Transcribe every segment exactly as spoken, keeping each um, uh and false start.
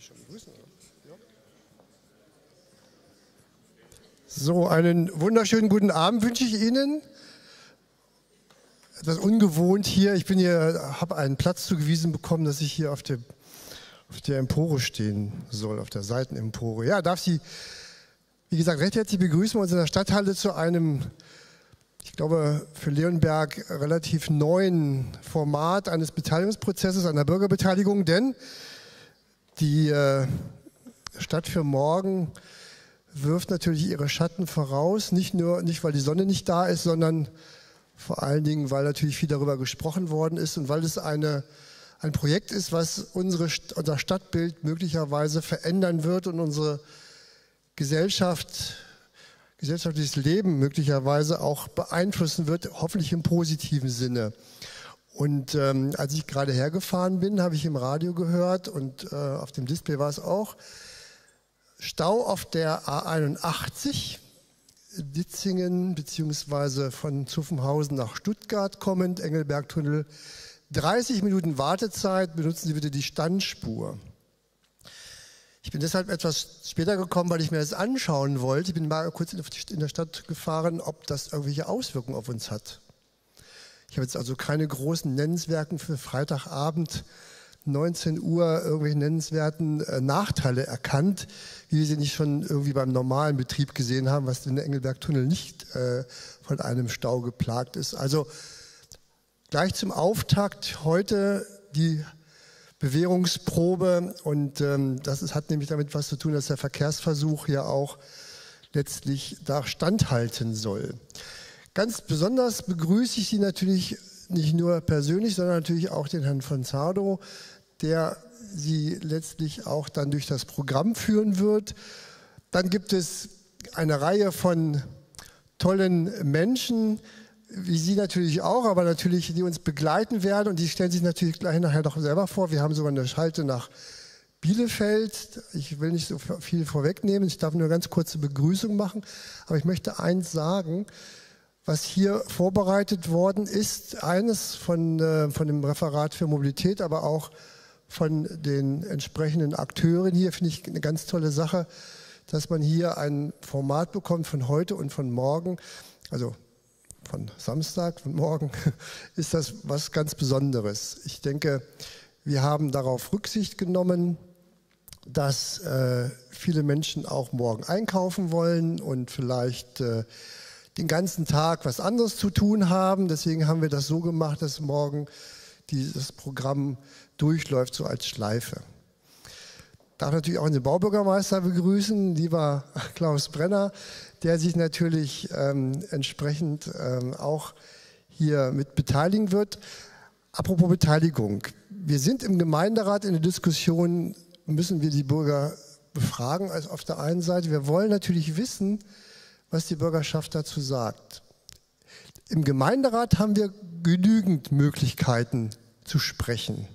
schon begrüßen? Ja. So, einen wunderschönen guten Abend wünsche ich Ihnen. Etwas ungewohnt hier. Ich bin hier, habe einen Platz zugewiesen bekommen, dass ich hier auf der, auf der Empore stehen soll, auf der Seitenempore. Ja, darf Sie, wie gesagt, recht herzlich begrüßen bei uns in der Stadthalle zu einem, ich glaube, für Leonberg relativ neuen Format eines Beteiligungsprozesses, einer Bürgerbeteiligung, denn die äh, Stadt für morgen wirft natürlich ihre Schatten voraus, nicht nur, nicht weil die Sonne nicht da ist, sondern vor allen Dingen, weil natürlich viel darüber gesprochen worden ist und weil es eine, ein Projekt ist, was unsere, unser Stadtbild möglicherweise verändern wird und unsere Gesellschaft, gesellschaftliches Leben möglicherweise auch beeinflussen wird, hoffentlich im positiven Sinne. Und ähm, als ich gerade hergefahren bin, habe ich im Radio gehört und äh, auf dem Display war es auch, Stau auf der A einundachtzig, Ditzingen beziehungsweise von Zuffenhausen nach Stuttgart kommend, Engelbergtunnel, dreißig Minuten Wartezeit, benutzen Sie bitte die Standspur. Ich bin deshalb etwas später gekommen, weil ich mir das anschauen wollte. Ich bin mal kurz in der Stadt gefahren, ob das irgendwelche Auswirkungen auf uns hat. Ich habe jetzt also keine großen Nennenswerten für Freitagabend, neunzehn Uhr, irgendwelche nennenswerten äh, Nachteile erkannt, wie wir sie nicht schon irgendwie beim normalen Betrieb gesehen haben, was in der Engelbergtunnel nicht äh, von einem Stau geplagt ist. Also gleich zum Auftakt heute die Bewährungsprobe und ähm, das ist, hat nämlich damit was zu tun, dass der Verkehrsversuch ja auch letztlich da standhalten soll. Ganz besonders begrüße ich Sie natürlich nicht nur persönlich, sondern natürlich auch den Herrn von Zardow, der Sie letztlich auch dann durch das Programm führen wird. Dann gibt es eine Reihe von tollen Menschen, wie Sie natürlich auch, aber natürlich, die uns begleiten werden und die stellen sich natürlich gleich nachher doch selber vor. Wir haben sogar eine Schalte nach Bielefeld. Ich will nicht so viel vorwegnehmen, ich darf nur eine ganz kurze Begrüßung machen, aber ich möchte eins sagen, was hier vorbereitet worden ist, eines von, äh, von dem Referat für Mobilität, aber auch von den entsprechenden Akteuren hier, finde ich eine ganz tolle Sache, dass man hier ein Format bekommt von heute und von morgen, also von Samstag, von morgen, ist das was ganz Besonderes. Ich denke, wir haben darauf Rücksicht genommen, dass äh, viele Menschen auch morgen einkaufen wollen und vielleicht äh, den ganzen Tag was anderes zu tun haben. Deswegen haben wir das so gemacht, dass morgen dieses Programm durchläuft, so als Schleife. Ich darf natürlich auch den Baubürgermeister begrüßen, lieber Klaus Brenner, der sich natürlich ähm, entsprechend ähm, auch hier mit beteiligen wird. Apropos Beteiligung. Wir sind im Gemeinderat in der Diskussion, müssen wir die Bürger befragen, also auf der einen Seite. Wir wollen natürlich wissen, was die Bürgerschaft dazu sagt. Im Gemeinderat haben wir genügend Möglichkeiten zu sprechen.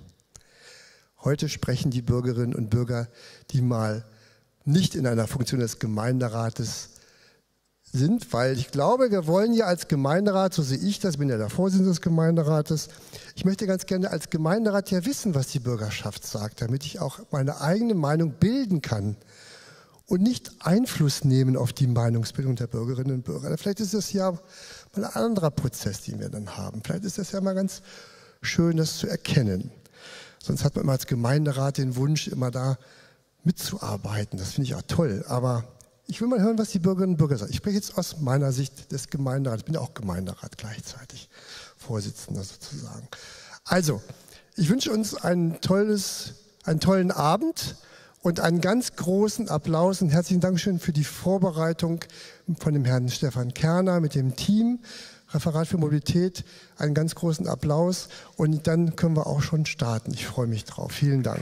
Heute sprechen die Bürgerinnen und Bürger, die mal nicht in einer Funktion des Gemeinderates sind, weil ich glaube, wir wollen ja als Gemeinderat, so sehe ich das, bin ja der Vorsitzende des Gemeinderates, ich möchte ganz gerne als Gemeinderat ja wissen, was die Bürgerschaft sagt, damit ich auch meine eigene Meinung bilden kann. Und nicht Einfluss nehmen auf die Meinungsbildung der Bürgerinnen und Bürger. Vielleicht ist das ja mal ein anderer Prozess, den wir dann haben. Vielleicht ist das ja mal ganz schön, das zu erkennen. Sonst hat man immer als Gemeinderat den Wunsch, immer da mitzuarbeiten. Das finde ich auch toll. Aber ich will mal hören, was die Bürgerinnen und Bürger sagen. Ich spreche jetzt aus meiner Sicht des Gemeinderats. Ich bin ja auch Gemeinderat gleichzeitig, Vorsitzender sozusagen. Also, ich wünsche uns ein tolles, einen tollen Abend. Und einen ganz großen Applaus und herzlichen Dankeschön für die Vorbereitung von dem Herrn Stefan Kerner mit dem Team, Referat für Mobilität. Einen ganz großen Applaus und dann können wir auch schon starten. Ich freue mich drauf. Vielen Dank.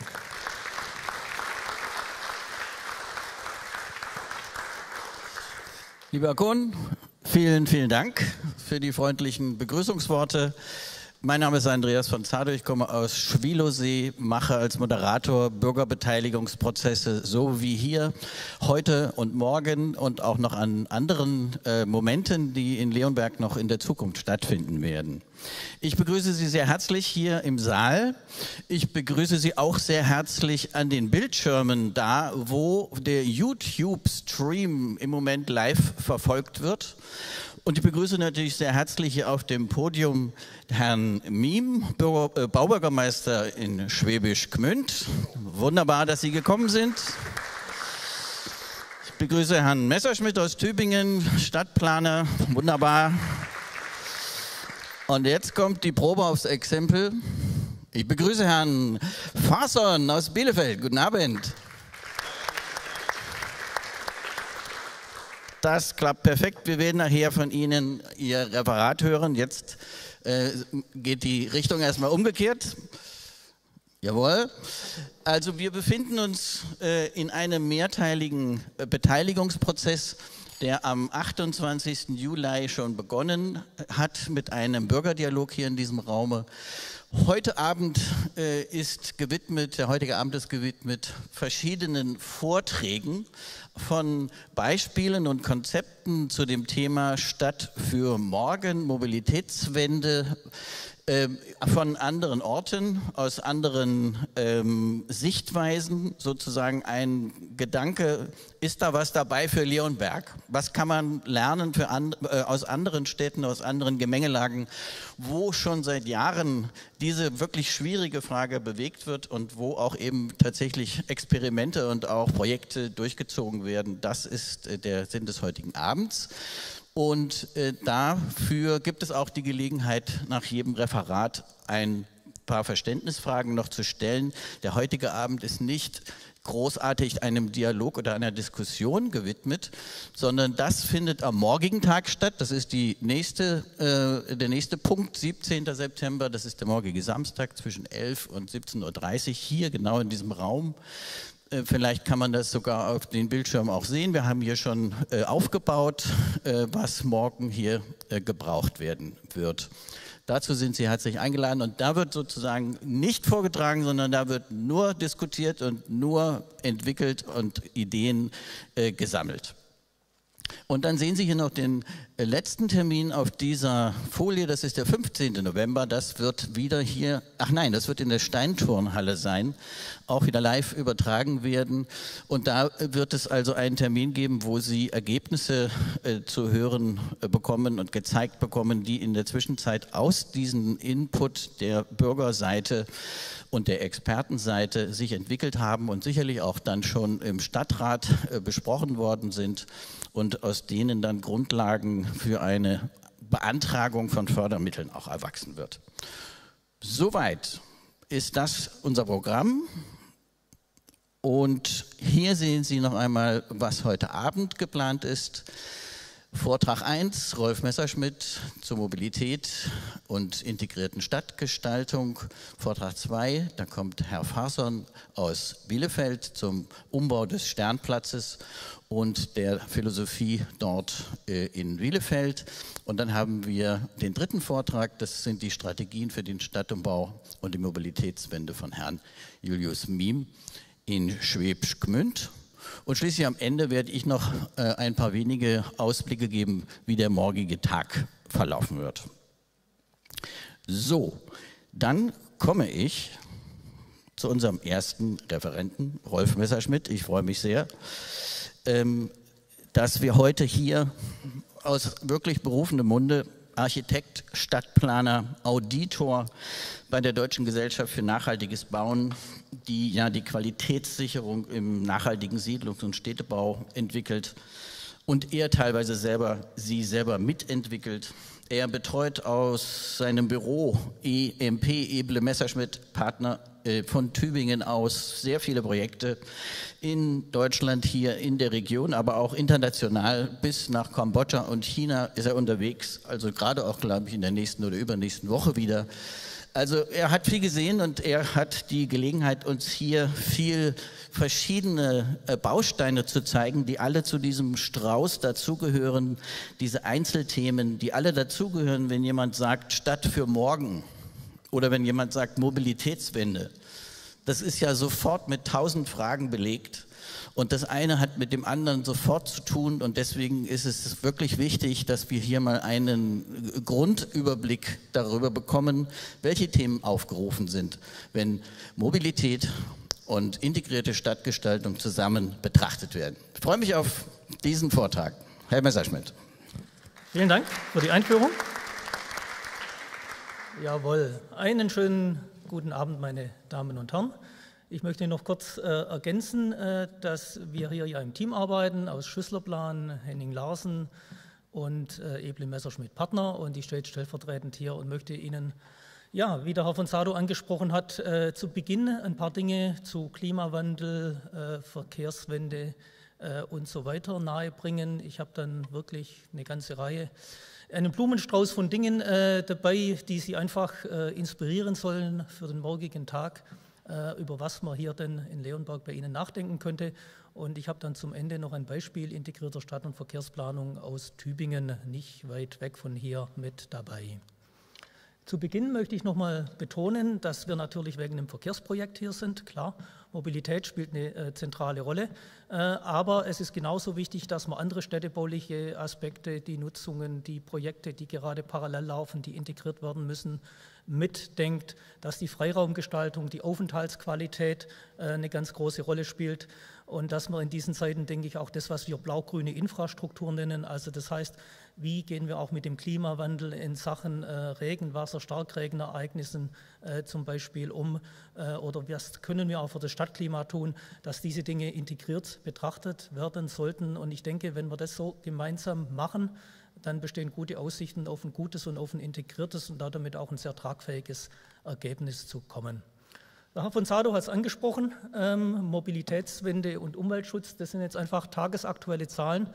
Lieber Kuhn, vielen, vielen Dank für die freundlichen Begrüßungsworte. Mein Name ist Andreas von Zado, ich komme aus Schwielowsee, mache als Moderator Bürgerbeteiligungsprozesse so wie hier heute und morgen und auch noch an anderen äh, Momenten, die in Leonberg noch in der Zukunft stattfinden werden. Ich begrüße Sie sehr herzlich hier im Saal. Ich begrüße Sie auch sehr herzlich an den Bildschirmen da, wo der YouTube-Stream im Moment live verfolgt wird. Und ich begrüße natürlich sehr herzlich hier auf dem Podium Herrn Miem, Baubürgermeister in Schwäbisch Gmünd. Wunderbar, dass Sie gekommen sind. Ich begrüße Herrn Messerschmidt aus Tübingen, Stadtplaner. Wunderbar. Und jetzt kommt die Probe aufs Exempel. Ich begrüße Herrn Fason aus Bielefeld. Guten Abend. Das klappt perfekt. Wir werden nachher von Ihnen Ihr Referat hören. Jetzt äh, geht die Richtung erstmal umgekehrt. Jawohl. Also wir befinden uns äh, in einem mehrteiligen äh, Beteiligungsprozess, der am achtundzwanzigsten Juli schon begonnen hat mit einem Bürgerdialog hier in diesem Raum. Heute Abend äh, ist gewidmet, der heutige Abend ist gewidmet verschiedenen Vorträgen von Beispielen und Konzepten zu dem Thema Stadt für morgen, Mobilitätswende, äh, von anderen Orten, aus anderen ähm, Sichtweisen, sozusagen ein Gedanke, ist da was dabei für Leonberg? Was kann man lernen für an, äh, aus anderen Städten, aus anderen Gemengelagen, wo schon seit Jahren diese wirklich schwierige Frage bewegt wird und wo auch eben tatsächlich Experimente und auch Projekte durchgezogen werden. Das ist äh, der Sinn des heutigen Abends. Und äh, dafür gibt es auch die Gelegenheit, nach jedem Referat ein paar Verständnisfragen noch zu stellen. Der heutige Abend ist nicht großartig einem Dialog oder einer Diskussion gewidmet, sondern das findet am morgigen Tag statt. Das ist die nächste, äh, der nächste Punkt, siebzehnten September, das ist der morgige Samstag zwischen elf und siebzehn Uhr dreißig, hier genau in diesem Raum. Äh, vielleicht kann man das sogar auf den Bildschirm auch sehen. Wir haben hier schon äh, aufgebaut, äh, was morgen hier äh, gebraucht werden wird. Dazu sind Sie herzlich eingeladen und da wird sozusagen nicht vorgetragen, sondern da wird nur diskutiert und nur entwickelt und Ideen äh, gesammelt. Und dann sehen Sie hier noch den äh, letzten Termin auf dieser Folie, das ist der fünfzehnten November, das wird wieder hier, ach nein, das wird in der Steinturnhalle sein, auch wieder live übertragen werden und da wird es also einen Termin geben, wo Sie Ergebnisse äh, zu hören äh, bekommen und gezeigt bekommen, die in der Zwischenzeit aus diesem Input der Bürgerseite und der Expertenseite sich entwickelt haben und sicherlich auch dann schon im Stadtrat äh, besprochen worden sind und aus denen dann Grundlagen für eine Beantragung von Fördermitteln auch erwachsen wird. Soweit ist das unser Programm. Und hier sehen Sie noch einmal, was heute Abend geplant ist. Vortrag eins, Rolf Messerschmidt zur Mobilität und integrierten Stadtgestaltung. Vortrag zwei, da kommt Herr Fason aus Bielefeld zum Umbau des Sternplatzes und der Philosophie dort äh, in Bielefeld. Und dann haben wir den dritten Vortrag, das sind die Strategien für den Stadtumbau und die Mobilitätswende von Herrn Julius Miem in Schwäbisch Gmünd. Und schließlich am Ende werde ich noch äh, ein paar wenige Ausblicke geben, wie der morgige Tag verlaufen wird. So, dann komme ich zu unserem ersten Referenten, Rolf Messerschmidt. Ich freue mich sehr, ähm, dass wir heute hier aus wirklich berufenem Munde Architekt, Stadtplaner, Auditor bei der Deutschen Gesellschaft für nachhaltiges Bauen, die ja die Qualitätssicherung im nachhaltigen Siedlungs- und Städtebau entwickelt und er teilweise selber, sie selber mitentwickelt. Er betreut aus seinem Büro E M P, Eble Messerschmidt, Partner äh, von Tübingen aus, sehr viele Projekte in Deutschland, hier in der Region, aber auch international bis nach Kambodscha und China ist er unterwegs, also gerade auch, glaube ich, in der nächsten oder übernächsten Woche wieder. Also er hat viel gesehen und er hat die Gelegenheit, uns hier viel verschiedene Bausteine zu zeigen, die alle zu diesem Strauß dazugehören, diese Einzelthemen, die alle dazugehören, wenn jemand sagt, Stadt für morgen, Oder wenn jemand sagt Mobilitätswende, das ist ja sofort mit tausend Fragen belegt und das eine hat mit dem anderen sofort zu tun und deswegen ist es wirklich wichtig, dass wir hier mal einen Grundüberblick darüber bekommen, welche Themen aufgerufen sind, wenn Mobilität und integrierte Stadtgestaltung zusammen betrachtet werden. Ich freue mich auf diesen Vortrag. Herr Messerschmidt. Vielen Dank für die Einführung. Jawohl, einen schönen guten Abend, meine Damen und Herren. Ich möchte noch kurz äh, ergänzen, äh, dass wir hier ja im Team arbeiten, aus Schüsslerplan, Henning Larsen und äh, Eble Messerschmidt Partner, und ich stehe stellvertretend hier und möchte Ihnen, ja, wie der Herr von Sado angesprochen hat, äh, zu Beginn ein paar Dinge zu Klimawandel, äh, Verkehrswende äh, und so weiter nahebringen. Ich habe dann wirklich eine ganze Reihe, einen Blumenstrauß von Dingen äh, dabei, die Sie einfach äh, inspirieren sollen für den morgigen Tag, äh, über was man hier denn in Leonberg bei Ihnen nachdenken könnte. Und ich habe dann zum Ende noch ein Beispiel integrierter Stadt- und Verkehrsplanung aus Tübingen, nicht weit weg von hier, mit dabei. Zu Beginn möchte ich noch mal betonen, dass wir natürlich wegen einem Verkehrsprojekt hier sind. Klar, Mobilität spielt eine äh, zentrale Rolle, äh, aber es ist genauso wichtig, dass man andere städtebauliche Aspekte, die Nutzungen, die Projekte, die gerade parallel laufen, die integriert werden müssen, mitdenkt, dass die Freiraumgestaltung, die Aufenthaltsqualität äh, eine ganz große Rolle spielt und dass man in diesen Zeiten, denke ich, auch das, was wir blau-grüne Infrastruktur nennen, also das heißt, wie gehen wir auch mit dem Klimawandel in Sachen äh, Regenwasser, Starkregenereignissen äh, zum Beispiel um äh, oder was können wir auch für das Stadtklima tun, dass diese Dinge integriert betrachtet werden sollten. Und ich denke, wenn wir das so gemeinsam machen, dann bestehen gute Aussichten auf ein gutes und auf ein integriertes und damit auch ein sehr tragfähiges Ergebnis zu kommen. Der Herr von Sado hat es angesprochen, ähm, Mobilitätswende und Umweltschutz, das sind jetzt einfach tagesaktuelle Zahlen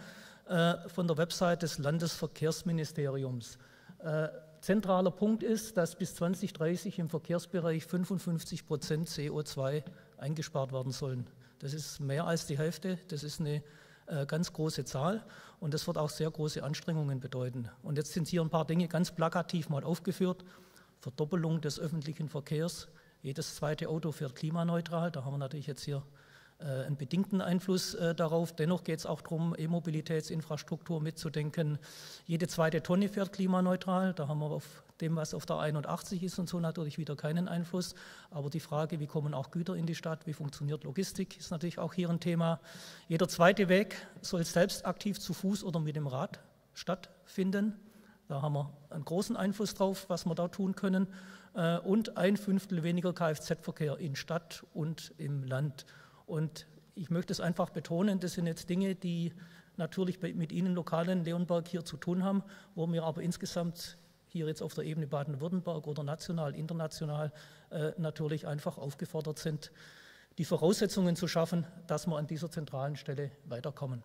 von der Website des Landesverkehrsministeriums. Äh, zentraler Punkt ist, dass bis zwanzig dreißig im Verkehrsbereich fünfundfünfzig Prozent C O zwei eingespart werden sollen. Das ist mehr als die Hälfte, das ist eine äh, ganz große Zahl und das wird auch sehr große Anstrengungen bedeuten. Und jetzt sind hier ein paar Dinge ganz plakativ mal aufgeführt. Verdoppelung des öffentlichen Verkehrs, jedes zweite Auto fährt klimaneutral, da haben wir natürlich jetzt hier einen bedingten Einfluss äh, darauf. Dennoch geht es auch darum, E-Mobilitätsinfrastruktur mitzudenken. Jede zweite Tonne fährt klimaneutral. Da haben wir auf dem, was auf der einundachtzig ist und so, natürlich wieder keinen Einfluss. Aber die Frage, wie kommen auch Güter in die Stadt, wie funktioniert Logistik, ist natürlich auch hier ein Thema. Jeder zweite Weg soll selbst aktiv zu Fuß oder mit dem Rad stattfinden. Da haben wir einen großen Einfluss drauf, was wir da tun können. Äh, und ein Fünftel weniger Kfz-Verkehr in Stadt und im Land. Und ich möchte es einfach betonen, das sind jetzt Dinge, die natürlich mit Ihnen lokalen Leonberg hier zu tun haben, wo wir aber insgesamt hier jetzt auf der Ebene Baden-Württemberg oder national, international äh, natürlich einfach aufgefordert sind, die Voraussetzungen zu schaffen, dass wir an dieser zentralen Stelle weiterkommen.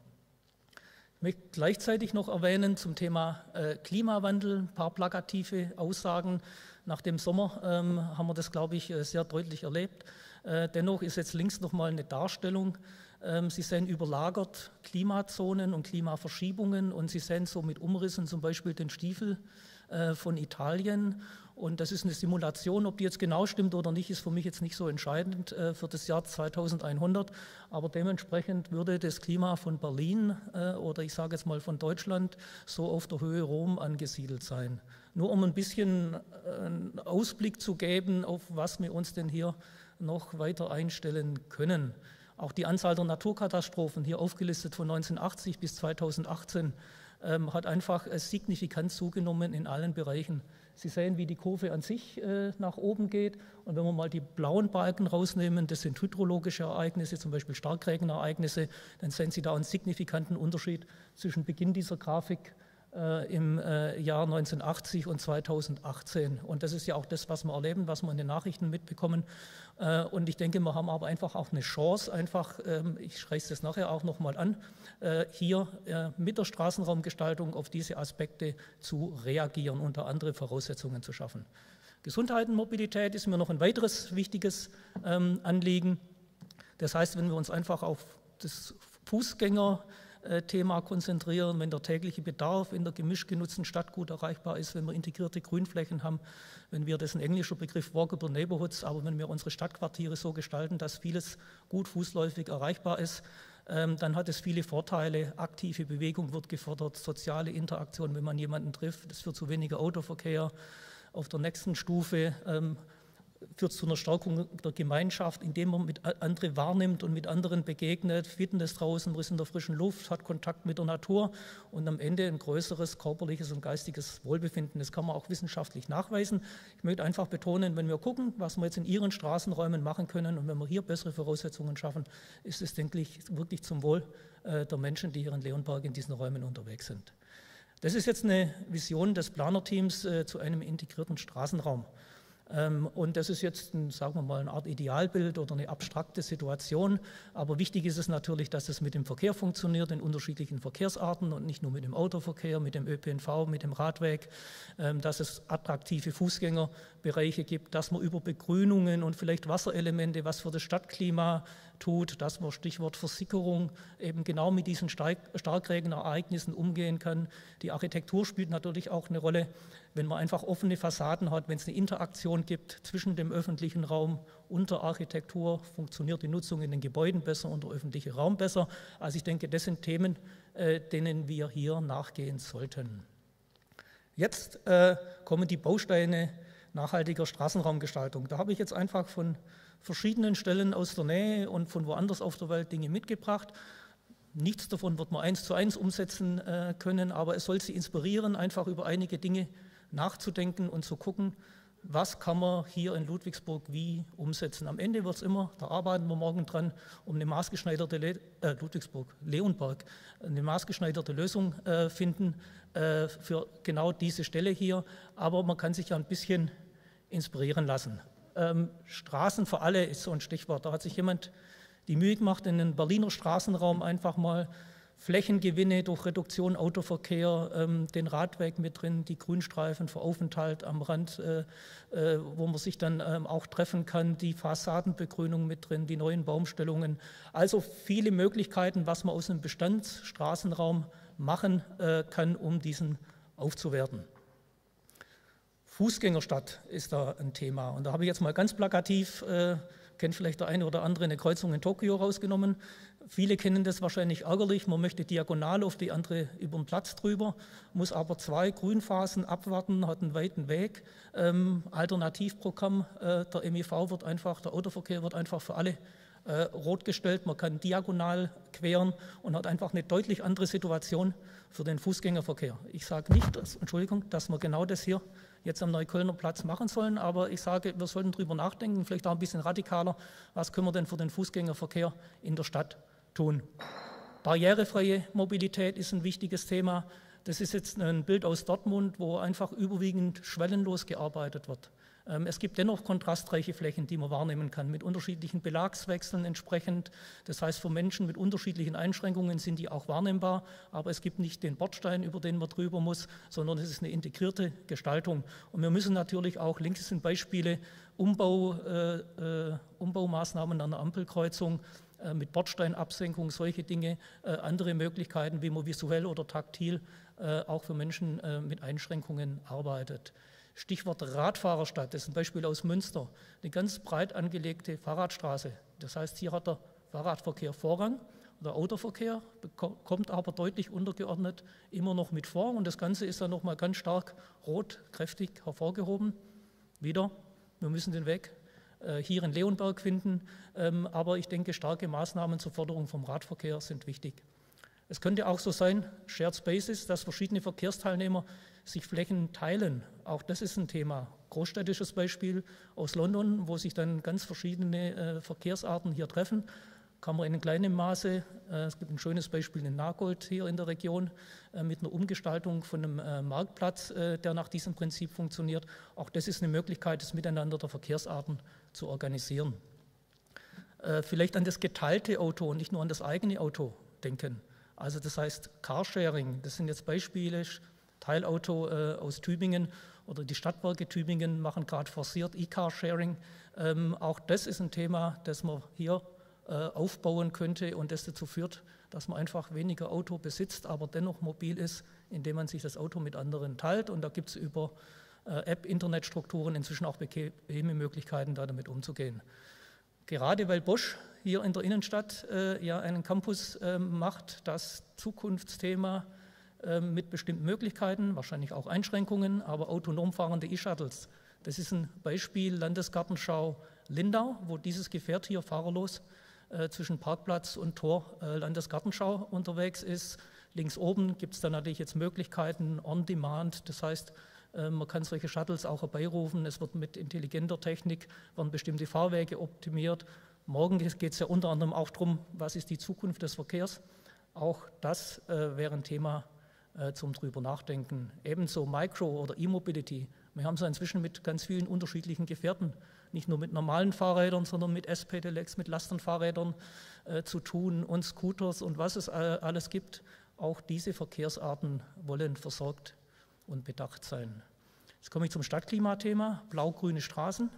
Ich möchte gleichzeitig noch erwähnen zum Thema äh, Klimawandel, ein paar plakative Aussagen. Nach dem Sommer ähm, haben wir das, glaube ich, sehr deutlich erlebt. Äh, dennoch ist jetzt links nochmal eine Darstellung. Ähm, Sie sehen überlagert Klimazonen und Klimaverschiebungen und Sie sehen so mit Umrissen zum Beispiel den Stiefel äh, von Italien. Und das ist eine Simulation, ob die jetzt genau stimmt oder nicht, ist für mich jetzt nicht so entscheidend äh, für das Jahr zweitausendeinhundert. Aber dementsprechend würde das Klima von Berlin äh, oder ich sage jetzt mal von Deutschland so auf der Höhe Rom angesiedelt sein. Nur um ein bisschen äh, einen Ausblick zu geben, auf was wir uns denn hier noch weiter einstellen können. Auch die Anzahl der Naturkatastrophen, hier aufgelistet von neunzehnhundertachtzig bis zweitausendachtzehn, ähm, hat einfach äh, signifikant zugenommen in allen Bereichen. Sie sehen, wie die Kurve an sich äh, nach oben geht. Und wenn wir mal die blauen Balken rausnehmen, das sind hydrologische Ereignisse, zum Beispiel Starkregenereignisse, dann sehen Sie da einen signifikanten Unterschied zwischen Beginn dieser Grafik äh, im äh, Jahr neunzehnhundertachtzig und zweitausendachtzehn. Und das ist ja auch das, was wir erleben, was wir in den Nachrichten mitbekommen. Äh, und ich denke, wir haben aber einfach auch eine Chance, einfach, ähm, ich reiße das nachher auch nochmal an, äh, hier äh, mit der Straßenraumgestaltung auf diese Aspekte zu reagieren, unter andere Voraussetzungen zu schaffen. Gesundheit und Mobilität ist mir noch ein weiteres wichtiges ähm, Anliegen. Das heißt, wenn wir uns einfach auf das Fußgänger Thema konzentrieren, wenn der tägliche Bedarf in der gemischt genutzten Stadt gut erreichbar ist, wenn wir integrierte Grünflächen haben, wenn wir, das ist ein englischer Begriff, Walkable Neighborhoods, aber wenn wir unsere Stadtquartiere so gestalten, dass vieles gut fußläufig erreichbar ist, ähm, dann hat es viele Vorteile. Aktive Bewegung wird gefordert, soziale Interaktion, wenn man jemanden trifft, das führt zu weniger Autoverkehr. Auf der nächsten Stufe ähm, führt zu einer Stärkung der Gemeinschaft, indem man mit anderen wahrnimmt und mit anderen begegnet, Fitness draußen, man ist in der frischen Luft, hat Kontakt mit der Natur und am Ende ein größeres körperliches und geistiges Wohlbefinden. Das kann man auch wissenschaftlich nachweisen. Ich möchte einfach betonen, wenn wir gucken, was wir jetzt in Ihren Straßenräumen machen können und wenn wir hier bessere Voraussetzungen schaffen, ist es, denke ich, wirklich zum Wohl der Menschen, die hier in Leonberg in diesen Räumen unterwegs sind. Das ist jetzt eine Vision des Planerteams zu einem integrierten Straßenraum. Und das ist jetzt, ein, sagen wir mal, eine Art Idealbild oder eine abstrakte Situation. Aber wichtig ist es natürlich, dass es mit dem Verkehr funktioniert, in unterschiedlichen Verkehrsarten und nicht nur mit dem Autoverkehr, mit dem Ö P N V, mit dem Radweg, dass es attraktive Fußgängerbereiche gibt, dass man über Begrünungen und vielleicht Wasserelemente, was für das Stadtklima tut, dass man, Stichwort Versickerung, eben genau mit diesen Starkregenereignissen umgehen kann. Die Architektur spielt natürlich auch eine Rolle, wenn man einfach offene Fassaden hat, wenn es eine Interaktion gibt zwischen dem öffentlichen Raum und der Architektur, funktioniert die Nutzung in den Gebäuden besser und der öffentliche Raum besser. Also ich denke, das sind Themen, äh, denen wir hier nachgehen sollten. Jetzt äh, kommen die Bausteine nachhaltiger Straßenraumgestaltung. Da habe ich jetzt einfach von verschiedenen Stellen aus der Nähe und von woanders auf der Welt Dinge mitgebracht. Nichts davon wird man eins zu eins umsetzen äh, können, aber es soll Sie inspirieren, einfach über einige Dinge nachzudenken und zu gucken, was kann man hier in Ludwigsburg wie umsetzen. Am Ende wird es immer, da arbeiten wir morgen dran, um eine maßgeschneiderte, Le äh, Ludwigsburg, Leonberg, eine maßgeschneiderte Lösung äh, finden äh, für genau diese Stelle hier, aber man kann sich ja ein bisschen inspirieren lassen. Ähm, Straßen für alle ist so ein Stichwort. Da hat sich jemand die Mühe gemacht, in den Berliner Straßenraum einfach mal Flächengewinne durch Reduktion Autoverkehr, ähm, den Radweg mit drin, die Grünstreifen für Aufenthalt am Rand, äh, äh, wo man sich dann ähm, auch treffen kann, die Fassadenbegrünung mit drin, die neuen Baumstellungen. Also viele Möglichkeiten, was man aus einem Bestandsstraßenraum machen äh, kann, um diesen aufzuwerten. Fußgängerstadt ist da ein Thema. Und da habe ich jetzt mal ganz plakativ, äh, kennt vielleicht der eine oder andere, eine Kreuzung in Tokio rausgenommen. Viele kennen das wahrscheinlich ärgerlich. Man möchte diagonal auf die andere über den Platz drüber, muss aber zwei Grünphasen abwarten, hat einen weiten Weg. Ähm, Alternativprogramm äh, der M I V wird einfach, der Autoverkehr wird einfach für alle äh, rot gestellt. Man kann diagonal queren und hat einfach eine deutlich andere Situation für den Fußgängerverkehr. Ich sage nicht, dass, Entschuldigung, dass wir genau das hier jetzt am Neuköllner Platz machen sollen, aber ich sage, wir sollten darüber nachdenken, vielleicht auch ein bisschen radikaler, was können wir denn für den Fußgängerverkehr in der Stadt tun. Barrierefreie Mobilität ist ein wichtiges Thema. Das ist jetzt ein Bild aus Dortmund, wo einfach überwiegend schwellenlos gearbeitet wird. Es gibt dennoch kontrastreiche Flächen, die man wahrnehmen kann, mit unterschiedlichen Belagswechseln entsprechend. Das heißt, für Menschen mit unterschiedlichen Einschränkungen sind die auch wahrnehmbar, aber es gibt nicht den Bordstein, über den man drüber muss, sondern es ist eine integrierte Gestaltung. Und wir müssen natürlich auch, links sind Beispiele, Umbau, äh, äh, Umbaumaßnahmen an der Ampelkreuzung, äh, mit Bordsteinabsenkung, solche Dinge, äh, andere Möglichkeiten, wie man visuell oder taktil äh, auch für Menschen äh, mit Einschränkungen arbeitet. Stichwort Radfahrerstadt, das ist ein Beispiel aus Münster, eine ganz breit angelegte Fahrradstraße. Das heißt, hier hat der Fahrradverkehr Vorrang, der Autoverkehr kommt aber deutlich untergeordnet immer noch mit vor und das Ganze ist dann nochmal ganz stark rot, kräftig hervorgehoben. Wieder, wir müssen den Weg äh, hier in Leonberg finden, ähm, aber ich denke, starke Maßnahmen zur Förderung vom Radverkehr sind wichtig. Es könnte auch so sein, Shared Spaces, dass verschiedene Verkehrsteilnehmer sich Flächen teilen. Auch das ist ein Thema. Großstädtisches Beispiel aus London, wo sich dann ganz verschiedene äh, Verkehrsarten hier treffen. Kann man in kleinem Maße, äh, es gibt ein schönes Beispiel in Nagold hier in der Region, äh, mit einer Umgestaltung von einem äh, Marktplatz, äh, der nach diesem Prinzip funktioniert. Auch das ist eine Möglichkeit, das Miteinander der Verkehrsarten zu organisieren. Äh, vielleicht an das geteilte Auto und nicht nur an das eigene Auto denken. Also das heißt Carsharing, das sind jetzt Beispiele, Teilauto äh, aus Tübingen oder die Stadtwerke Tübingen machen gerade forciert E-Carsharing. Ähm, auch das ist ein Thema, das wir hier äh, aufbauen könnte und das dazu führt, dass man einfach weniger Auto besitzt, aber dennoch mobil ist, indem man sich das Auto mit anderen teilt. Und da gibt es über äh, App-Internetstrukturen inzwischen auch bequeme Möglichkeiten, da damit umzugehen. Gerade weil Bosch hier in der Innenstadt äh, ja einen Campus äh, macht, das Zukunftsthema äh, mit bestimmten Möglichkeiten, wahrscheinlich auch Einschränkungen, aber autonom fahrende E-Shuttles. Das ist ein Beispiel Landesgartenschau Lindau, wo dieses Gefährt hier fahrerlos äh, zwischen Parkplatz und Tor äh, Landesgartenschau unterwegs ist. Links oben gibt es dann natürlich jetzt Möglichkeiten on demand, das heißt, man kann solche Shuttles auch herbeirufen. Es wird mit intelligenter Technik, werden bestimmte Fahrwege optimiert. Morgen geht es ja unter anderem auch darum, was ist die Zukunft des Verkehrs. Auch das äh, wäre ein Thema äh, zum drüber nachdenken. Ebenso Micro- oder E-Mobility. Wir haben es ja inzwischen mit ganz vielen unterschiedlichen Gefährten, nicht nur mit normalen Fahrrädern, sondern mit S-Pedelecs, mit Lastenfahrrädern äh, zu tun und Scooters und was es äh, alles gibt. Auch diese Verkehrsarten wollen versorgt und bedacht sein. Jetzt komme ich zum Stadtklimathema, blau-grüne Straßen.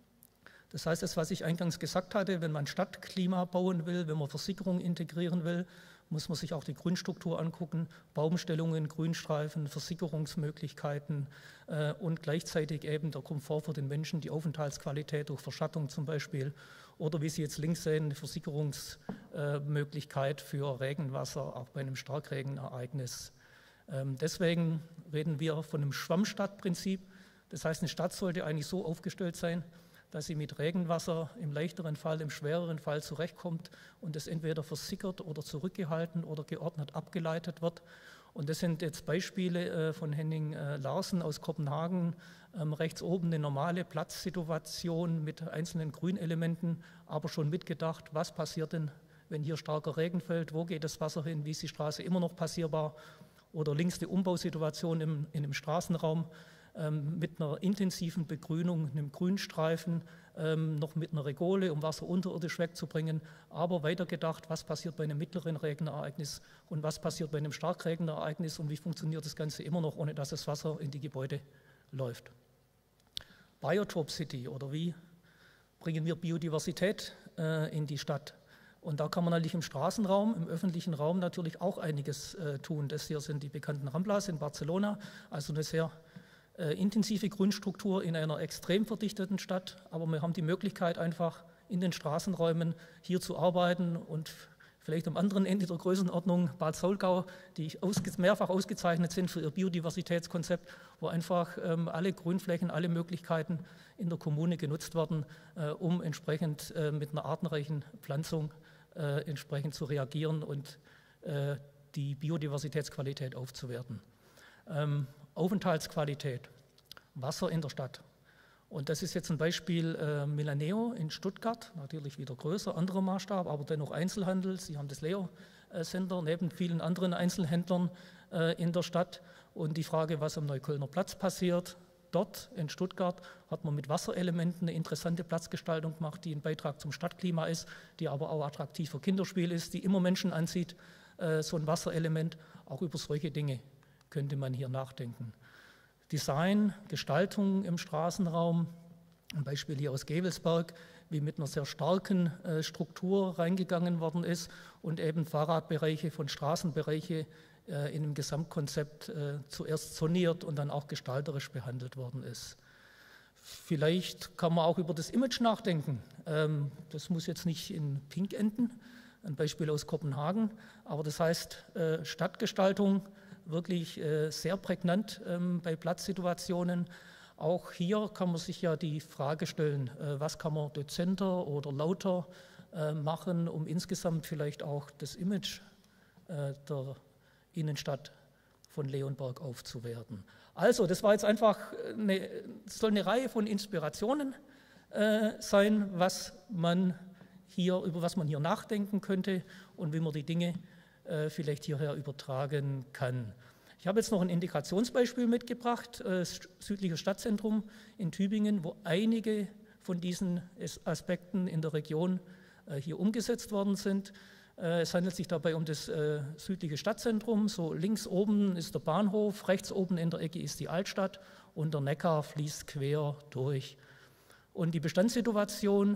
Das heißt, das, was ich eingangs gesagt hatte, wenn man Stadtklima bauen will, wenn man Versickerung integrieren will, muss man sich auch die Grünstruktur angucken, Baumstellungen, Grünstreifen, Versickerungsmöglichkeiten äh, und gleichzeitig eben der Komfort für den Menschen, die Aufenthaltsqualität durch Verschattung zum Beispiel oder wie Sie jetzt links sehen, eine Versickerungsmöglichkeit äh, für Regenwasser, auch bei einem Starkregenereignis. Deswegen reden wir von einem Schwammstadtprinzip. Das heißt, eine Stadt sollte eigentlich so aufgestellt sein, dass sie mit Regenwasser im leichteren Fall, im schwereren Fall zurechtkommt und es entweder versickert oder zurückgehalten oder geordnet abgeleitet wird. Und das sind jetzt Beispiele von Henning Larsen aus Kopenhagen. Rechts oben eine normale Platzsituation mit einzelnen Grünelementen, aber schon mitgedacht, was passiert denn, wenn hier starker Regen fällt, wo geht das Wasser hin, wie ist die Straße immer noch passierbar. Oder links die Umbausituation im, in einem Straßenraum ähm, mit einer intensiven Begrünung, einem Grünstreifen, ähm, noch mit einer Regole, um Wasser unterirdisch wegzubringen. Aber weitergedacht, was passiert bei einem mittleren Regenereignis und was passiert bei einem Starkregenereignis und wie funktioniert das Ganze immer noch, ohne dass das Wasser in die Gebäude läuft. Biotop City oder wie bringen wir Biodiversität äh, in die Stadt? Und da kann man natürlich im Straßenraum, im öffentlichen Raum natürlich auch einiges äh, tun. Das hier sind die bekannten Ramblas in Barcelona, also eine sehr äh, intensive Grünstruktur in einer extrem verdichteten Stadt. Aber wir haben die Möglichkeit, einfach in den Straßenräumen hier zu arbeiten und vielleicht am anderen Ende der Größenordnung Bad Saulgau, die ausge mehrfach ausgezeichnet sind für ihr Biodiversitätskonzept, wo einfach ähm, alle Grünflächen, alle Möglichkeiten in der Kommune genutzt werden, äh, um entsprechend äh, mit einer artenreichen Pflanzung Äh, entsprechend zu reagieren und äh, die Biodiversitätsqualität aufzuwerten. Ähm, Aufenthaltsqualität, Wasser in der Stadt. Und das ist jetzt ein Beispiel äh, Milaneo in Stuttgart, natürlich wieder größer, anderer Maßstab, aber dennoch Einzelhandel. Sie haben das Leo Center neben vielen anderen Einzelhändlern äh, in der Stadt. Und die Frage, was am Neuköllner Platz passiert, dort in Stuttgart hat man mit Wasserelementen eine interessante Platzgestaltung gemacht, die ein Beitrag zum Stadtklima ist, die aber auch attraktiv für Kinderspiel ist, die immer Menschen anzieht, äh, so ein Wasserelement. Auch über solche Dinge könnte man hier nachdenken. Design, Gestaltung im Straßenraum, ein Beispiel hier aus Gevelsberg, wie mit einer sehr starken äh, Struktur reingegangen worden ist und eben Fahrradbereiche von Straßenbereiche äh, in einem Gesamtkonzept äh, zuerst soniert und dann auch gestalterisch behandelt worden ist. Vielleicht kann man auch über das Image nachdenken. Ähm, das muss jetzt nicht in Pink enden, ein Beispiel aus Kopenhagen, aber das heißt äh, Stadtgestaltung wirklich äh, sehr prägnant ähm, bei Platzsituationen. Auch hier kann man sich ja die Frage stellen, äh, was kann man dezenter oder lauter äh, machen, um insgesamt vielleicht auch das Image äh, der Innenstadt von Leonberg aufzuwerten. Also, das war jetzt einfach eine, soll eine Reihe von Inspirationen äh, sein, was man hier, über was man hier nachdenken könnte und wie man die Dinge äh, vielleicht hierher übertragen kann. Ich habe jetzt noch ein Integrationsbeispiel mitgebracht, das südliche Stadtzentrum in Tübingen, wo einige von diesen Aspekten in der Region hier umgesetzt worden sind. Es handelt sich dabei um das südliche Stadtzentrum. So links oben ist der Bahnhof, rechts oben in der Ecke ist die Altstadt und der Neckar fließt quer durch. Und die Bestandssituation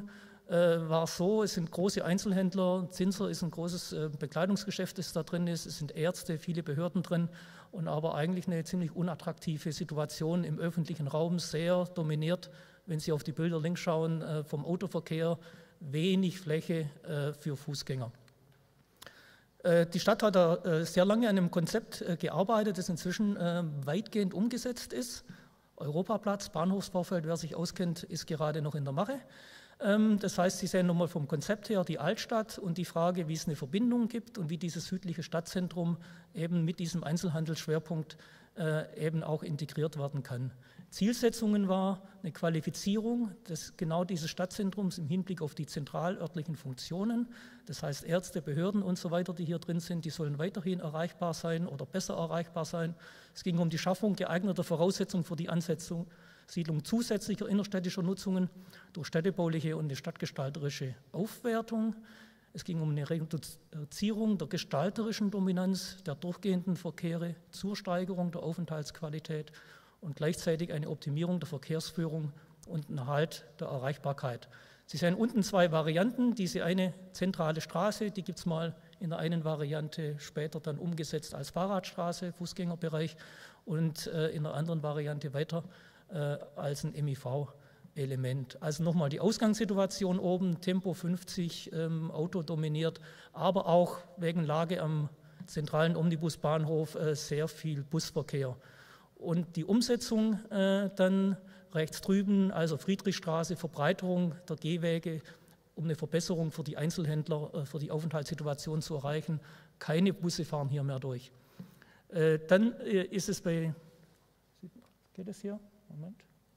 äh, war so, es sind große Einzelhändler, Zinsser ist ein großes äh, Bekleidungsgeschäft, das da drin ist, es sind Ärzte, viele Behörden drin und aber eigentlich eine ziemlich unattraktive Situation im öffentlichen Raum, sehr dominiert, wenn Sie auf die Bilder links schauen, äh, vom Autoverkehr, wenig Fläche äh, für Fußgänger. Äh, die Stadt hat da äh, sehr lange an einem Konzept äh, gearbeitet, das inzwischen äh, weitgehend umgesetzt ist. Europaplatz, Bahnhofsvorfeld, wer sich auskennt, ist gerade noch in der Mache. Das heißt, Sie sehen nochmal vom Konzept her die Altstadt und die Frage, wie es eine Verbindung gibt und wie dieses südliche Stadtzentrum eben mit diesem Einzelhandelsschwerpunkt äh, eben auch integriert werden kann. Zielsetzungen war eine Qualifizierung des, genau dieses Stadtzentrums im Hinblick auf die zentralörtlichen Funktionen. Das heißt, Ärzte, Behörden und so weiter, die hier drin sind, die sollen weiterhin erreichbar sein oder besser erreichbar sein. Es ging um die Schaffung geeigneter Voraussetzungen für die Ansetzung Siedlung zusätzlicher innerstädtischer Nutzungen durch städtebauliche und eine stadtgestalterische Aufwertung. Es ging um eine Reduzierung der gestalterischen Dominanz der durchgehenden Verkehre zur Steigerung der Aufenthaltsqualität und gleichzeitig eine Optimierung der Verkehrsführung und einen Erhalt der Erreichbarkeit. Sie sehen unten zwei Varianten. Diese eine zentrale Straße, die gibt es mal in der einen Variante später dann umgesetzt als Fahrradstraße, Fußgängerbereich, und äh, in der anderen Variante weiter äh, als ein M I V-Element. Also nochmal die Ausgangssituation oben, Tempo fünfzig, ähm, Auto dominiert, aber auch wegen Lage am zentralen Omnibusbahnhof äh, sehr viel Busverkehr. Und die Umsetzung äh, dann rechts drüben, also Friedrichstraße, Verbreiterung der Gehwege, um eine Verbesserung für die Einzelhändler, äh, für die Aufenthaltssituation zu erreichen. Keine Busse fahren hier mehr durch. Äh, dann äh, ist es bei, geht es hier? Moment.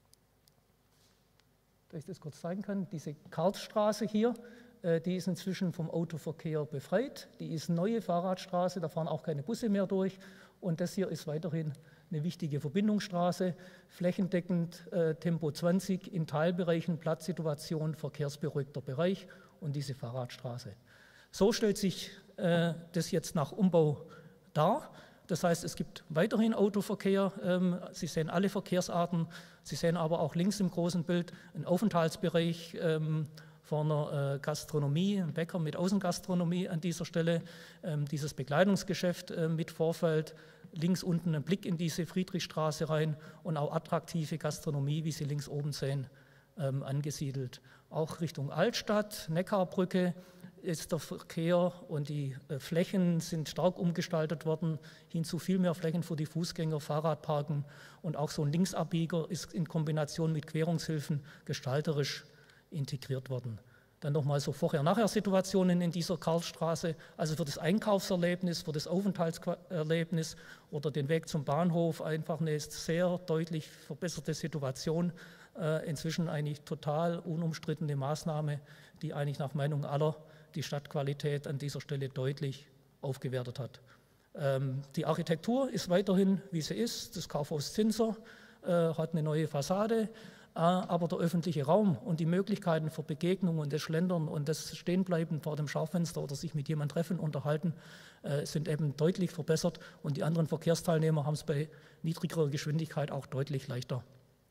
Dass ich das kurz zeigen kann, diese Karlsstraße hier, äh, die ist inzwischen vom Autoverkehr befreit. Die ist neue Fahrradstraße, da fahren auch keine Busse mehr durch. Und das hier ist weiterhin eine wichtige Verbindungsstraße, flächendeckend äh, Tempo zwanzig, in Teilbereichen Platzsituation, verkehrsberuhigter Bereich und diese Fahrradstraße. So stellt sich äh, das jetzt nach Umbau dar. Das heißt, es gibt weiterhin Autoverkehr. Ähm, Sie sehen alle Verkehrsarten. Sie sehen aber auch links im großen Bild einen Aufenthaltsbereich ähm, von einer äh, Gastronomie, ein Bäcker mit Außengastronomie an dieser Stelle, ähm, dieses Bekleidungsgeschäft äh, mit Vorfeld. Links unten ein Blick in diese Friedrichstraße rein und auch attraktive Gastronomie, wie Sie links oben sehen, ähm, angesiedelt. Auch Richtung Altstadt, Neckarbrücke ist der Verkehr und die äh, Flächen sind stark umgestaltet worden, hin zu viel mehr Flächen für die Fußgänger, Fahrradparken und auch so ein Linksabbieger ist in Kombination mit Querungshilfen gestalterisch integriert worden. Dann nochmal so Vorher-Nachher-Situationen in dieser Karlsstraße, also für das Einkaufserlebnis, für das Aufenthaltserlebnis oder den Weg zum Bahnhof einfach eine sehr deutlich verbesserte Situation. Äh, inzwischen eigentlich total unumstrittene Maßnahme, die eigentlich nach Meinung aller die Stadtqualität an dieser Stelle deutlich aufgewertet hat. Ähm, die Architektur ist weiterhin, wie sie ist. Das Kaufhaus Zinsser äh, hat eine neue Fassade. Aber der öffentliche Raum und die Möglichkeiten für Begegnung und das Schlendern und das Stehenbleiben vor dem Schaufenster oder sich mit jemandem treffen, unterhalten, äh, sind eben deutlich verbessert und die anderen Verkehrsteilnehmer haben es bei niedrigerer Geschwindigkeit auch deutlich leichter.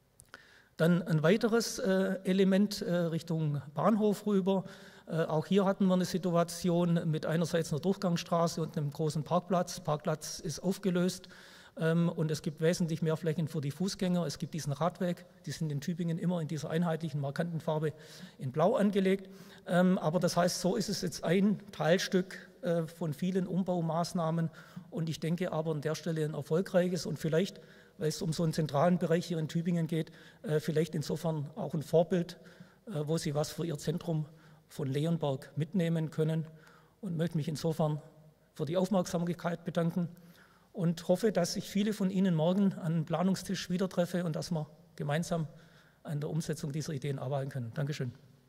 Dann ein weiteres äh, Element äh, Richtung Bahnhof rüber. Äh, auch hier hatten wir eine Situation mit einerseits einer Durchgangsstraße und einem großen Parkplatz. Parkplatz ist aufgelöst. Und es gibt wesentlich mehr Flächen für die Fußgänger. Es gibt diesen Radweg, die sind in Tübingen immer in dieser einheitlichen, markanten Farbe in Blau angelegt. Aber das heißt, so ist es jetzt ein Teilstück von vielen Umbaumaßnahmen und ich denke aber an der Stelle ein erfolgreiches und vielleicht, weil es um so einen zentralen Bereich hier in Tübingen geht, vielleicht insofern auch ein Vorbild, wo Sie was für Ihr Zentrum von Leonberg mitnehmen können und möchte mich insofern für die Aufmerksamkeit bedanken. Und hoffe, dass ich viele von Ihnen morgen an den Planungstisch wieder treffe und dass wir gemeinsam an der Umsetzung dieser Ideen arbeiten können. Dankeschön.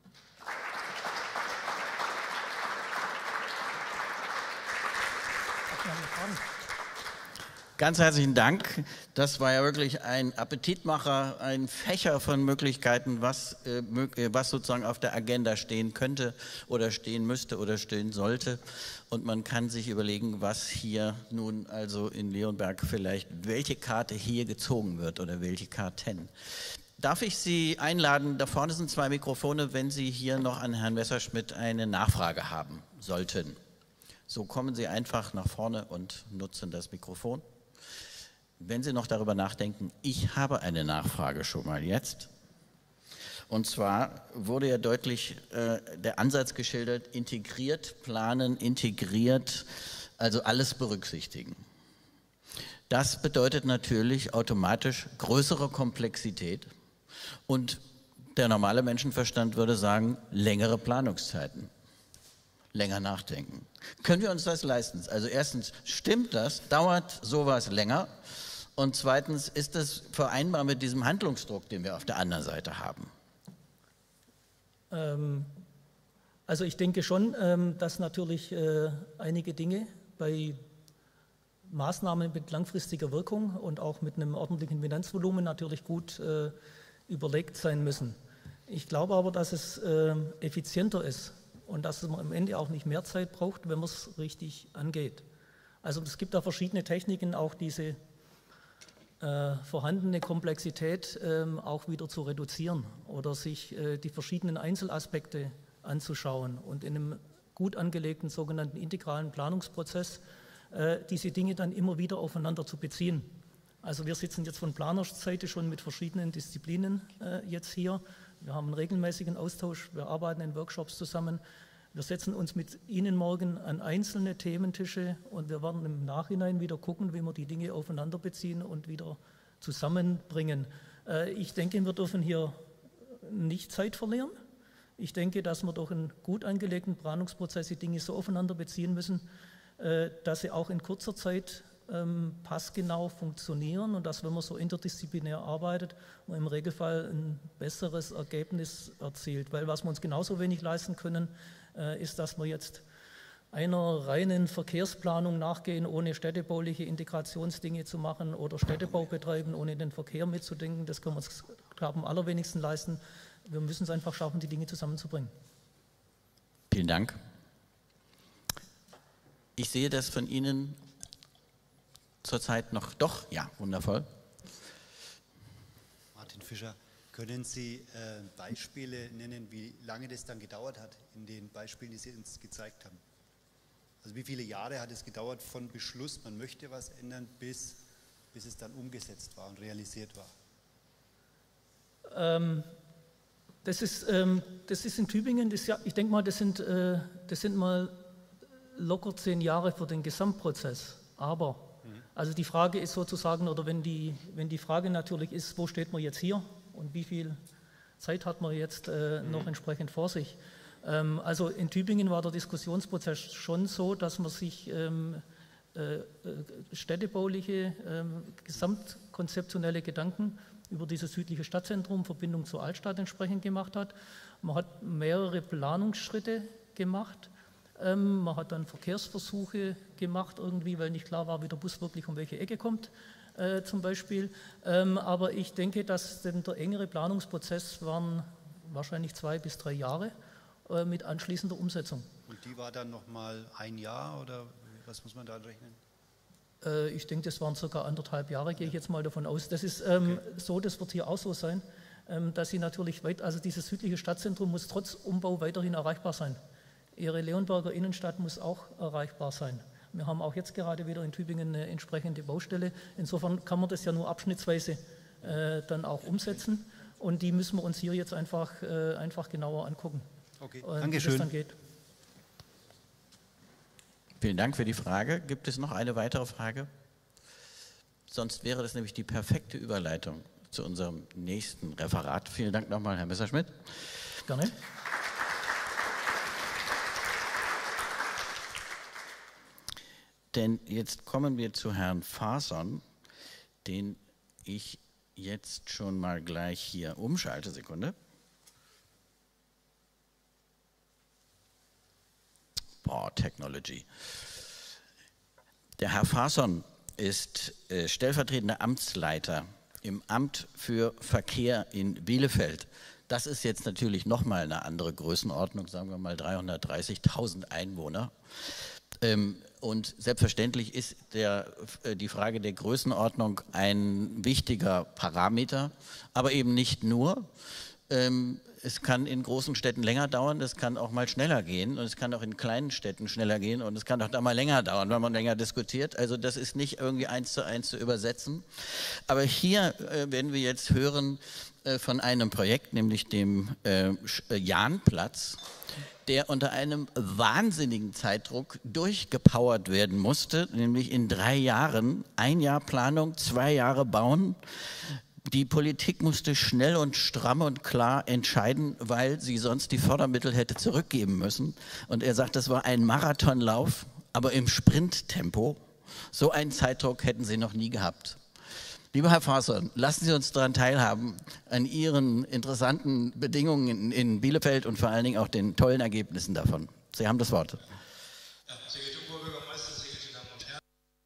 Ganz herzlichen Dank. Das war ja wirklich ein Appetitmacher, ein Fächer von Möglichkeiten, was, äh, was sozusagen auf der Agenda stehen könnte oder stehen müsste oder stehen sollte. Und man kann sich überlegen, was hier nun also in Leonberg vielleicht, welche Karte hier gezogen wird oder welche Karten. Darf ich Sie einladen, da vorne sind zwei Mikrofone, wenn Sie hier noch an Herrn Messerschmidt eine Nachfrage haben sollten. So kommen Sie einfach nach vorne und nutzen das Mikrofon. Wenn Sie noch darüber nachdenken, ich habe eine Nachfrage schon mal jetzt. Und zwar wurde ja deutlich äh, der Ansatz geschildert, integriert planen, integriert, also alles berücksichtigen. Das bedeutet natürlich automatisch größere Komplexität und der normale Menschenverstand würde sagen, längere Planungszeiten, länger nachdenken. Können wir uns das leisten? Also erstens, stimmt das? Dauert sowas länger? Und zweitens, ist das vereinbar mit diesem Handlungsdruck, den wir auf der anderen Seite haben? Ähm, also ich denke schon, ähm, dass natürlich äh, einige Dinge bei Maßnahmen mit langfristiger Wirkung und auch mit einem ordentlichen Finanzvolumen natürlich gut äh, überlegt sein müssen. Ich glaube aber, dass es äh, effizienter ist und dass man am Ende auch nicht mehr Zeit braucht, wenn man es richtig angeht. Also es gibt da verschiedene Techniken, auch diese äh, vorhandene Komplexität äh, auch wieder zu reduzieren oder sich äh, die verschiedenen Einzelaspekte anzuschauen und in einem gut angelegten sogenannten integralen Planungsprozess äh, diese Dinge dann immer wieder aufeinander zu beziehen. Also wir sitzen jetzt von Planerseite schon mit verschiedenen Disziplinen äh, jetzt hier. Wir haben einen regelmäßigen Austausch, wir arbeiten in Workshops zusammen. Wir setzen uns mit Ihnen morgen an einzelne Thementische und wir werden im Nachhinein wieder gucken, wie wir die Dinge aufeinander beziehen und wieder zusammenbringen. Äh, ich denke, wir dürfen hier nicht Zeit verlieren. Ich denke, dass wir durch einen gut angelegten Planungsprozess die Dinge so aufeinander beziehen müssen, äh, dass sie auch in kurzer Zeit ähm, passgenau funktionieren und dass, wenn man so interdisziplinär arbeitet, man im Regelfall ein besseres Ergebnis erzielt. Weil was wir uns genauso wenig leisten können, äh, ist, dass wir jetzt einer reinen Verkehrsplanung nachgehen, ohne städtebauliche Integrationsdinge zu machen oder Städtebau betreiben, ohne den Verkehr mitzudenken. Das können wir uns, glaube ich, am allerwenigsten leisten. Wir müssen es einfach schaffen, die Dinge zusammenzubringen. Vielen Dank. Ich sehe das von Ihnen zurzeit noch, doch, ja, wundervoll. Martin Fischer, können Sie äh, Beispiele nennen, wie lange das dann gedauert hat in den Beispielen, die Sie uns gezeigt haben? Also wie viele Jahre hat es gedauert von Beschluss, man möchte was ändern, bis, bis es dann umgesetzt war und realisiert war? Ähm, das, ist, ähm, das ist in Tübingen, das, ja, ich denke mal, das sind, äh, das sind mal locker zehn Jahre für den Gesamtprozess. Aber, mhm. also die Frage ist sozusagen, oder wenn die, wenn die Frage natürlich ist, wo steht man jetzt hier und wie viel Zeit hat man jetzt äh, mhm. noch entsprechend vor sich. Ähm, also in Tübingen war der Diskussionsprozess schon so, dass man sich ähm, äh, städtebauliche, ähm, gesamtkonzeptionelle Gedanken über dieses südliche Stadtzentrum, Verbindung zur Altstadt entsprechend gemacht hat. Man hat mehrere Planungsschritte gemacht. Ähm, man hat dann Verkehrsversuche gemacht irgendwie, weil nicht klar war, wie der Bus wirklich um welche Ecke kommt, äh, zum Beispiel. Ähm, aber ich denke, dass denn der engere Planungsprozess waren wahrscheinlich zwei bis drei Jahre äh, mit anschließender Umsetzung. Und die war dann nochmal ein Jahr oder was muss man da rechnen? Äh, ich denke, das waren circa anderthalb Jahre, gehe ich jetzt mal davon aus. Das ist ähm, okay. so, das wird hier auch so sein, ähm, dass sie natürlich weit, also dieses südliche Stadtzentrum muss trotz Umbau weiterhin erreichbar sein. Ihre Leonberger Innenstadt muss auch erreichbar sein. Wir haben auch jetzt gerade wieder in Tübingen eine entsprechende Baustelle. Insofern kann man das ja nur abschnittsweise äh, dann auch umsetzen. Und die müssen wir uns hier jetzt einfach, äh, einfach genauer angucken. Okay, äh, danke wie schön. das dann geht. Vielen Dank für die Frage. Gibt es noch eine weitere Frage? Sonst wäre das nämlich die perfekte Überleitung zu unserem nächsten Referat. Vielen Dank nochmal, Herr Messerschmidt. Gerne. Denn jetzt kommen wir zu Herrn Farson, den ich jetzt schon mal gleich hier umschalte. Sekunde. Boah, Technology. Der Herr Farson ist äh, stellvertretender Amtsleiter im Amt für Verkehr in Bielefeld. Das ist jetzt natürlich nochmal eine andere Größenordnung, sagen wir mal dreihundertdreißigtausend Einwohner. Ähm, und selbstverständlich ist der, äh, die Frage der Größenordnung ein wichtiger Parameter, aber eben nicht nur. Ähm, es kann in großen Städten länger dauern, es kann auch mal schneller gehen und es kann auch in kleinen Städten schneller gehen und es kann auch da mal länger dauern, wenn man länger diskutiert. Also das ist nicht irgendwie eins zu eins zu übersetzen. Aber hier äh, werden wir jetzt hören äh, von einem Projekt, nämlich dem äh, Jahnplatz, der unter einem wahnsinnigen Zeitdruck durchgepowert werden musste, nämlich in drei Jahren, ein Jahr Planung, zwei Jahre bauen. Die Politik musste schnell und stramm und klar entscheiden, weil sie sonst die Fördermittel hätte zurückgeben müssen. Und er sagt, das war ein Marathonlauf, aber im Sprinttempo. So einen Zeitdruck hätten sie noch nie gehabt. Lieber Herr Fasson, lassen Sie uns daran teilhaben, an Ihren interessanten Bedingungen in, in Bielefeld und vor allen Dingen auch den tollen Ergebnissen davon. Sie haben das Wort. Ja, sehr geehrter Oberbürgermeister, sehr geehrte Damen und Herren.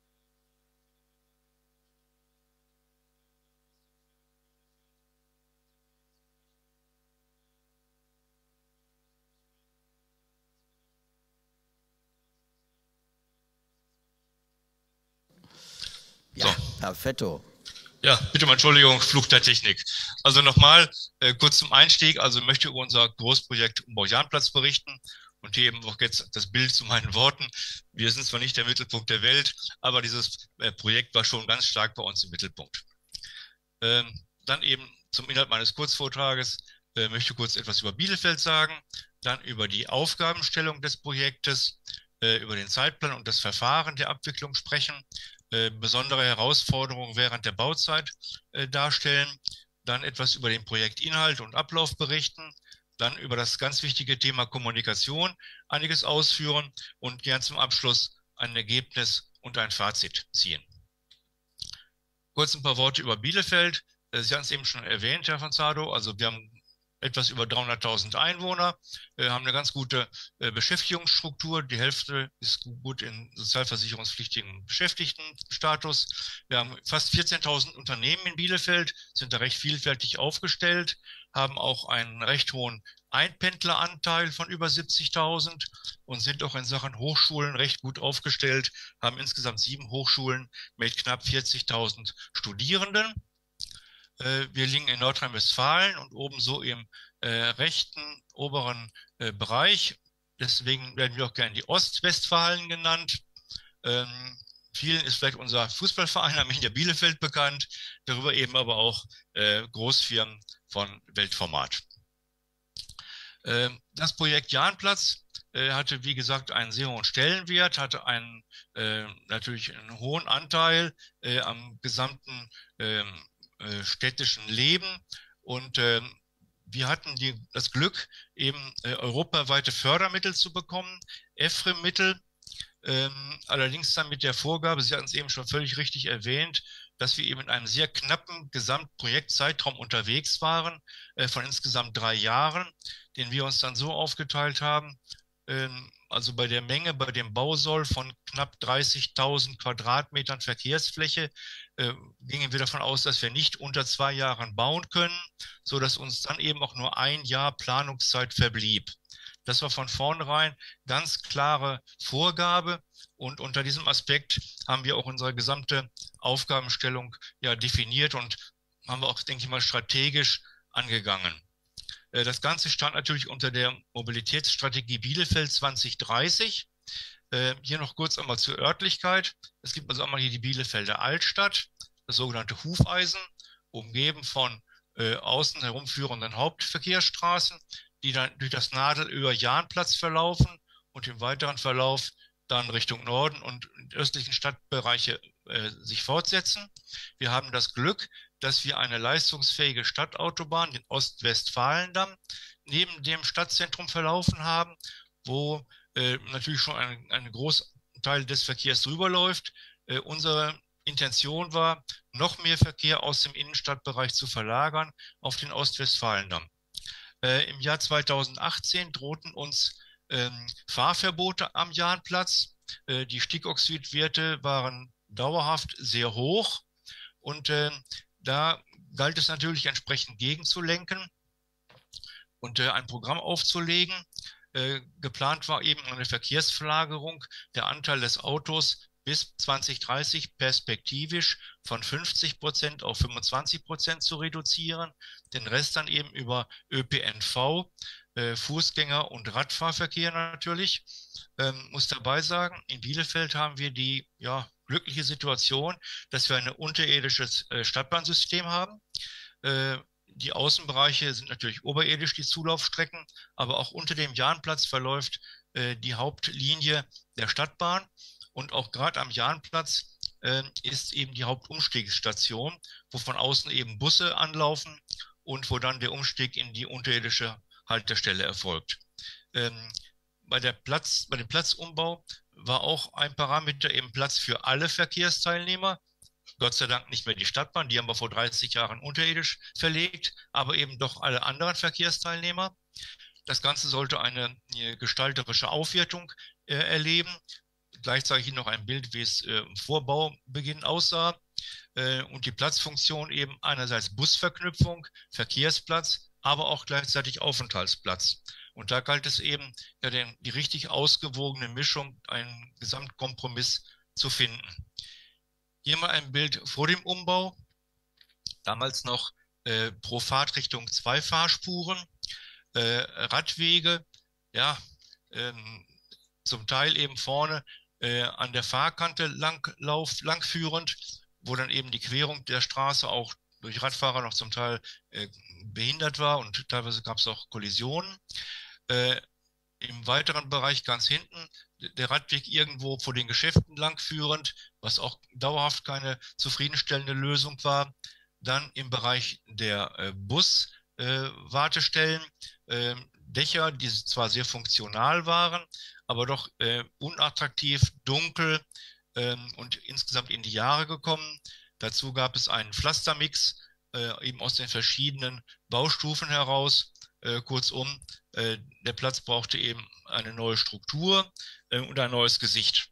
Ja, perfetto. Ja, bitte um Entschuldigung, Fluch der Technik. Also nochmal, äh, kurz zum Einstieg, also ich möchte über unser Großprojekt Umbau Jahnplatz berichten und hier eben auch jetzt das Bild zu meinen Worten. Wir sind zwar nicht der Mittelpunkt der Welt, aber dieses äh, Projekt war schon ganz stark bei uns im Mittelpunkt. Ähm, dann eben zum Inhalt meines Kurzvortrages äh, möchte kurz etwas über Bielefeld sagen, dann über die Aufgabenstellung des Projektes, äh, über den Zeitplan und das Verfahren der Abwicklung sprechen, Äh, besondere Herausforderungen während der Bauzeit äh, darstellen, dann etwas über den Projektinhalt und Ablauf berichten, dann über das ganz wichtige Thema Kommunikation einiges ausführen und gern zum Abschluss ein Ergebnis und ein Fazit ziehen. Kurz ein paar Worte über Bielefeld. Sie haben es eben schon erwähnt, Herr Fanzado, also wir haben etwas über dreihunderttausend Einwohner, äh, haben eine ganz gute äh, Beschäftigungsstruktur. Die Hälfte ist gut in sozialversicherungspflichtigen Beschäftigtenstatus. Wir haben fast vierzehntausend Unternehmen in Bielefeld, sind da recht vielfältig aufgestellt, haben auch einen recht hohen Einpendleranteil von über siebzigtausend und sind auch in Sachen Hochschulen recht gut aufgestellt, haben insgesamt sieben Hochschulen mit knapp vierzigtausend Studierenden. Wir liegen in Nordrhein-Westfalen und oben so im äh, rechten oberen äh, Bereich. Deswegen werden wir auch gerne die Ostwestfalen genannt. Ähm, vielen ist vielleicht unser Fußballverein Arminia Bielefeld bekannt, darüber eben aber auch äh, Großfirmen von Weltformat. Ähm, das Projekt Jahnplatz äh, hatte, wie gesagt, einen sehr hohen Stellenwert, hatte einen äh, natürlich einen hohen Anteil äh, am gesamten äh, städtischen Leben und äh, wir hatten die, das Glück, eben äh, europaweite Fördermittel zu bekommen, E F R E M-Mittel, ähm, allerdings dann mit der Vorgabe, Sie hatten es eben schon völlig richtig erwähnt, dass wir eben in einem sehr knappen Gesamtprojektzeitraum unterwegs waren, äh, von insgesamt drei Jahren, den wir uns dann so aufgeteilt haben, ähm, also bei der Menge, bei dem Bausoll von knapp dreißigtausend Quadratmetern Verkehrsfläche, äh, gingen wir davon aus, dass wir nicht unter zwei Jahren bauen können, so dass uns dann eben auch nur ein Jahr Planungszeit verblieb. Das war von vornherein ganz klare Vorgabe und unter diesem Aspekt haben wir auch unsere gesamte Aufgabenstellung ja definiert und haben wir auch, denke ich mal, strategisch angegangen. Das Ganze stand natürlich unter der Mobilitätsstrategie Bielefeld zwanzig dreißig. Äh, hier noch kurz einmal zur Örtlichkeit. Es gibt also einmal hier die Bielefelder Altstadt, das sogenannte Hufeisen, umgeben von äh, außen herumführenden Hauptverkehrsstraßen, die dann durch das Nadelöhr Jahnplatz verlaufen und im weiteren Verlauf dann Richtung Norden und östlichen Stadtbereiche äh, sich fortsetzen. Wir haben das Glück, dass wir eine leistungsfähige Stadtautobahn, den Ost-Westfalen-Damm, neben dem Stadtzentrum verlaufen haben, wo äh, natürlich schon ein, ein Großteil des Verkehrs rüberläuft. Äh, unsere Intention war, noch mehr Verkehr aus dem Innenstadtbereich zu verlagern auf den Ost-Westfalen-Damm. Äh, Im Jahr zweitausendachtzehn drohten uns ähm, Fahrverbote am Jahnplatz. Äh, die Stickoxidwerte waren dauerhaft sehr hoch und äh, da galt es natürlich entsprechend gegenzulenken und äh, ein Programm aufzulegen. äh, geplant war eben eine Verkehrsverlagerung, der Anteil des Autos bis zwanzig dreißig perspektivisch von fünfzig Prozent auf fünfundzwanzig Prozent zu reduzieren, den Rest dann eben über Ö P N V, äh, Fußgänger- und Radfahrverkehr natürlich. Ähm, muss dabei sagen, in Bielefeld haben wir die ja, glückliche Situation, dass wir ein unterirdisches äh, Stadtbahnsystem haben. Äh, die Außenbereiche sind natürlich oberirdisch, die Zulaufstrecken, aber auch unter dem Jahnplatz verläuft äh, die Hauptlinie der Stadtbahn. Und auch gerade am Jahnplatz äh, ist eben die Hauptumstiegsstation, wo von außen eben Busse anlaufen und wo dann der Umstieg in die unterirdische Haltestelle erfolgt. Ähm, bei, der Platz, bei dem Platzumbau war auch ein Parameter eben Platz für alle Verkehrsteilnehmer. Gott sei Dank nicht mehr die Stadtbahn, die haben wir vor dreißig Jahren unterirdisch verlegt, aber eben doch alle anderen Verkehrsteilnehmer. Das Ganze sollte eine, eine gestalterische Aufwertung äh, erleben. Gleichzeitig noch ein Bild, wie es äh, im Vorbaubeginn aussah. Äh, und die Platzfunktion eben einerseits Busverknüpfung, Verkehrsplatz, aber auch gleichzeitig Aufenthaltsplatz. Und da galt es eben, ja, den, die richtig ausgewogene Mischung, einen Gesamtkompromiss zu finden. Hier mal ein Bild vor dem Umbau. Damals noch äh, pro Fahrtrichtung zwei Fahrspuren, äh, Radwege, ja, ähm, zum Teil eben vorne äh, an der Fahrkante langlauf, langführend, wo dann eben die Querung der Straße auch durch Radfahrer noch zum Teil äh, behindert war und teilweise gab es auch Kollisionen. Äh, Im weiteren Bereich ganz hinten der Radweg irgendwo vor den Geschäften langführend, was auch dauerhaft keine zufriedenstellende Lösung war. Dann im Bereich der äh, Buswartestellen äh, äh, Dächer, die zwar sehr funktional waren, aber doch äh, unattraktiv, dunkel äh, und insgesamt in die Jahre gekommen. Dazu gab es einen Pflastermix, äh, eben aus den verschiedenen Baustufen heraus. Äh, kurzum, äh, der Platz brauchte eben eine neue Struktur äh, und ein neues Gesicht.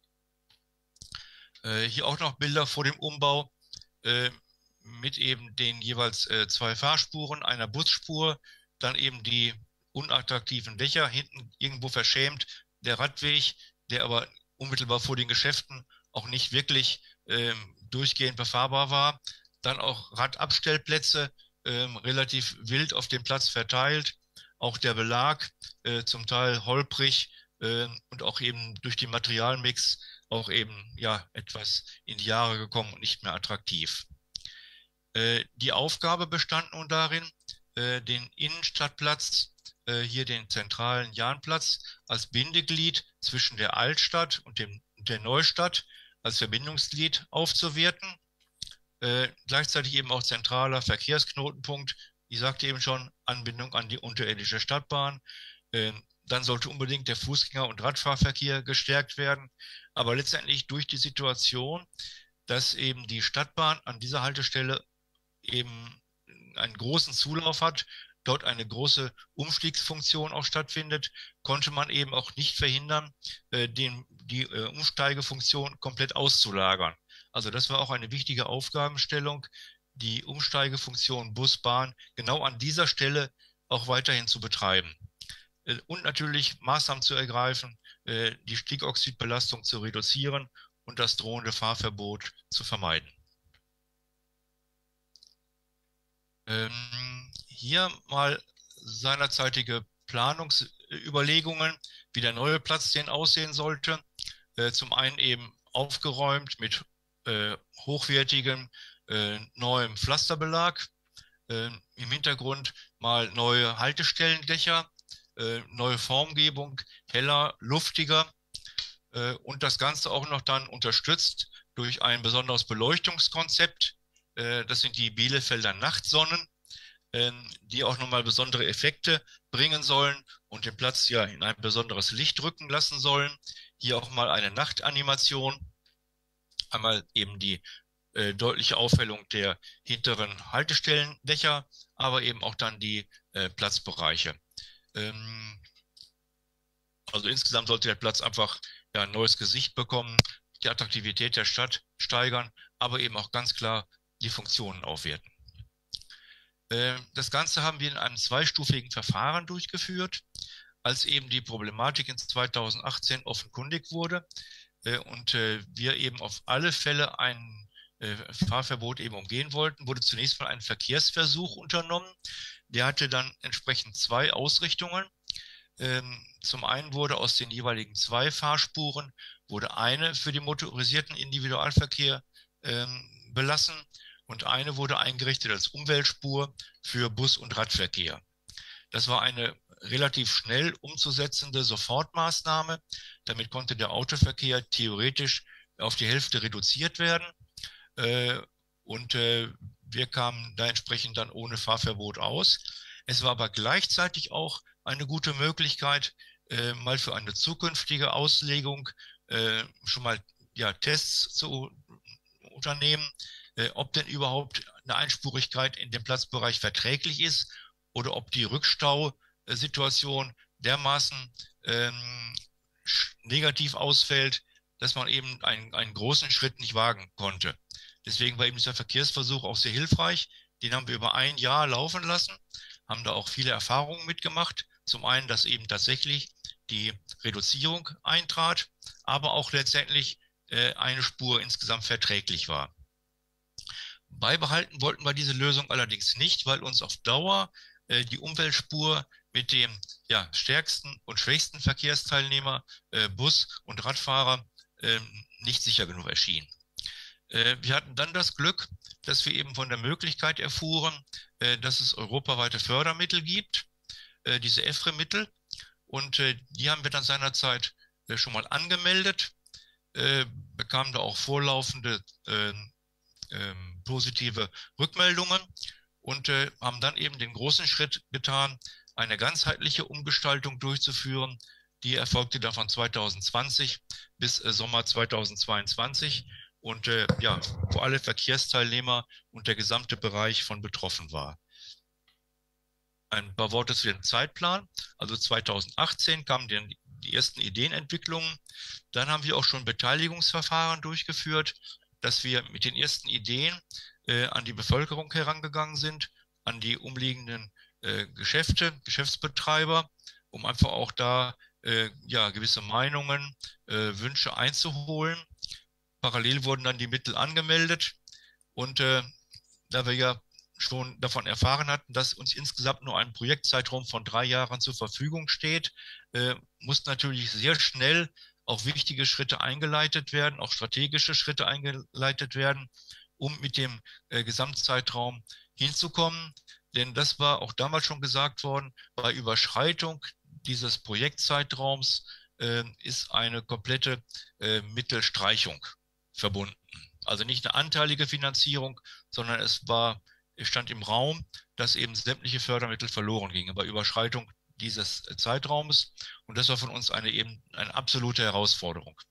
Äh, hier auch noch Bilder vor dem Umbau äh, mit eben den jeweils äh, zwei Fahrspuren, einer Busspur, dann eben die unattraktiven Dächer, hinten irgendwo verschämt der Radweg, der aber unmittelbar vor den Geschäften auch nicht wirklich äh, durchgehend befahrbar war. Dann auch Radabstellplätze, äh, relativ wild auf dem Platz verteilt. Auch der Belag, äh, zum Teil holprig äh, und auch eben durch den Materialmix auch eben ja etwas in die Jahre gekommen und nicht mehr attraktiv. Äh, die Aufgabe bestand nun darin, äh, den Innenstadtplatz, äh, hier den zentralen Jahnplatz, als Bindeglied zwischen der Altstadt und dem, der Neustadt als Verbindungsglied aufzuwerten. Äh, gleichzeitig eben auch zentraler Verkehrsknotenpunkt. Ich sagte eben schon, Anbindung an die unterirdische Stadtbahn. Äh, dann sollte unbedingt der Fußgänger- und Radfahrverkehr gestärkt werden. Aber letztendlich durch die Situation, dass eben die Stadtbahn an dieser Haltestelle eben einen großen Zulauf hat, dort eine große Umstiegsfunktion auch stattfindet, konnte man eben auch nicht verhindern, äh, den, die äh, Umsteigefunktion komplett auszulagern. Also das war auch eine wichtige Aufgabenstellung, die Umsteigefunktion Bus, Bahn genau an dieser Stelle auch weiterhin zu betreiben. Äh, und natürlich Maßnahmen zu ergreifen, äh, die Stickoxidbelastung zu reduzieren und das drohende Fahrverbot zu vermeiden. Ähm, hier mal seinerzeitige Planungsüberlegungen, wie der neue Platz denn aussehen sollte. Äh, zum einen eben aufgeräumt mit äh, hochwertigem äh, neuem Pflasterbelag. Äh, Im Hintergrund mal neue Haltestellendächer, äh, neue Formgebung, heller, luftiger äh, und das Ganze auch noch dann unterstützt durch ein besonderes Beleuchtungskonzept. Äh, das sind die Bielefelder Nachtsonnen, äh, die auch nochmal besondere Effekte bringen sollen und den Platz ja in ein besonderes Licht rücken lassen sollen. Hier auch mal eine Nachtanimation. Einmal eben die äh, deutliche Aufhellung der hinteren Haltestellendächer, aber eben auch dann die äh, Platzbereiche. Ähm, also insgesamt sollte der Platz einfach ja, ein neues Gesicht bekommen, die Attraktivität der Stadt steigern, aber eben auch ganz klar die Funktionen aufwerten. Äh, das Ganze haben wir in einem zweistufigen Verfahren durchgeführt. als eben die Problematik in zweitausendachtzehn offenkundig wurde äh, und äh, wir eben auf alle Fälle ein äh, Fahrverbot eben umgehen wollten, wurde zunächst mal ein Verkehrsversuch unternommen. Der hatte dann entsprechend zwei Ausrichtungen. Ähm, zum einen wurde aus den jeweiligen zwei Fahrspuren wurde eine für den motorisierten Individualverkehr ähm, belassen und eine wurde eingerichtet als Umweltspur für Bus- und Radverkehr. Das war eine relativ schnell umzusetzende Sofortmaßnahme. Damit konnte der Autoverkehr theoretisch auf die Hälfte reduziert werden. Äh, und äh, wir kamen da entsprechend dann ohne Fahrverbot aus. Es war aber gleichzeitig auch eine gute Möglichkeit, äh, mal für eine zukünftige Auslegung äh, schon mal ja, Tests zu unternehmen, äh, ob denn überhaupt eine Einspurigkeit in dem Platzbereich verträglich ist oder ob die Rückstausituation dermaßen ähm, negativ ausfällt, dass man eben einen, einen großen Schritt nicht wagen konnte. Deswegen war eben dieser Verkehrsversuch auch sehr hilfreich. Den haben wir über ein Jahr laufen lassen, haben da auch viele Erfahrungen mitgemacht. Zum einen, dass eben tatsächlich die Reduzierung eintrat, aber auch letztendlich äh, eine Spur insgesamt verträglich war. Beibehalten wollten wir diese Lösung allerdings nicht, weil uns auf Dauer äh, die Umweltspur mit dem ja, stärksten und schwächsten Verkehrsteilnehmer, äh, Bus- und Radfahrer, äh, nicht sicher genug erschien. Äh, wir hatten dann das Glück, dass wir eben von der Möglichkeit erfuhren, äh, dass es europaweite Fördermittel gibt, äh, diese E F R E-Mittel, und äh, die haben wir dann seinerzeit äh, schon mal angemeldet, äh, bekamen da auch vorlaufende äh, äh, positive Rückmeldungen und äh, haben dann eben den großen Schritt getan, eine ganzheitliche Umgestaltung durchzuführen. Die erfolgte dann von zweitausendzwanzig bis äh, Sommer zweitausendzweiundzwanzig und äh, ja, wo alle Verkehrsteilnehmer und der gesamte Bereich von betroffen war. Ein paar Worte zu dem Zeitplan. Also zweitausendachtzehn kamen die, die ersten Ideenentwicklungen. Dann haben wir auch schon Beteiligungsverfahren durchgeführt, dass wir mit den ersten Ideen äh, an die Bevölkerung herangegangen sind, an die umliegenden äh, Geschäfte, Geschäftsbetreiber, um einfach auch da äh, ja, gewisse Meinungen, äh, Wünsche einzuholen. Parallel wurden dann die Mittel angemeldet und äh, da wir ja schon davon erfahren hatten, dass uns insgesamt nur ein Projektzeitraum von drei Jahren zur Verfügung steht, äh, mussten natürlich sehr schnell auch wichtige Schritte eingeleitet werden, auch strategische Schritte eingeleitet werden, um mit dem äh, Gesamtzeitraum hinzukommen. Denn das war auch damals schon gesagt worden, bei Überschreitung dieses Projektzeitraums äh, ist eine komplette äh, Mittelstreichung verbunden. Also nicht eine anteilige Finanzierung, sondern es war, es stand im Raum, dass eben sämtliche Fördermittel verloren gingen bei Überschreitung dieses Zeitraums. Und das war von uns eine eben eine absolute Herausforderung.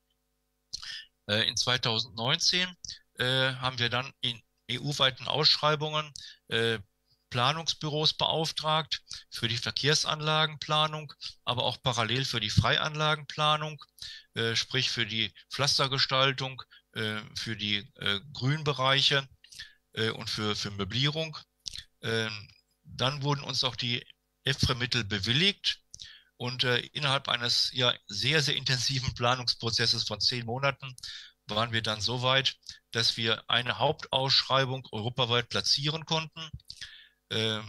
Äh, in zweitausendneunzehn äh, haben wir dann in E U-weiten Ausschreibungen äh, Planungsbüros beauftragt für die Verkehrsanlagenplanung, aber auch parallel für die Freianlagenplanung, äh, sprich für die Pflastergestaltung, äh, für die äh, Grünbereiche äh, und für, für Möblierung. Äh, dann wurden uns auch die E F R E-Mittel bewilligt und äh, innerhalb eines ja, sehr, sehr intensiven Planungsprozesses von zehn Monaten waren wir dann so weit, dass wir eine Hauptausschreibung europaweit platzieren konnten. Äh,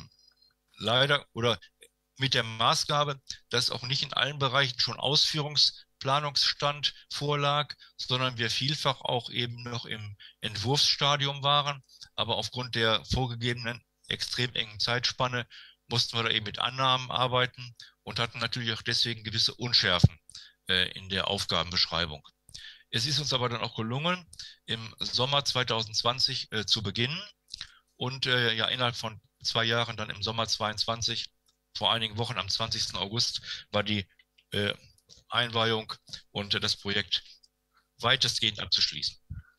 leider oder mit der Maßgabe, dass auch nicht in allen Bereichen schon Ausführungsplanungsstand vorlag, sondern wir vielfach auch eben noch im Entwurfsstadium waren. Aber aufgrund der vorgegebenen extrem engen Zeitspanne mussten wir da eben mit Annahmen arbeiten und hatten natürlich auch deswegen gewisse Unschärfen äh, in der Aufgabenbeschreibung. Es ist uns aber dann auch gelungen, im Sommer zweitausendzwanzig äh, zu beginnen und äh, ja innerhalb von zwei Jahren dann im Sommer zweiundzwanzig, vor einigen Wochen am zwanzigsten August, war die äh, Einweihung und äh, das Projekt weitestgehend abzuschließen.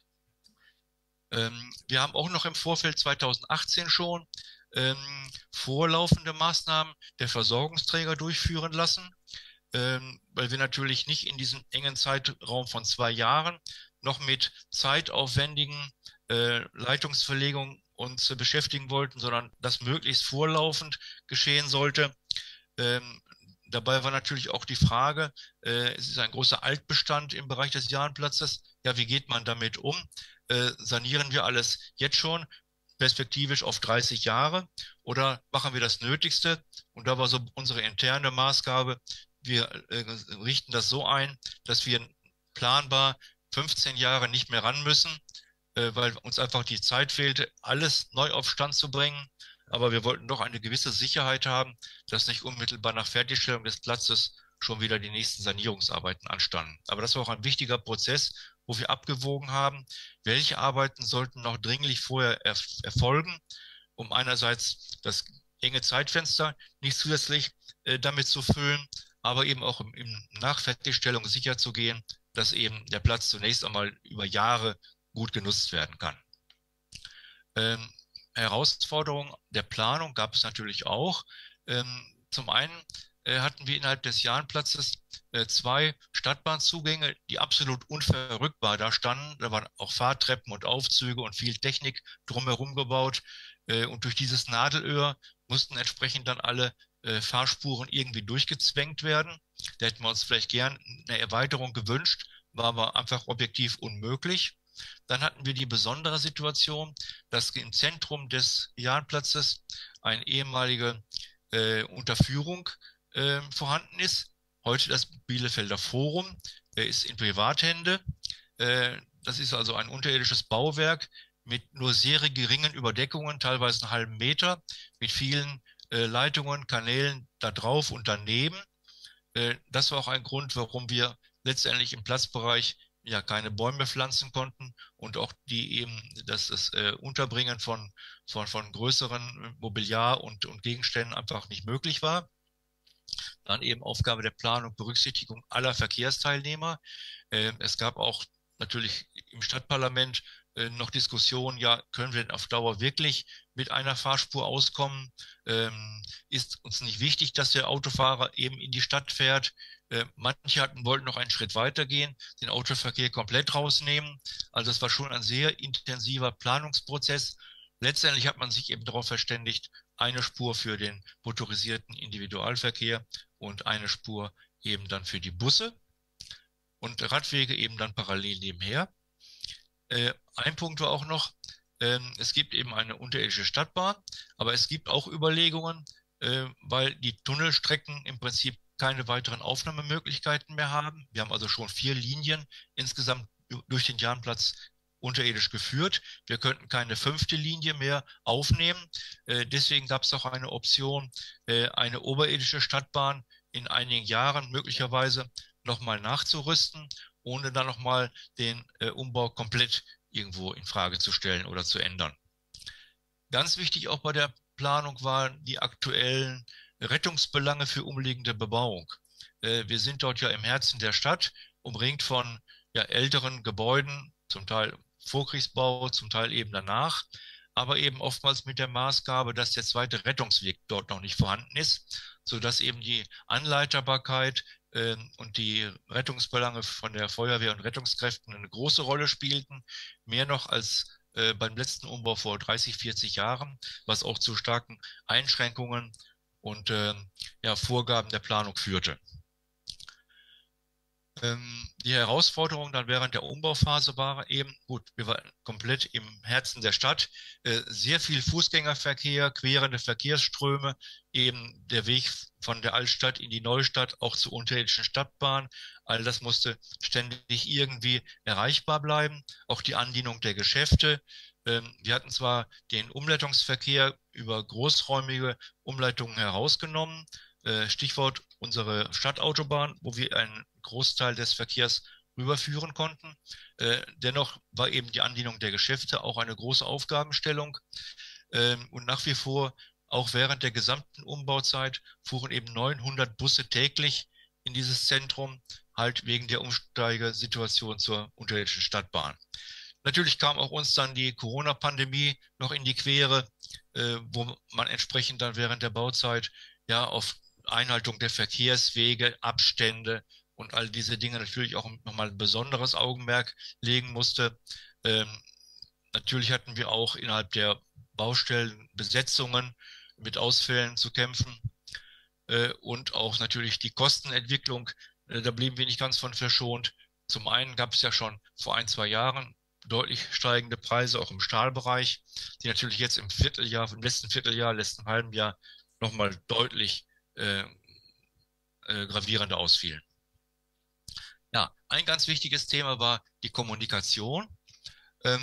Ähm, wir haben auch noch im Vorfeld zweitausendachtzehn schon ähm, vorlaufende Maßnahmen der Versorgungsträger durchführen lassen, ähm, weil wir natürlich nicht in diesem engen Zeitraum von zwei Jahren noch mit zeitaufwendigen äh, Leitungsverlegungen uns äh, beschäftigen wollten, sondern das möglichst vorlaufend geschehen sollte. Ähm, dabei war natürlich auch die Frage, äh, es ist ein großer Altbestand im Bereich des Jahnplatzes. Ja, wie geht man damit um? Äh, sanieren wir alles jetzt schon, perspektivisch auf dreißig Jahre, oder machen wir das Nötigste? Und da war so unsere interne Maßgabe, wir äh, richten das so ein, dass wir planbar fünfzehn Jahre nicht mehr ran müssen, äh, weil uns einfach die Zeit fehlte, alles neu auf Stand zu bringen. Aber wir wollten doch eine gewisse Sicherheit haben, dass nicht unmittelbar nach Fertigstellung des Platzes schon wieder die nächsten Sanierungsarbeiten anstanden. Aber das war auch ein wichtiger Prozess, wo wir abgewogen haben, welche Arbeiten sollten noch dringlich vorher er erfolgen, um einerseits das enge Zeitfenster nicht zusätzlich äh, damit zu füllen, aber eben auch im, im Nachfertigstellung sicherzugehen, dass eben der Platz zunächst einmal über Jahre gut genutzt werden kann. Ähm, Herausforderungen der Planung gab es natürlich auch. Ähm, zum einen äh, hatten wir innerhalb des Jahnplatzes äh, zwei Stadtbahnzugänge, die absolut unverrückbar da standen. Da waren auch Fahrtreppen und Aufzüge und viel Technik drumherum gebaut. Äh, und durch dieses Nadelöhr mussten entsprechend dann alle äh, Fahrspuren irgendwie durchgezwängt werden. Da hätten wir uns vielleicht gern eine Erweiterung gewünscht, war aber einfach objektiv unmöglich. Dann hatten wir die besondere Situation, dass im Zentrum des Jahnplatzes eine ehemalige äh, Unterführung äh, vorhanden ist. Heute das Bielefelder Forum, äh, ist in Privathände. Äh, das ist also ein unterirdisches Bauwerk mit nur sehr geringen Überdeckungen, teilweise einen halben Meter, mit vielen äh, Leitungen, Kanälen da drauf und daneben. Äh, das war auch ein Grund, warum wir letztendlich im Platzbereich ja keine Bäume pflanzen konnten und auch die eben das, das äh, Unterbringen von, von, von größeren Mobiliar und, und Gegenständen einfach nicht möglich war. Dann eben Aufgabe der Planung, Berücksichtigung aller Verkehrsteilnehmer. Äh, es gab auch natürlich im Stadtparlament äh, noch Diskussionen, ja, können wir denn auf Dauer wirklich mit einer Fahrspur auskommen? Ähm, ist uns nicht wichtig, dass der Autofahrer eben in die Stadt fährt? Äh, manche hatten, wollten noch einen Schritt weiter gehen, den Autoverkehr komplett rausnehmen. Also es war schon ein sehr intensiver Planungsprozess. Letztendlich hat man sich eben darauf verständigt, eine Spur für den motorisierten Individualverkehr und eine Spur eben dann für die Busse und Radwege eben dann parallel nebenher. Äh, ein Punkt war auch noch, ähm, es gibt eben eine unterirdische Stadtbahn, aber es gibt auch Überlegungen, äh, weil die Tunnelstrecken im Prinzip keine weiteren Aufnahmemöglichkeiten mehr haben. Wir haben also schon vier Linien insgesamt durch den Jahnplatz unterirdisch geführt. Wir könnten keine fünfte Linie mehr aufnehmen. Äh, deswegen gab es auch eine Option, äh, eine oberirdische Stadtbahn in einigen Jahren möglicherweise nochmal nachzurüsten, ohne dann nochmal den äh, Umbau komplett irgendwo in Frage zu stellen oder zu ändern. Ganz wichtig auch bei der Planung waren die aktuellen Rettungsbelange für umliegende Bebauung. Äh, wir sind dort ja im Herzen der Stadt, umringt von ja, älteren Gebäuden, zum Teil Vorkriegsbau, zum Teil eben danach, aber eben oftmals mit der Maßgabe, dass der zweite Rettungsweg dort noch nicht vorhanden ist, sodass eben die Anleiterbarkeit äh, und die Rettungsbelange von der Feuerwehr und Rettungskräften eine große Rolle spielten, mehr noch als äh, beim letzten Umbau vor dreißig, vierzig Jahren, was auch zu starken Einschränkungen und äh, ja, Vorgaben der Planung führte. Ähm, die Herausforderung dann während der Umbauphase war eben, gut, wir waren komplett im Herzen der Stadt, äh, sehr viel Fußgängerverkehr, querende Verkehrsströme, eben der Weg von der Altstadt in die Neustadt, auch zur unterirdischen Stadtbahn, all das musste ständig irgendwie erreichbar bleiben, auch die Andienung der Geschäfte. Ähm, wir hatten zwar den Umleitungsverkehr über großräumige Umleitungen herausgenommen, äh, Stichwort unsere Stadtautobahn, wo wir einen Großteil des Verkehrs rüberführen konnten. Äh, dennoch war eben die Andienung der Geschäfte auch eine große Aufgabenstellung. Ähm, und nach wie vor, auch während der gesamten Umbauzeit, fuhren eben neunhundert Busse täglich in dieses Zentrum, halt wegen der Umsteigesituation zur unterirdischen Stadtbahn. Natürlich kam auch uns dann die Corona-Pandemie noch in die Quere, äh, wo man entsprechend dann während der Bauzeit ja auf Einhaltung der Verkehrswege, Abstände und all diese Dinge natürlich auch nochmal ein besonderes Augenmerk legen musste. Ähm, natürlich hatten wir auch innerhalb der Baustellen Besetzungen mit Ausfällen zu kämpfen. äh, und auch natürlich die Kostenentwicklung, äh, da blieben wir nicht ganz von verschont. Zum einen gab es ja schon vor ein, zwei Jahren deutlich steigende Preise, auch im Stahlbereich, die natürlich jetzt im Vierteljahr, im letzten Vierteljahr, letzten halben Jahr nochmal deutlich äh, äh, gravierender ausfielen. Ja, ein ganz wichtiges Thema war die Kommunikation. Ähm,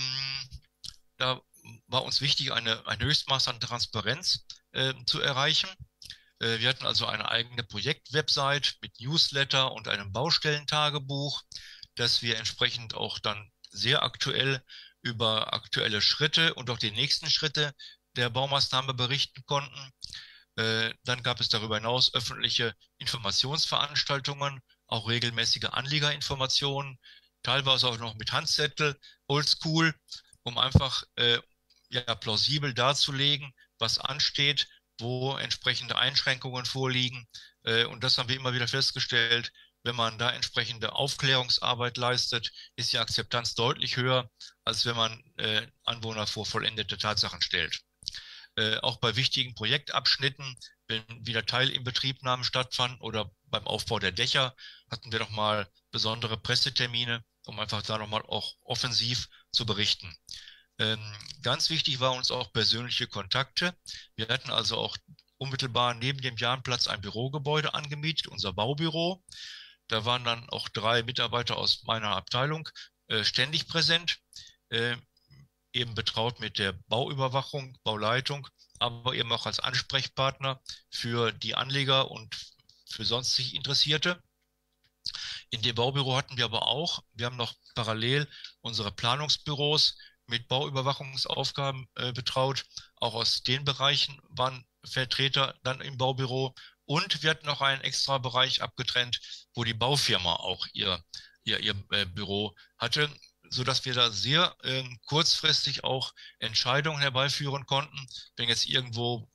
da war uns wichtig, eine, ein Höchstmaß an Transparenz äh, zu erreichen. Äh, wir hatten also eine eigene Projektwebsite mit Newsletter und einem Baustellentagebuch, das wir entsprechend auch dann sehr aktuell über aktuelle Schritte und auch die nächsten Schritte der Baumaßnahme berichten konnten. Äh, dann gab es darüber hinaus öffentliche Informationsveranstaltungen, auch regelmäßige Anliegerinformationen, teilweise auch noch mit Handzettel, oldschool, um einfach äh, ja, plausibel darzulegen, was ansteht, wo entsprechende Einschränkungen vorliegen. Äh, und das haben wir immer wieder festgestellt. Wenn man da entsprechende Aufklärungsarbeit leistet, ist die Akzeptanz deutlich höher, als wenn man äh, Anwohner vor vollendete Tatsachen stellt. Äh, auch bei wichtigen Projektabschnitten, wenn wieder Teilinbetriebnahmen stattfanden oder beim Aufbau der Dächer, hatten wir nochmal besondere Pressetermine, um einfach da nochmal auch offensiv zu berichten. Ähm, ganz wichtig war uns auch persönliche Kontakte. Wir hatten also auch unmittelbar neben dem Jahnplatz ein Bürogebäude angemietet, unser Baubüro. Da waren dann auch drei Mitarbeiter aus meiner Abteilung äh, ständig präsent, äh, eben betraut mit der Bauüberwachung, Bauleitung, aber eben auch als Ansprechpartner für die Anleger und für sonstig Interessierte. In dem Baubüro hatten wir aber auch, wir haben noch parallel unsere Planungsbüros mit Bauüberwachungsaufgaben äh, betraut. Auch aus den Bereichen waren Vertreter dann im Baubüro. Und wir hatten noch einen extra Bereich abgetrennt, wo die Baufirma auch ihr, ihr, ihr äh, Büro hatte, sodass wir da sehr äh, kurzfristig auch Entscheidungen herbeiführen konnten. Wenn jetzt irgendwo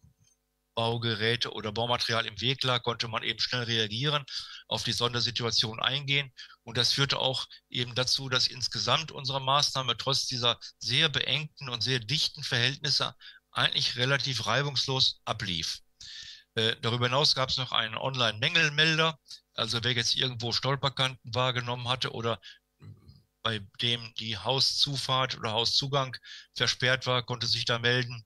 Baugeräte oder Baumaterial im Weg lag, konnte man eben schnell reagieren, auf die Sondersituation eingehen. Und das führte auch eben dazu, dass insgesamt unsere Maßnahme trotz dieser sehr beengten und sehr dichten Verhältnisse eigentlich relativ reibungslos ablief. Äh, darüber hinaus gab es noch einen Online-Mängelmelder, also wer jetzt irgendwo Stolperkanten wahrgenommen hatte oder bei dem die Hauszufahrt oder Hauszugang versperrt war, konnte sich da melden.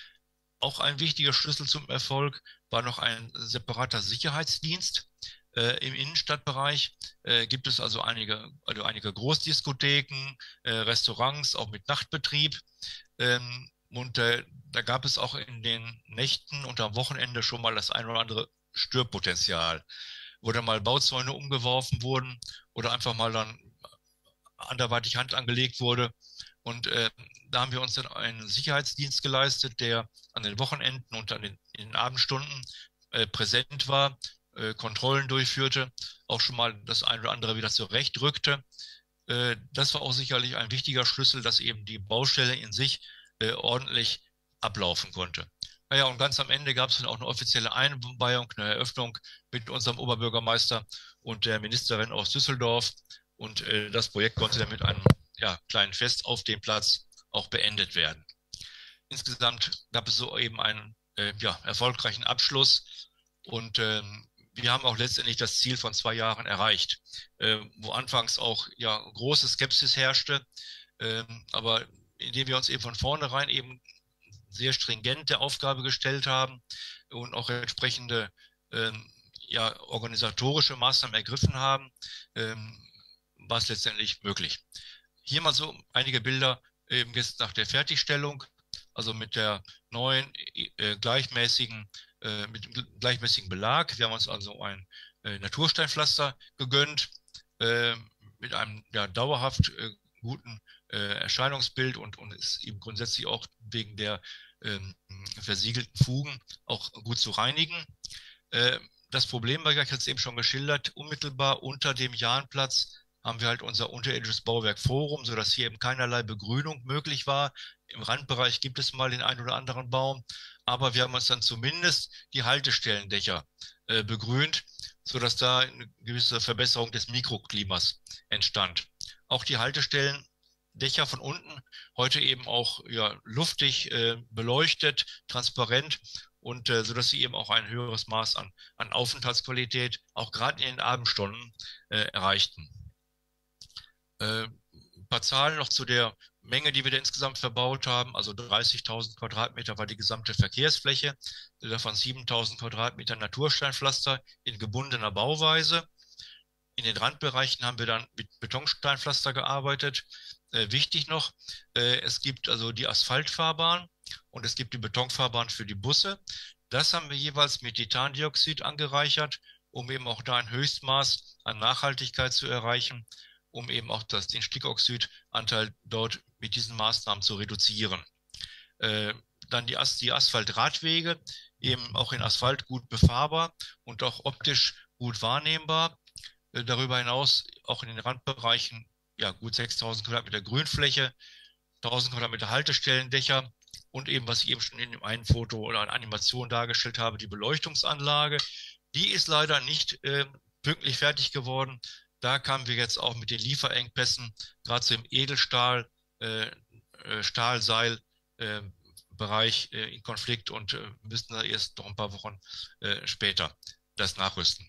Auch ein wichtiger Schlüssel zum Erfolg war noch ein separater Sicherheitsdienst. Äh, Im Innenstadtbereich äh, gibt es also einige, also einige Großdiskotheken, äh, Restaurants, auch mit Nachtbetrieb. Ähm, und äh, da gab es auch in den Nächten und am Wochenende schon mal das ein oder andere Störpotenzial, wo dann mal Bauzäune umgeworfen wurden oder einfach mal dann anderweitig Hand angelegt wurde. Und äh, da haben wir uns dann einen Sicherheitsdienst geleistet, der an den Wochenenden und an den, in den Abendstunden äh, präsent war, äh, Kontrollen durchführte, auch schon mal das ein oder andere wieder zurechtrückte. Äh, das war auch sicherlich ein wichtiger Schlüssel, dass eben die Baustelle in sich äh, ordentlich ablaufen konnte. Naja, und ganz am Ende gab es dann auch eine offizielle Einweihung, eine Eröffnung mit unserem Oberbürgermeister und der Ministerin aus Düsseldorf. Und äh, das Projekt konnte dann mit einem ja, kleinen Fest auf dem Platz auch beendet werden. Insgesamt gab es so eben einen äh, ja, erfolgreichen Abschluss und ähm, wir haben auch letztendlich das Ziel von zwei Jahren erreicht, äh, wo anfangs auch ja, große Skepsis herrschte, äh, aber indem wir uns eben von vornherein eben sehr stringent der Aufgabe gestellt haben und auch entsprechende äh, ja, organisatorische Maßnahmen ergriffen haben, äh, war es letztendlich möglich. Hier mal so einige Bilder eben jetzt nach der Fertigstellung, also mit der neuen äh, gleichmäßigen, äh, mit dem gleichmäßigen Belag. Wir haben uns also ein äh, Natursteinpflaster gegönnt, äh, mit einem ja, dauerhaft äh, guten äh, Erscheinungsbild und, und ist eben grundsätzlich auch wegen der äh, versiegelten Fugen auch gut zu reinigen. Äh, das Problem war ja jetzt eben schon geschildert, unmittelbar unter dem Jahnplatz haben wir halt unser unterirdisches Bauwerk Forum, sodass hier eben keinerlei Begrünung möglich war. Im Randbereich gibt es mal den einen oder anderen Baum, aber wir haben uns dann zumindest die Haltestellendächer äh, begrünt, sodass da eine gewisse Verbesserung des Mikroklimas entstand. Auch die Haltestellendächer von unten, heute eben auch ja, luftig äh, beleuchtet, transparent und äh, sodass sie eben auch ein höheres Maß an, an Aufenthaltsqualität auch gerade in den Abendstunden äh, erreichten. Äh, ein paar Zahlen noch zu der Menge, die wir da insgesamt verbaut haben. Also dreißigtausend Quadratmeter war die gesamte Verkehrsfläche, davon siebentausend Quadratmeter Natursteinpflaster in gebundener Bauweise. In den Randbereichen haben wir dann mit Betonsteinpflaster gearbeitet. Äh, wichtig noch, äh, es gibt also die Asphaltfahrbahn und es gibt die Betonfahrbahn für die Busse. Das haben wir jeweils mit Titandioxid angereichert, um eben auch da ein Höchstmaß an Nachhaltigkeit zu erreichen, um eben auch das, den Stickoxidanteil dort mit diesen Maßnahmen zu reduzieren. Äh, dann die, As die Asphaltradwege, eben auch in Asphalt gut befahrbar und auch optisch gut wahrnehmbar. Äh, darüber hinaus auch in den Randbereichen ja, gut sechstausend Quadratmeter Grünfläche, tausend Quadratmeter Haltestellendächer und eben, was ich eben schon in dem einen Foto oder einer Animation dargestellt habe, die Beleuchtungsanlage. Die ist leider nicht äh, pünktlich fertig geworden. Da kamen wir jetzt auch mit den Lieferengpässen, gerade so im Edelstahl, äh, äh, Stahlseil, äh, Bereich äh, in Konflikt und äh, müssen da erst noch ein paar Wochen äh, später das nachrüsten.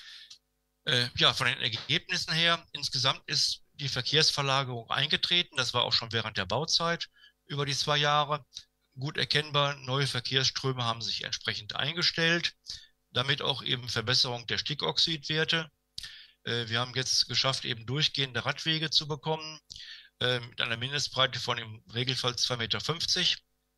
Äh, ja, von den Ergebnissen her, insgesamt ist die Verkehrsverlagerung eingetreten. Das war auch schon während der Bauzeit über die zwei Jahre. Gut erkennbar, neue Verkehrsströme haben sich entsprechend eingestellt. Damit auch eben Verbesserung der Stickoxidwerte. Äh, wir haben jetzt geschafft, eben durchgehende Radwege zu bekommen, äh, mit einer Mindestbreite von im Regelfall zwei Meter fünfzig.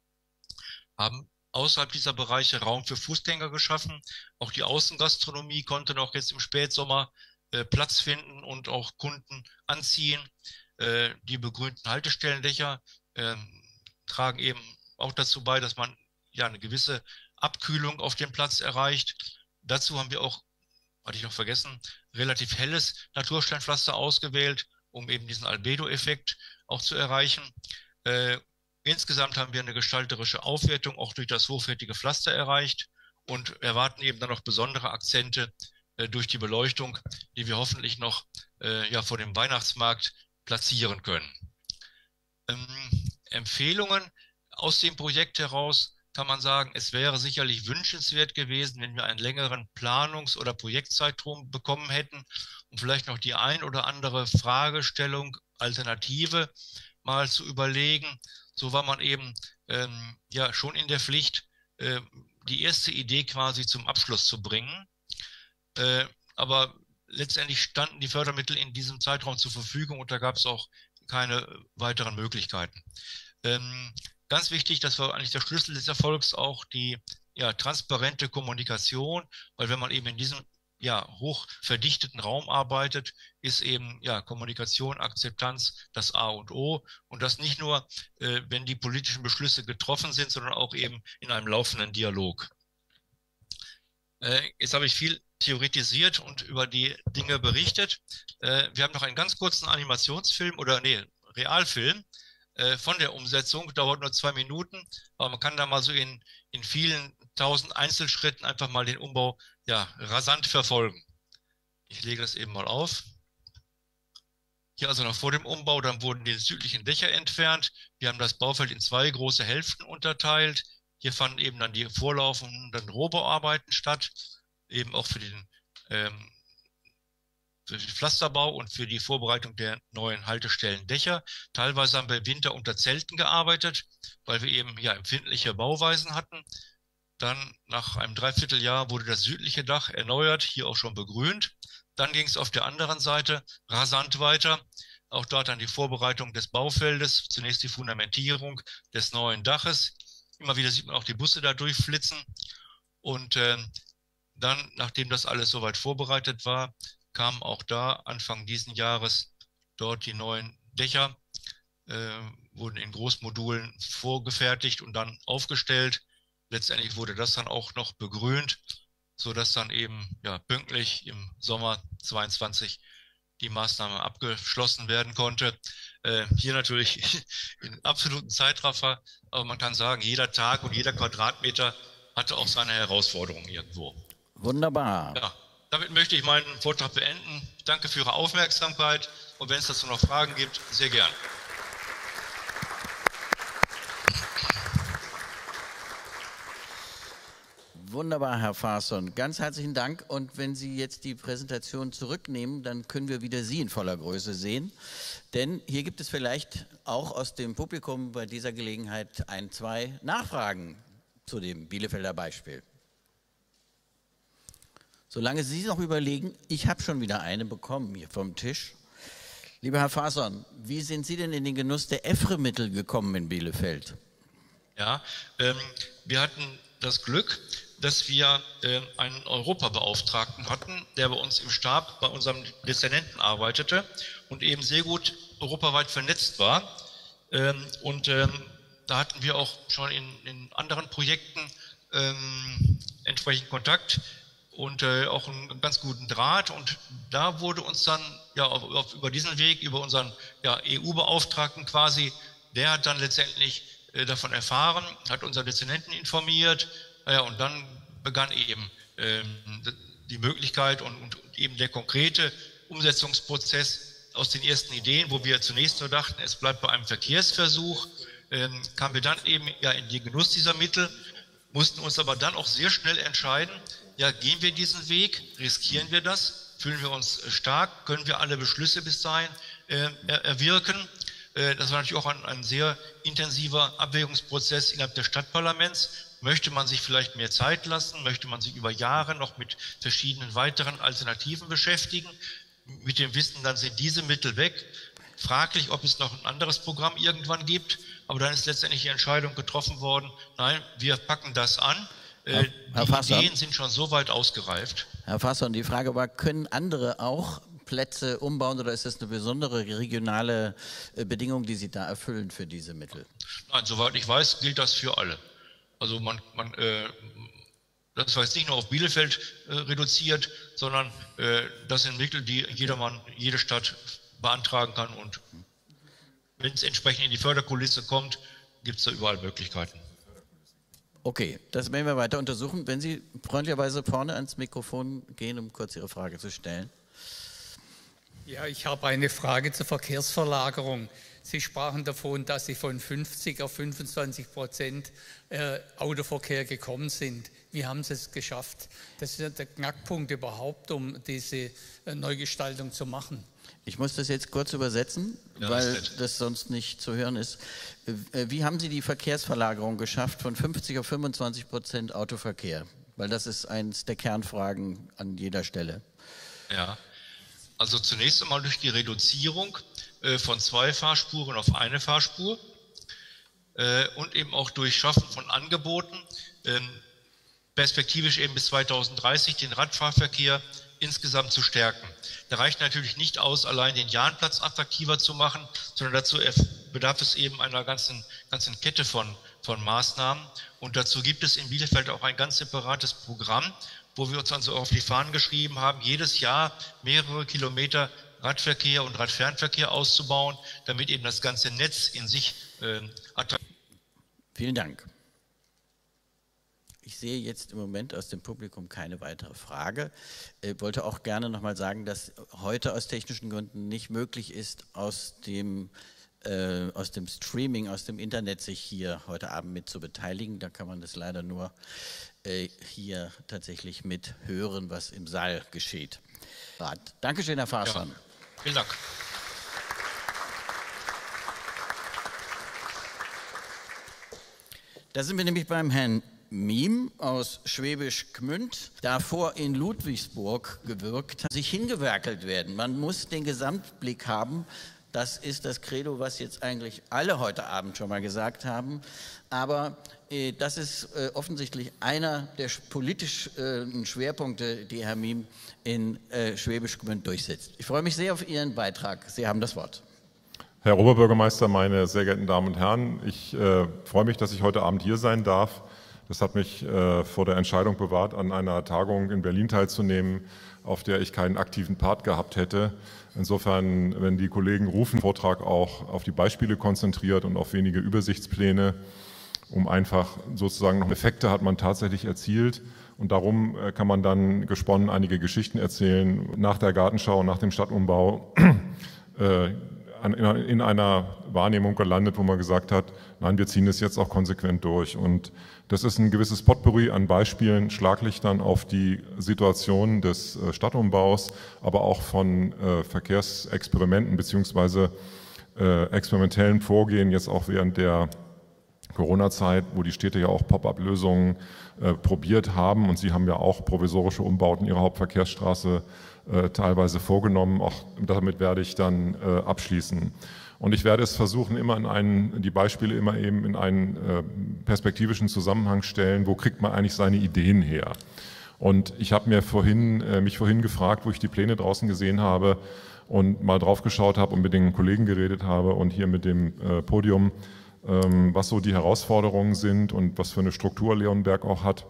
Haben außerhalb dieser Bereiche Raum für Fußgänger geschaffen. Auch die Außengastronomie konnte noch jetzt im Spätsommer äh, Platz finden und auch Kunden anziehen. Äh, die begrünten Haltestellendächer äh, tragen eben auch dazu bei, dass man ja eine gewisse Abkühlung auf dem Platz erreicht. Dazu haben wir auch, hatte ich noch vergessen, relativ helles Natursteinpflaster ausgewählt, um eben diesen Albedo-Effekt auch zu erreichen. Äh, insgesamt haben wir eine gestalterische Aufwertung auch durch das hochwertige Pflaster erreicht und erwarten eben dann noch besondere Akzente äh, durch die Beleuchtung, die wir hoffentlich noch äh, ja, vor dem Weihnachtsmarkt platzieren können. Ähm, Empfehlungen aus dem Projekt heraus kann man sagen, es wäre sicherlich wünschenswert gewesen, wenn wir einen längeren Planungs- oder Projektzeitraum bekommen hätten und vielleicht noch die ein oder andere Fragestellung, Alternative mal zu überlegen. So war man eben ähm, ja schon in der Pflicht, äh, die erste Idee quasi zum Abschluss zu bringen. Äh, aber letztendlich standen die Fördermittel in diesem Zeitraum zur Verfügung und da gab es auch keine weiteren Möglichkeiten. Ähm, Ganz wichtig, das war eigentlich der Schlüssel des Erfolgs, auch die ja, transparente Kommunikation, weil wenn man eben in diesem ja, hoch verdichteten Raum arbeitet, ist eben ja, Kommunikation, Akzeptanz das A und O und das nicht nur, äh, wenn die politischen Beschlüsse getroffen sind, sondern auch eben in einem laufenden Dialog. Äh, jetzt habe ich viel theoretisiert und über die Dinge berichtet. Äh, wir haben noch einen ganz kurzen Animationsfilm oder nee, Realfilm von der Umsetzung, dauert nur zwei Minuten, aber man kann da mal so in, in vielen tausend Einzelschritten einfach mal den Umbau ja, rasant verfolgen. Ich lege das eben mal auf. Hier also noch vor dem Umbau, dann wurden die südlichen Dächer entfernt. Wir haben das Baufeld in zwei große Hälften unterteilt. Hier fanden eben dann die vorlaufenden Rohbauarbeiten statt, eben auch für den ähm, für den Pflasterbau und für die Vorbereitung der neuen Haltestellendächer. Teilweise haben wir im Winter unter Zelten gearbeitet, weil wir eben ja empfindliche Bauweisen hatten. Dann nach einem Dreivierteljahr wurde das südliche Dach erneuert, hier auch schon begrünt. Dann ging es auf der anderen Seite rasant weiter. Auch dort dann die Vorbereitung des Baufeldes, zunächst die Fundamentierung des neuen Daches. Immer wieder sieht man auch die Busse da durchflitzen. Und äh, dann, nachdem das alles soweit vorbereitet war, kamen auch da Anfang diesen Jahres dort die neuen Dächer, äh, wurden in Großmodulen vorgefertigt und dann aufgestellt. Letztendlich wurde das dann auch noch begrünt, sodass dann eben ja, pünktlich im Sommer zweiundzwanzig die Maßnahme abgeschlossen werden konnte. Äh, hier natürlich in absoluten Zeitraffer, aber man kann sagen, jeder Tag und jeder Quadratmeter hatte auch seine Herausforderungen irgendwo. Wunderbar. Ja. Damit möchte ich meinen Vortrag beenden. Ich danke für Ihre Aufmerksamkeit und wenn es dazu noch Fragen gibt, sehr gern. Wunderbar, Herr Farson. Ganz herzlichen Dank. Und wenn Sie jetzt die Präsentation zurücknehmen, dann können wir wieder Sie in voller Größe sehen. Denn hier gibt es vielleicht auch aus dem Publikum bei dieser Gelegenheit ein, zwei Nachfragen zu dem Bielefelder Beispiel. Solange Sie noch überlegen, ich habe schon wieder eine bekommen hier vom Tisch. Lieber Herr Farson, wie sind Sie denn in den Genuss der E F R E-Mittel gekommen in Bielefeld? Ja, ähm, wir hatten das Glück, dass wir äh, einen Europabeauftragten hatten, der bei uns im Stab, bei unserem Dezernenten arbeitete und eben sehr gut europaweit vernetzt war. Ähm, und ähm, da hatten wir auch schon in, in anderen Projekten ähm, entsprechend Kontakt und äh, auch einen ganz guten Draht. Und da wurde uns dann ja auf, auf, über diesen Weg, über unseren ja, E U-Beauftragten quasi, der hat dann letztendlich äh, davon erfahren, hat unseren Dezernenten informiert. Ja, und dann begann eben ähm, die Möglichkeit und, und eben der konkrete Umsetzungsprozess aus den ersten Ideen, wo wir zunächst nur dachten, es bleibt bei einem Verkehrsversuch, ähm, kamen wir dann eben ja in den Genuss dieser Mittel, mussten uns aber dann auch sehr schnell entscheiden, ja, gehen wir diesen Weg, riskieren wir das, fühlen wir uns stark, können wir alle Beschlüsse bis dahin äh, erwirken. Äh, das war natürlich auch ein, ein sehr intensiver Abwägungsprozess innerhalb des Stadtparlaments. Möchte man sich vielleicht mehr Zeit lassen? Möchte man sich über Jahre noch mit verschiedenen weiteren Alternativen beschäftigen? Mit dem Wissen, dann sind diese Mittel weg. Fraglich, ob es noch ein anderes Programm irgendwann gibt. Aber dann ist letztendlich die Entscheidung getroffen worden, nein, wir packen das an. Herr, die Herr Fasson, Ideen sind schon so weit ausgereift. Herr Fasson, die Frage war, können andere auch Plätze umbauen oder ist das eine besondere regionale Bedingung, die Sie da erfüllen für diese Mittel? Nein, soweit ich weiß, gilt das für alle. Also man, man äh, das war jetzt nicht nur auf Bielefeld äh, reduziert, sondern äh, das sind Mittel, die jedermann, jede Stadt beantragen kann. Und wenn es entsprechend in die Förderkulisse kommt, gibt es da überall Möglichkeiten. Okay, das werden wir weiter untersuchen. Wenn Sie freundlicherweise vorne ans Mikrofon gehen, um kurz Ihre Frage zu stellen. Ja, ich habe eine Frage zur Verkehrsverlagerung. Sie sprachen davon, dass Sie von fünfzig auf fünfundzwanzig Prozent äh, Autoverkehr gekommen sind. Wie haben Sie es geschafft? Das ist ja der Knackpunkt überhaupt, um diese äh, Neugestaltung zu machen. Ich muss das jetzt kurz übersetzen, ja, weil das, das sonst nicht zu hören ist. Wie haben Sie die Verkehrsverlagerung geschafft von fünfzig auf fünfundzwanzig Prozent Autoverkehr? Weil das ist eines der Kernfragen an jeder Stelle. Ja, also zunächst einmal durch die Reduzierung äh, von zwei Fahrspuren auf eine Fahrspur äh, und eben auch durch Schaffen von Angeboten, äh, perspektivisch eben bis zweitausenddreißig den Radfahrverkehr insgesamt zu stärken. Da reicht natürlich nicht aus, allein den Jahnplatz attraktiver zu machen, sondern dazu bedarf es eben einer ganzen, ganzen Kette von, von Maßnahmen. Und dazu gibt es in Bielefeld auch ein ganz separates Programm, wo wir uns also auf die Fahnen geschrieben haben, jedes Jahr mehrere Kilometer Radverkehr und Radfernverkehr auszubauen, damit eben das ganze Netz in sich äh, attraktiv ist. Vielen Dank. Ich sehe jetzt im Moment aus dem Publikum keine weitere Frage. Ich wollte auch gerne noch mal sagen, dass heute aus technischen Gründen nicht möglich ist, aus dem, äh, aus dem Streaming, aus dem Internet sich hier heute Abend mit zu beteiligen. Da kann man das leider nur äh, hier tatsächlich mit hören, was im Saal geschieht. Dankeschön, Herr Farson. Ja, vielen Dank. Da sind wir nämlich beim Herrn Miem aus Schwäbisch Gmünd, davor in Ludwigsburg gewirkt, sich hingewerkelt werden. Man muss den Gesamtblick haben. Das ist das Credo, was jetzt eigentlich alle heute Abend schon mal gesagt haben. Aber äh, das ist äh, offensichtlich einer der politischen äh, Schwerpunkte, die Herr Miem in äh, Schwäbisch Gmünd durchsetzt. Ich freue mich sehr auf Ihren Beitrag. Sie haben das Wort. Herr Oberbürgermeister, meine sehr geehrten Damen und Herren, ich äh, freue mich, dass ich heute Abend hier sein darf. Das hat mich äh, vor der Entscheidung bewahrt, an einer Tagung in Berlin teilzunehmen, auf der ich keinen aktiven Part gehabt hätte. Insofern, wenn die Kollegen rufen, Vortrag auch auf die Beispiele konzentriert und auf wenige Übersichtspläne, um einfach sozusagen noch Effekte hat man tatsächlich erzielt. Und darum äh, kann man dann gesponnen einige Geschichten erzählen nach der Gartenschau, nach dem Stadtumbau, äh, in einer Wahrnehmung gelandet, wo man gesagt hat, nein, wir ziehen es jetzt auch konsequent durch. Und das ist ein gewisses Potpourri an Beispielen, Schlaglichtern auf die Situation des äh, Stadtumbaus, aber auch von äh, Verkehrsexperimenten beziehungsweise äh, experimentellen Vorgehen, jetzt auch während der Corona-Zeit, wo die Städte ja auch Pop-up-Lösungen äh, probiert haben, und sie haben ja auch provisorische Umbauten ihrer Hauptverkehrsstraße äh, teilweise vorgenommen. Auch damit werde ich dann äh, abschließen. Und ich werde es versuchen, immer in einen, die Beispiele immer eben in einen äh, perspektivischen Zusammenhang stellen, wo kriegt man eigentlich seine Ideen her. Und ich habe mir vorhin, äh, mich vorhin gefragt, wo ich die Pläne draußen gesehen habe und mal drauf geschaut habe und mit den Kollegen geredet habe und hier mit dem äh, Podium, was so die Herausforderungen sind und was für eine Struktur Leonberg auch hat.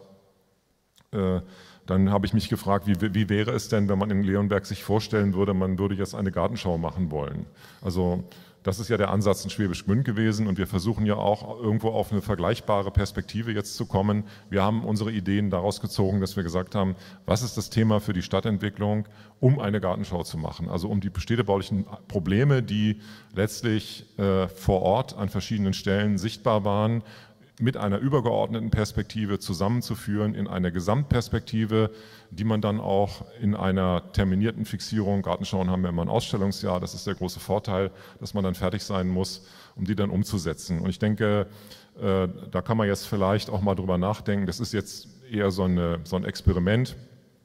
Dann habe ich mich gefragt, wie, wie wäre es denn, wenn man in Leonberg sich vorstellen würde, man würde jetzt eine Gartenschau machen wollen. Also das ist ja der Ansatz in Schwäbisch Gmünd gewesen, und wir versuchen ja auch irgendwo auf eine vergleichbare Perspektive jetzt zu kommen. Wir haben unsere Ideen daraus gezogen, dass wir gesagt haben, was ist das Thema für die Stadtentwicklung, um eine Gartenschau zu machen. Also um die städtebaulichen Probleme, die letztlich äh, vor Ort an verschiedenen Stellen sichtbar waren, mit einer übergeordneten Perspektive zusammenzuführen in eine Gesamtperspektive, die man dann auch in einer terminierten Fixierung, Gartenschauen haben wir immer ein Ausstellungsjahr, das ist der große Vorteil, dass man dann fertig sein muss, um die dann umzusetzen. Und ich denke, äh, da kann man jetzt vielleicht auch mal drüber nachdenken, das ist jetzt eher so, eine, so ein Experiment.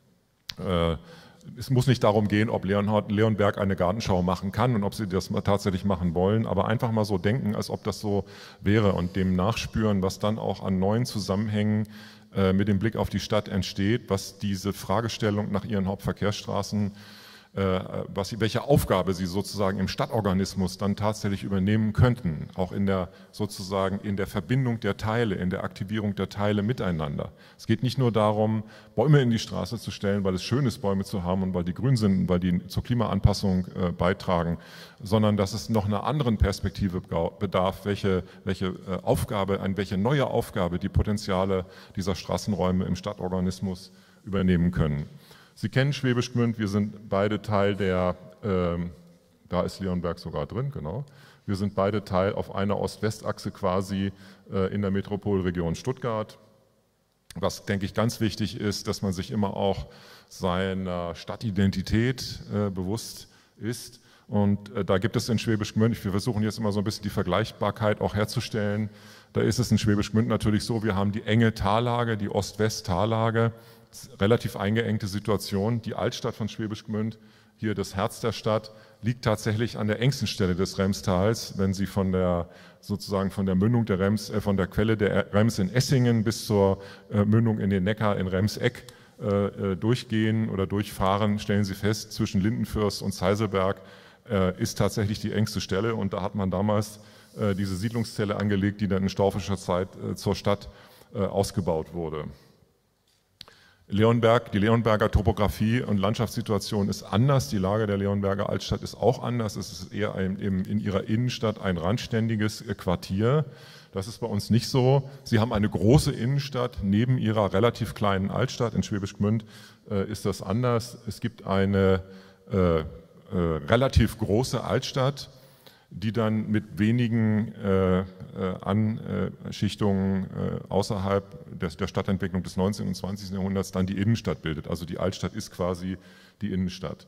Äh, Es muss nicht darum gehen, ob Leonhard, Leonberg eine Gartenschau machen kann und ob sie das tatsächlich machen wollen, aber einfach mal so denken, als ob das so wäre, und dem nachspüren, was dann auch an neuen Zusammenhängen äh, mit dem Blick auf die Stadt entsteht, was diese Fragestellung nach ihren Hauptverkehrsstraßen, äh, was, welche Aufgabe sie sozusagen im Stadtorganismus dann tatsächlich übernehmen könnten, auch in der sozusagen in der Verbindung der Teile, in der Aktivierung der Teile miteinander. Es geht nicht nur darum, Bäume in die Straße zu stellen, weil es schön ist, Bäume zu haben und weil die grün sind und weil die zur Klimaanpassung äh, beitragen, sondern dass es noch einer anderen Perspektive bedarf, welche, welche äh, Aufgabe, eine welche neue Aufgabe die Potenziale dieser Straßenräume im Stadtorganismus übernehmen können. Sie kennen Schwäbisch Gmünd, wir sind beide Teil der, äh, da ist Leonberg sogar drin, genau. Wir sind beide Teil auf einer Ost-West-Achse quasi äh, in der Metropolregion Stuttgart. Was, denke ich, ganz wichtig ist, dass man sich immer auch seiner Stadtidentität äh, bewusst ist. Und äh, da gibt es in Schwäbisch Gmünd, wir versuchen jetzt immer so ein bisschen die Vergleichbarkeit auch herzustellen. Da ist es in Schwäbisch Gmünd natürlich so, wir haben die enge Tallage, die Ost-West-Tallage, relativ eingeengte Situation. Die Altstadt von Schwäbisch Gmünd, hier das Herz der Stadt, liegt tatsächlich an der engsten Stelle des Remstals, wenn Sie von der sozusagen von der Mündung der Rems, äh, von der Quelle der Rems in Essingen bis zur äh, Mündung in den Neckar in Remseck äh, durchgehen oder durchfahren, stellen Sie fest, zwischen Lindenfürst und Zeiselberg äh, ist tatsächlich die engste Stelle, und da hat man damals äh, diese Siedlungszelle angelegt, die dann in staufischer Zeit äh, zur Stadt äh, ausgebaut wurde. Leonberg, die Leonberger Topografie und Landschaftssituation ist anders. Die Lage der Leonberger Altstadt ist auch anders. Es ist eher ein, in ihrer Innenstadt ein randständiges Quartier. Das ist bei uns nicht so. Sie haben eine große Innenstadt neben ihrer relativ kleinen Altstadt. In Schwäbisch Gmünd äh, ist das anders. Es gibt eine äh, äh, relativ große Altstadt, die dann mit wenigen äh, äh, Anschichtungen äh, außerhalb des, der Stadtentwicklung des neunzehnten und zwanzigsten Jahrhunderts dann die Innenstadt bildet. Also die Altstadt ist quasi die Innenstadt.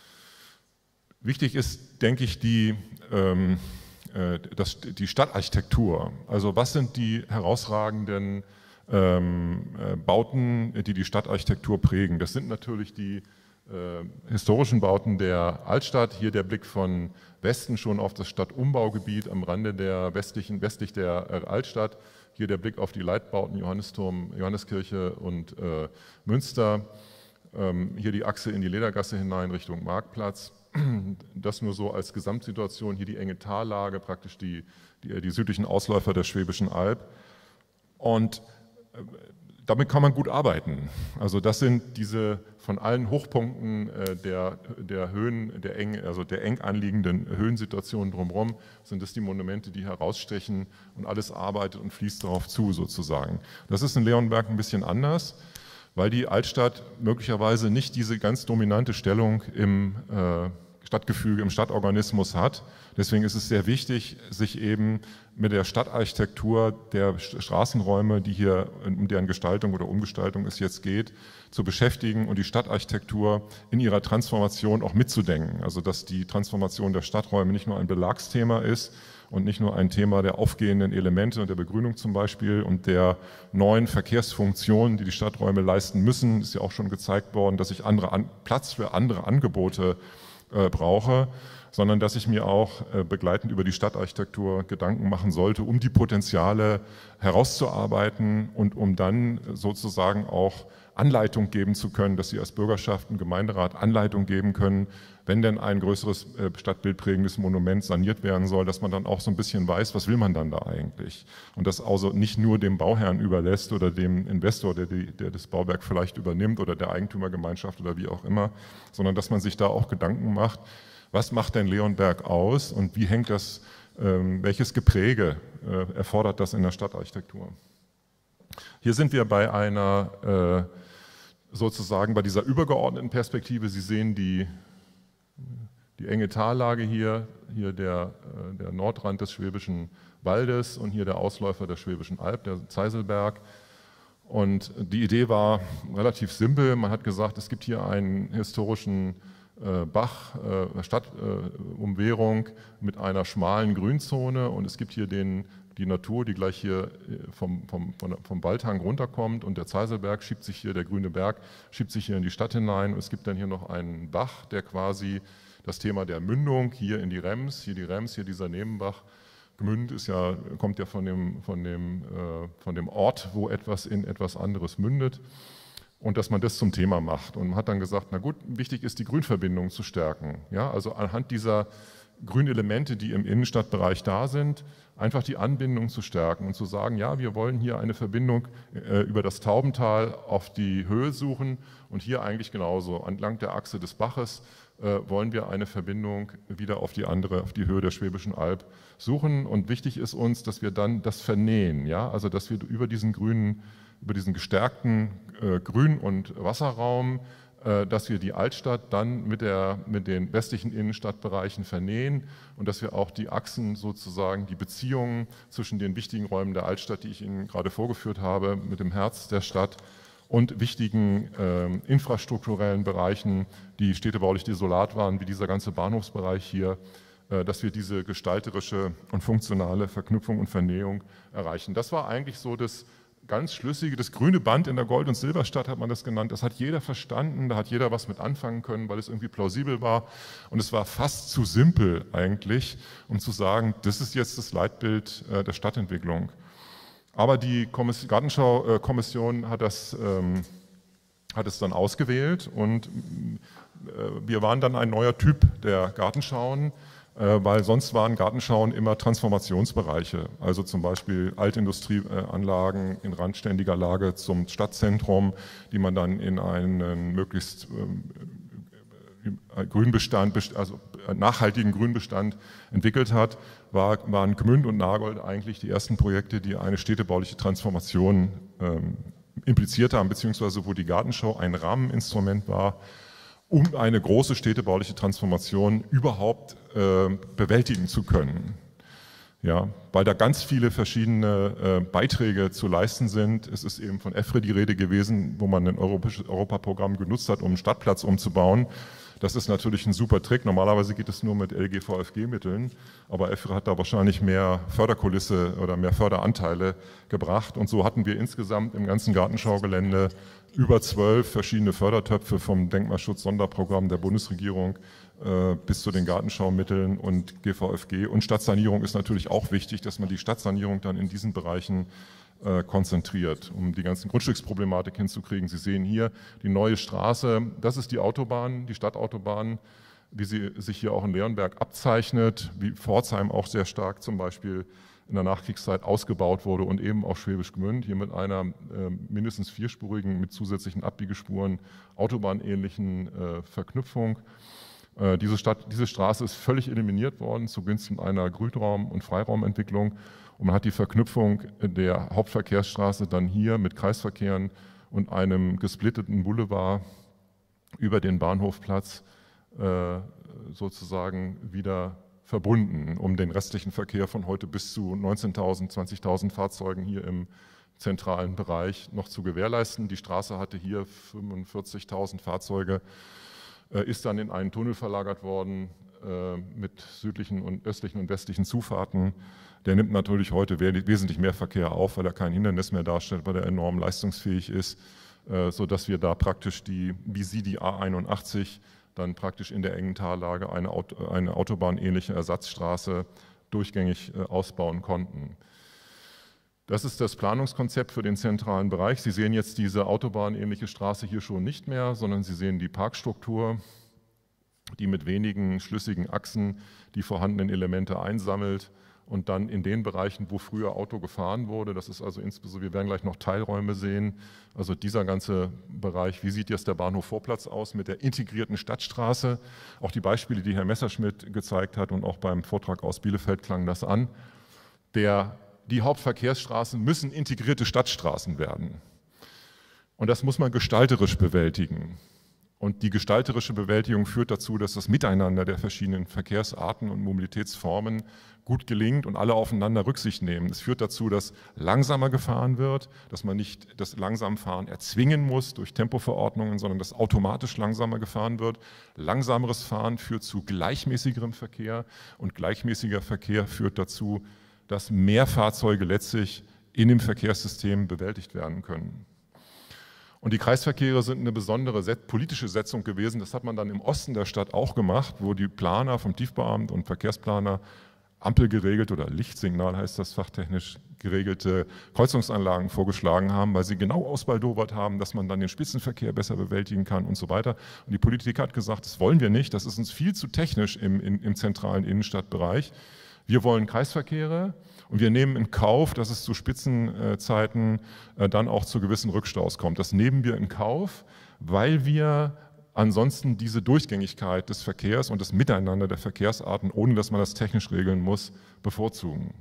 Wichtig ist, denke ich, die, ähm, äh, das, die Stadtarchitektur. Also was sind die herausragenden ähm, äh, Bauten, die die Stadtarchitektur prägen? Das sind natürlich die Äh, historischen Bauten der Altstadt. Hier der Blick von Westen schon auf das Stadtumbaugebiet am Rande der westlichen, westlich der äh, Altstadt. Hier der Blick auf die Leitbauten Johannisturm, Johanneskirche und äh, Münster. Ähm, hier die Achse in die Ledergasse hinein Richtung Marktplatz. Das nur so als Gesamtsituation. Hier die enge Tallage, praktisch die, die, die südlichen Ausläufer der Schwäbischen Alb. Und äh, damit kann man gut arbeiten. Also das sind diese von allen Hochpunkten äh, der, der Höhen, der eng, also der eng anliegenden Höhensituationen drumherum, sind es die Monumente, die herausstechen, und alles arbeitet und fließt darauf zu sozusagen. Das ist in Leonberg ein bisschen anders, weil die Altstadt möglicherweise nicht diese ganz dominante Stellung im äh, Stadtgefüge, im Stadtorganismus hat. Deswegen ist es sehr wichtig, sich eben mit der Stadtarchitektur der Straßenräume, die hier, um deren Gestaltung oder Umgestaltung es jetzt geht, zu beschäftigen und die Stadtarchitektur in ihrer Transformation auch mitzudenken. Also dass die Transformation der Stadträume nicht nur ein Belagsthema ist und nicht nur ein Thema der aufgehenden Elemente und der Begrünung zum Beispiel und der neuen Verkehrsfunktionen, die die Stadträume leisten müssen. Ist ja auch schon gezeigt worden, dass ich andere An- Platz für andere Angebote äh, brauche, sondern dass ich mir auch äh, begleitend über die Stadtarchitektur Gedanken machen sollte, um die Potenziale herauszuarbeiten und um dann sozusagen auch Anleitung geben zu können, dass Sie als Bürgerschaft und Gemeinderat Anleitung geben können, wenn denn ein größeres stadtbildprägendes Monument saniert werden soll, dass man dann auch so ein bisschen weiß, was will man dann da eigentlich? Und das also nicht nur dem Bauherrn überlässt oder dem Investor, der, die, der das Bauwerk vielleicht übernimmt oder der Eigentümergemeinschaft oder wie auch immer, sondern dass man sich da auch Gedanken macht, was macht denn Leonberg aus und wie hängt das, ähm, welches Gepräge äh, erfordert das in der Stadtarchitektur? Hier sind wir bei einer, äh, sozusagen bei dieser übergeordneten Perspektive. Sie sehen die, die enge Tallage hier, hier der, äh, der Nordrand des Schwäbischen Waldes und hier der Ausläufer der Schwäbischen Alb, der Zeiselberg. Und die Idee war relativ simpel. Man hat gesagt, es gibt hier einen historischen äh, Bach, äh, Stadtumwehrung äh, mit einer schmalen Grünzone und es gibt hier den die Natur, die gleich hier vom, vom, vom Waldhang runterkommt und der Zeiselberg schiebt sich hier, der grüne Berg schiebt sich hier in die Stadt hinein und es gibt dann hier noch einen Bach, der quasi das Thema der Mündung hier in die Rems, hier die Rems, hier dieser Nebenbach, Gmünd ist ja, kommt ja von dem, von, dem, äh, von dem Ort, wo etwas in etwas anderes mündet und dass man das zum Thema macht und man hat dann gesagt, na gut, wichtig ist die Grünverbindung zu stärken, ja, also anhand dieser Grünelemente, die im Innenstadtbereich da sind, einfach die Anbindung zu stärken und zu sagen, ja, wir wollen hier eine Verbindung äh, über das Taubental auf die Höhe suchen und hier eigentlich genauso, entlang der Achse des Baches äh, wollen wir eine Verbindung wieder auf die andere, auf die Höhe der Schwäbischen Alb suchen und wichtig ist uns, dass wir dann das vernähen, ja, also dass wir über diesen grünen, über diesen gestärkten äh, Grün- und Wasserraum dass wir die Altstadt dann mit, der, mit den westlichen Innenstadtbereichen vernähen und dass wir auch die Achsen sozusagen, die Beziehungen zwischen den wichtigen Räumen der Altstadt, die ich Ihnen gerade vorgeführt habe, mit dem Herz der Stadt und wichtigen äh, infrastrukturellen Bereichen, die städtebaulich desolat waren, wie dieser ganze Bahnhofsbereich hier, äh, dass wir diese gestalterische und funktionale Verknüpfung und Vernähung erreichen. Das war eigentlich so das ganz schlüssige, das grüne Band in der Gold- und Silberstadt hat man das genannt, das hat jeder verstanden, da hat jeder was mit anfangen können, weil es irgendwie plausibel war und es war fast zu simpel eigentlich, um zu sagen, das ist jetzt das Leitbild äh, der Stadtentwicklung. Aber die Gartenschau-Kommission hat, das, ähm, hat es dann ausgewählt und äh, wir waren dann ein neuer Typ der Gartenschauen, weil sonst waren Gartenschauen immer Transformationsbereiche, also zum Beispiel Altindustrieanlagen in randständiger Lage zum Stadtzentrum, die man dann in einen möglichst Grünbestand, also nachhaltigen Grünbestand entwickelt hat, war, waren Gmünd und Nagold eigentlich die ersten Projekte, die eine städtebauliche Transformation ähm, impliziert haben, beziehungsweise wo die Gartenschau ein Rahmeninstrument war, um eine große städtebauliche Transformation überhaupt äh, bewältigen zu können. Ja, weil da ganz viele verschiedene äh, Beiträge zu leisten sind. Es ist eben von EFRE die Rede gewesen, wo man ein europäisches Europaprogramm genutzt hat, um einen Stadtplatz umzubauen. Das ist natürlich ein super Trick. Normalerweise geht es nur mit L G V F G-Mitteln, aber EFRE hat da wahrscheinlich mehr Förderkulisse oder mehr Förderanteile gebracht. Und so hatten wir insgesamt im ganzen Gartenschaugelände über zwölf verschiedene Fördertöpfe vom Denkmalschutz-Sonderprogramm der Bundesregierung äh, bis zu den Gartenschaumitteln und G V F G. Und Stadtsanierung ist natürlich auch wichtig, dass man die Stadtsanierung dann in diesen Bereichen äh, konzentriert, um die ganzen Grundstücksproblematik hinzukriegen. Sie sehen hier die neue Straße, das ist die Autobahn, die Stadtautobahn, wie sie sich hier auch in Leonberg abzeichnet, wie Pforzheim auch sehr stark zum Beispiel in der Nachkriegszeit ausgebaut wurde und eben auch Schwäbisch Gmünd, hier mit einer äh, mindestens vierspurigen, mit zusätzlichen Abbiegespuren, autobahnähnlichen äh, Verknüpfung. Äh, diese, Stadt, diese Straße ist völlig eliminiert worden zugunsten einer Grünraum- und Freiraumentwicklung und man hat die Verknüpfung der Hauptverkehrsstraße dann hier mit Kreisverkehren und einem gesplitteten Boulevard über den Bahnhofplatz äh, sozusagen wieder verbunden, um den restlichen Verkehr von heute bis zu neunzehntausend, zwanzigtausend Fahrzeugen hier im zentralen Bereich noch zu gewährleisten. Die Straße hatte hier fünfundvierzigtausend Fahrzeuge, ist dann in einen Tunnel verlagert worden mit südlichen und östlichen und westlichen Zufahrten. Der nimmt natürlich heute wesentlich mehr Verkehr auf, weil er kein Hindernis mehr darstellt, weil er enorm leistungsfähig ist, sodass wir da praktisch die, wie Sie die A einundachtzig, dann praktisch in der engen Tallage eine, Auto, eine autobahnähnliche Ersatzstraße durchgängig ausbauen konnten. Das ist das Planungskonzept für den zentralen Bereich. Sie sehen jetzt diese autobahnähnliche Straße hier schon nicht mehr, sondern Sie sehen die Parkstruktur, die mit wenigen schlüssigen Achsen die vorhandenen Elemente einsammelt und dann in den Bereichen, wo früher Auto gefahren wurde, das ist also insbesondere, wir werden gleich noch Teilräume sehen, also dieser ganze Bereich, wie sieht jetzt der Bahnhof Vorplatz aus mit der integrierten Stadtstraße, auch die Beispiele, die Herr Messerschmidt gezeigt hat und auch beim Vortrag aus Bielefeld klang das an, der, die Hauptverkehrsstraßen müssen integrierte Stadtstraßen werden und das muss man gestalterisch bewältigen. Und die gestalterische Bewältigung führt dazu, dass das Miteinander der verschiedenen Verkehrsarten und Mobilitätsformen gut gelingt und alle aufeinander Rücksicht nehmen. Es führt dazu, dass langsamer gefahren wird, dass man nicht das Langsamfahren erzwingen muss durch Tempoverordnungen, sondern dass automatisch langsamer gefahren wird. Langsameres Fahren führt zu gleichmäßigerem Verkehr und gleichmäßiger Verkehr führt dazu, dass mehr Fahrzeuge letztlich in dem Verkehrssystem bewältigt werden können. Und die Kreisverkehre sind eine besondere politische Setzung gewesen. Das hat man dann im Osten der Stadt auch gemacht, wo die Planer vom Tiefbauamt und Verkehrsplaner ampelgeregelt oder Lichtsignal heißt das fachtechnisch geregelte Kreuzungsanlagen vorgeschlagen haben, weil sie genau ausbaldowert haben, dass man dann den Spitzenverkehr besser bewältigen kann und so weiter. Und die Politik hat gesagt, das wollen wir nicht, das ist uns viel zu technisch im, im, im zentralen Innenstadtbereich. Wir wollen Kreisverkehre und wir nehmen in Kauf, dass es zu Spitzenzeiten dann auch zu gewissen Rückstaus kommt. Das nehmen wir in Kauf, weil wir ansonsten diese Durchgängigkeit des Verkehrs und das Miteinander der Verkehrsarten, ohne dass man das technisch regeln muss, bevorzugen.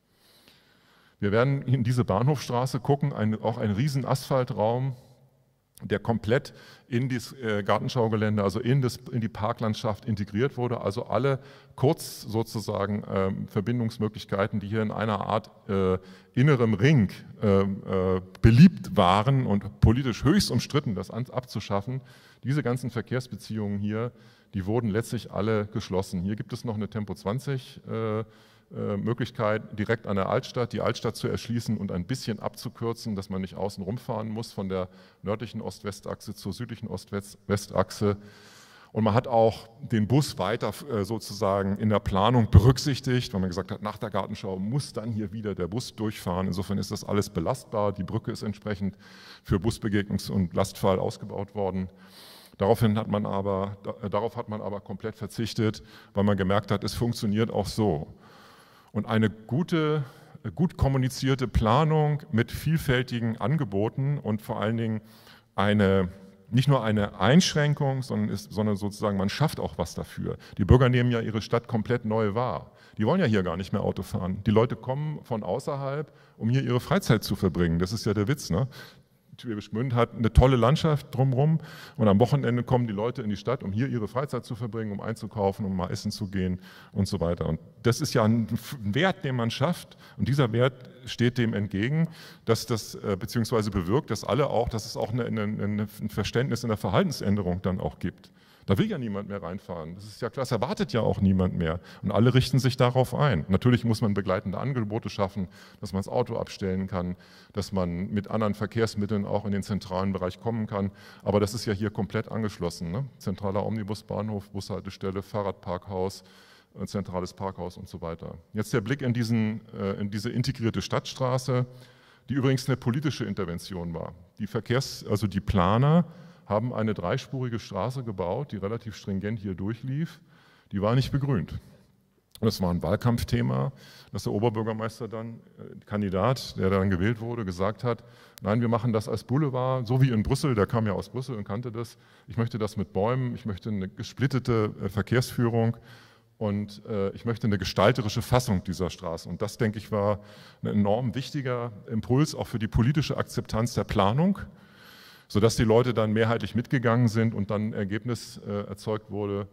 Wir werden in diese Bahnhofstraße gucken, ein, auch ein riesen Asphaltraum, der komplett in das äh, Gartenschaugelände, also in, das, in die Parklandschaft integriert wurde. Also alle kurz sozusagen äh, Verbindungsmöglichkeiten, die hier in einer Art äh, innerem Ring äh, äh, beliebt waren und politisch höchst umstritten, das an, abzuschaffen, diese ganzen Verkehrsbeziehungen hier, die wurden letztlich alle geschlossen. Hier gibt es noch eine Tempo zwanzig äh, Möglichkeit, direkt an der Altstadt, die Altstadt zu erschließen und ein bisschen abzukürzen, dass man nicht außen rumfahren muss von der nördlichen Ost-West-Achse zur südlichen Ost-West-Achse. Und man hat auch den Bus weiter sozusagen in der Planung berücksichtigt, weil man gesagt hat, nach der Gartenschau muss dann hier wieder der Bus durchfahren. Insofern ist das alles belastbar. Die Brücke ist entsprechend für Busbegegnungs- und Lastfall ausgebaut worden. Daraufhin hat man aber, darauf hat man aber komplett verzichtet, weil man gemerkt hat, es funktioniert auch so. Und eine gute, gut kommunizierte Planung mit vielfältigen Angeboten und vor allen Dingen eine, nicht nur eine Einschränkung, sondern, ist, sondern sozusagen man schafft auch was dafür. Die Bürger nehmen ja ihre Stadt komplett neu wahr. Die wollen ja hier gar nicht mehr Auto fahren. Die Leute kommen von außerhalb, um hier ihre Freizeit zu verbringen. Das ist ja der Witz, ne? Schwäbisch Gmünd hat eine tolle Landschaft drumherum und am Wochenende kommen die Leute in die Stadt, um hier ihre Freizeit zu verbringen, um einzukaufen, um mal essen zu gehen und so weiter. Und das ist ja ein Wert, den man schafft und dieser Wert steht dem entgegen, dass das beziehungsweise bewirkt, dass alle auch, dass es auch eine, eine, ein Verständnis in der Verhaltensänderung dann auch gibt. Da will ja niemand mehr reinfahren. Das ist ja klar, das erwartet ja auch niemand mehr. Und alle richten sich darauf ein. Natürlich muss man begleitende Angebote schaffen, dass man das Auto abstellen kann, dass man mit anderen Verkehrsmitteln auch in den zentralen Bereich kommen kann. Aber das ist ja hier komplett angeschlossen, ne? Zentraler Omnibusbahnhof, Bushaltestelle, Fahrradparkhaus, zentrales Parkhaus und so weiter. Jetzt der Blick in, diesen, in diese integrierte Stadtstraße, die übrigens eine politische Intervention war. Die Verkehrs-, also die Planer haben eine dreispurige Straße gebaut, die relativ stringent hier durchlief. Die war nicht begrünt. Und das war ein Wahlkampfthema, dass der Oberbürgermeister dann, äh, Kandidat, der dann gewählt wurde, gesagt hat, nein, wir machen das als Boulevard, so wie in Brüssel, der kam ja aus Brüssel und kannte das. Ich möchte das mit Bäumen, ich möchte eine gesplittete äh, Verkehrsführung und äh, ich möchte eine gestalterische Fassung dieser Straße. Und das, denke ich, war ein enorm wichtiger Impuls auch für die politische Akzeptanz der Planung, sodass die Leute dann mehrheitlich mitgegangen sind und dann ein Ergebnis äh, erzeugt wurde,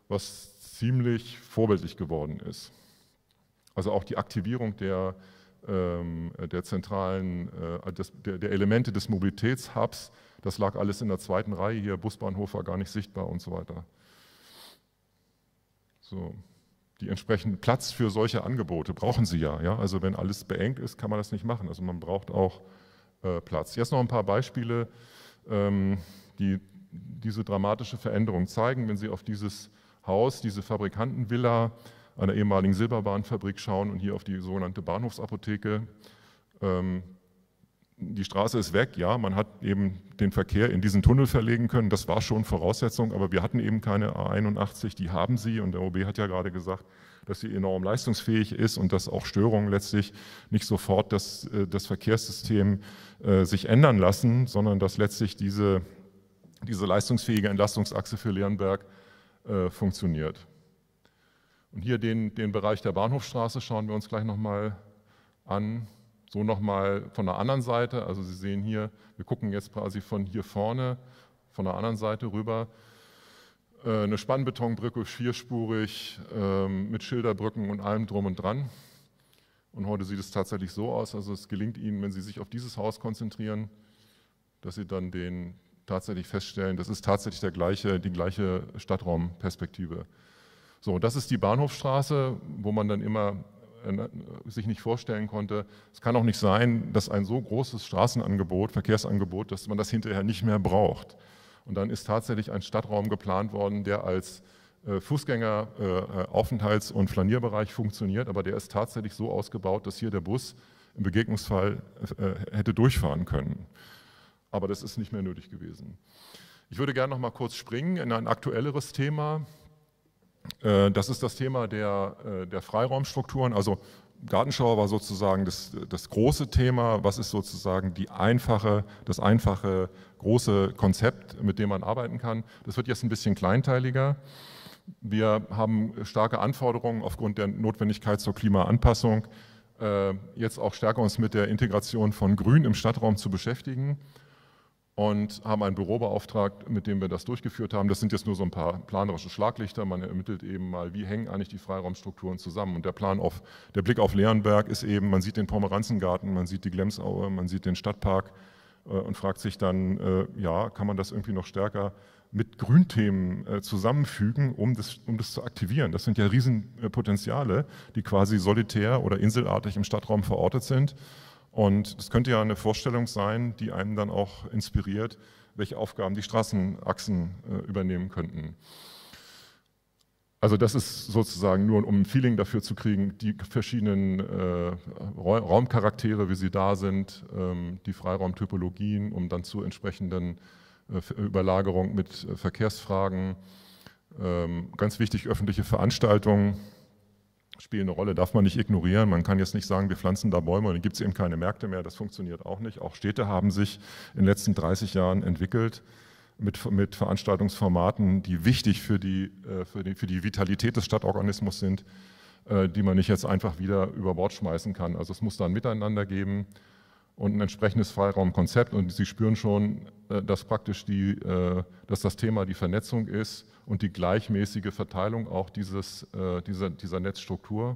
was ziemlich vorbildlich geworden ist. Also auch die Aktivierung der, ähm, der zentralen, äh, des, der, der Elemente des Mobilitätshubs, das lag alles in der zweiten Reihe hier, Busbahnhof war gar nicht sichtbar und so weiter. So. Die entsprechenden Platz für solche Angebote brauchen Sie ja, ja. Also wenn alles beengt ist, kann man das nicht machen. Also man braucht auch äh, Platz. Jetzt noch ein paar Beispiele, ähm, die diese dramatische Veränderung zeigen. Wenn Sie auf dieses Haus, diese Fabrikantenvilla einer ehemaligen Silberbahnfabrik schauen und hier auf die sogenannte Bahnhofsapotheke, ähm, die Straße ist weg, ja, man hat eben den Verkehr in diesen Tunnel verlegen können, das war schon Voraussetzung, aber wir hatten eben keine A einundachtzig, die haben sie und der O B hat ja gerade gesagt, dass sie enorm leistungsfähig ist und dass auch Störungen letztlich nicht sofort das, das Verkehrssystem äh, sich ändern lassen, sondern dass letztlich diese, diese leistungsfähige Entlastungsachse für Leonberg äh, funktioniert. Und hier den, den Bereich der Bahnhofstraße schauen wir uns gleich nochmal an. So nochmal von der anderen Seite, also Sie sehen hier, wir gucken jetzt quasi von hier vorne, von der anderen Seite rüber, äh, eine Spannbetonbrücke, vierspurig, äh, mit Schilderbrücken und allem drum und dran. Und heute sieht es tatsächlich so aus, also es gelingt Ihnen, wenn Sie sich auf dieses Haus konzentrieren, dass Sie dann den tatsächlich feststellen, das ist tatsächlich der gleiche, die gleiche Stadtraumperspektive. So, das ist die Bahnhofstraße, wo man dann immer sich nicht vorstellen konnte. Es kann auch nicht sein, dass ein so großes Straßenangebot, Verkehrsangebot, dass man das hinterher nicht mehr braucht. Und dann ist tatsächlich ein Stadtraum geplant worden, der als äh, Fußgänger, äh, Aufenthalts- und Flanierbereich funktioniert, aber der ist tatsächlich so ausgebaut, dass hier der Bus im Begegnungsfall äh, hätte durchfahren können. Aber das ist nicht mehr nötig gewesen. Ich würde gerne noch mal kurz springen in ein aktuelleres Thema. Das ist das Thema der, der Freiraumstrukturen. Also Gartenschau war sozusagen das, das große Thema. Was ist sozusagen die einfache, das einfache, große Konzept, mit dem man arbeiten kann? Das wird jetzt ein bisschen kleinteiliger. Wir haben starke Anforderungen aufgrund der Notwendigkeit zur Klimaanpassung, jetzt auch stärker uns mit der Integration von Grün im Stadtraum zu beschäftigen. Und haben ein Büro beauftragt, mit dem wir das durchgeführt haben. Das sind jetzt nur so ein paar planerische Schlaglichter. Man ermittelt eben mal, wie hängen eigentlich die Freiraumstrukturen zusammen. Und der Plan auf, der Blick auf Leonberg ist eben, man sieht den Pomeranzengarten, man sieht die Glemsaue, man sieht den Stadtpark äh, und fragt sich dann, äh, ja, kann man das irgendwie noch stärker mit Grünthemen äh, zusammenfügen, um das, um das zu aktivieren. Das sind ja Riesenpotenziale, die quasi solitär oder inselartig im Stadtraum verortet sind. Und das könnte ja eine Vorstellung sein, die einen dann auch inspiriert, welche Aufgaben die Straßenachsen äh, übernehmen könnten. Also das ist sozusagen nur, um ein Feeling dafür zu kriegen, die verschiedenen äh, Raumcharaktere, wie sie da sind, ähm, die Freiraumtypologien, um dann zur entsprechenden äh, Überlagerung mit äh, Verkehrsfragen. Ähm, ganz wichtig, öffentliche Veranstaltungen spielen eine Rolle, darf man nicht ignorieren. Man kann jetzt nicht sagen, wir pflanzen da Bäume und dann gibt es eben keine Märkte mehr. Das funktioniert auch nicht. Auch Städte haben sich in den letzten dreißig Jahren entwickelt mit, mit Veranstaltungsformaten, die wichtig für die, für, die, für die Vitalität des Stadtorganismus sind, die man nicht jetzt einfach wieder über Bord schmeißen kann. Also es muss da ein Miteinander geben und ein entsprechendes Freiraumkonzept. Und Sie spüren schon, dass praktisch die, dass das Thema die Vernetzung ist und die gleichmäßige Verteilung auch dieses, dieser, dieser Netzstruktur.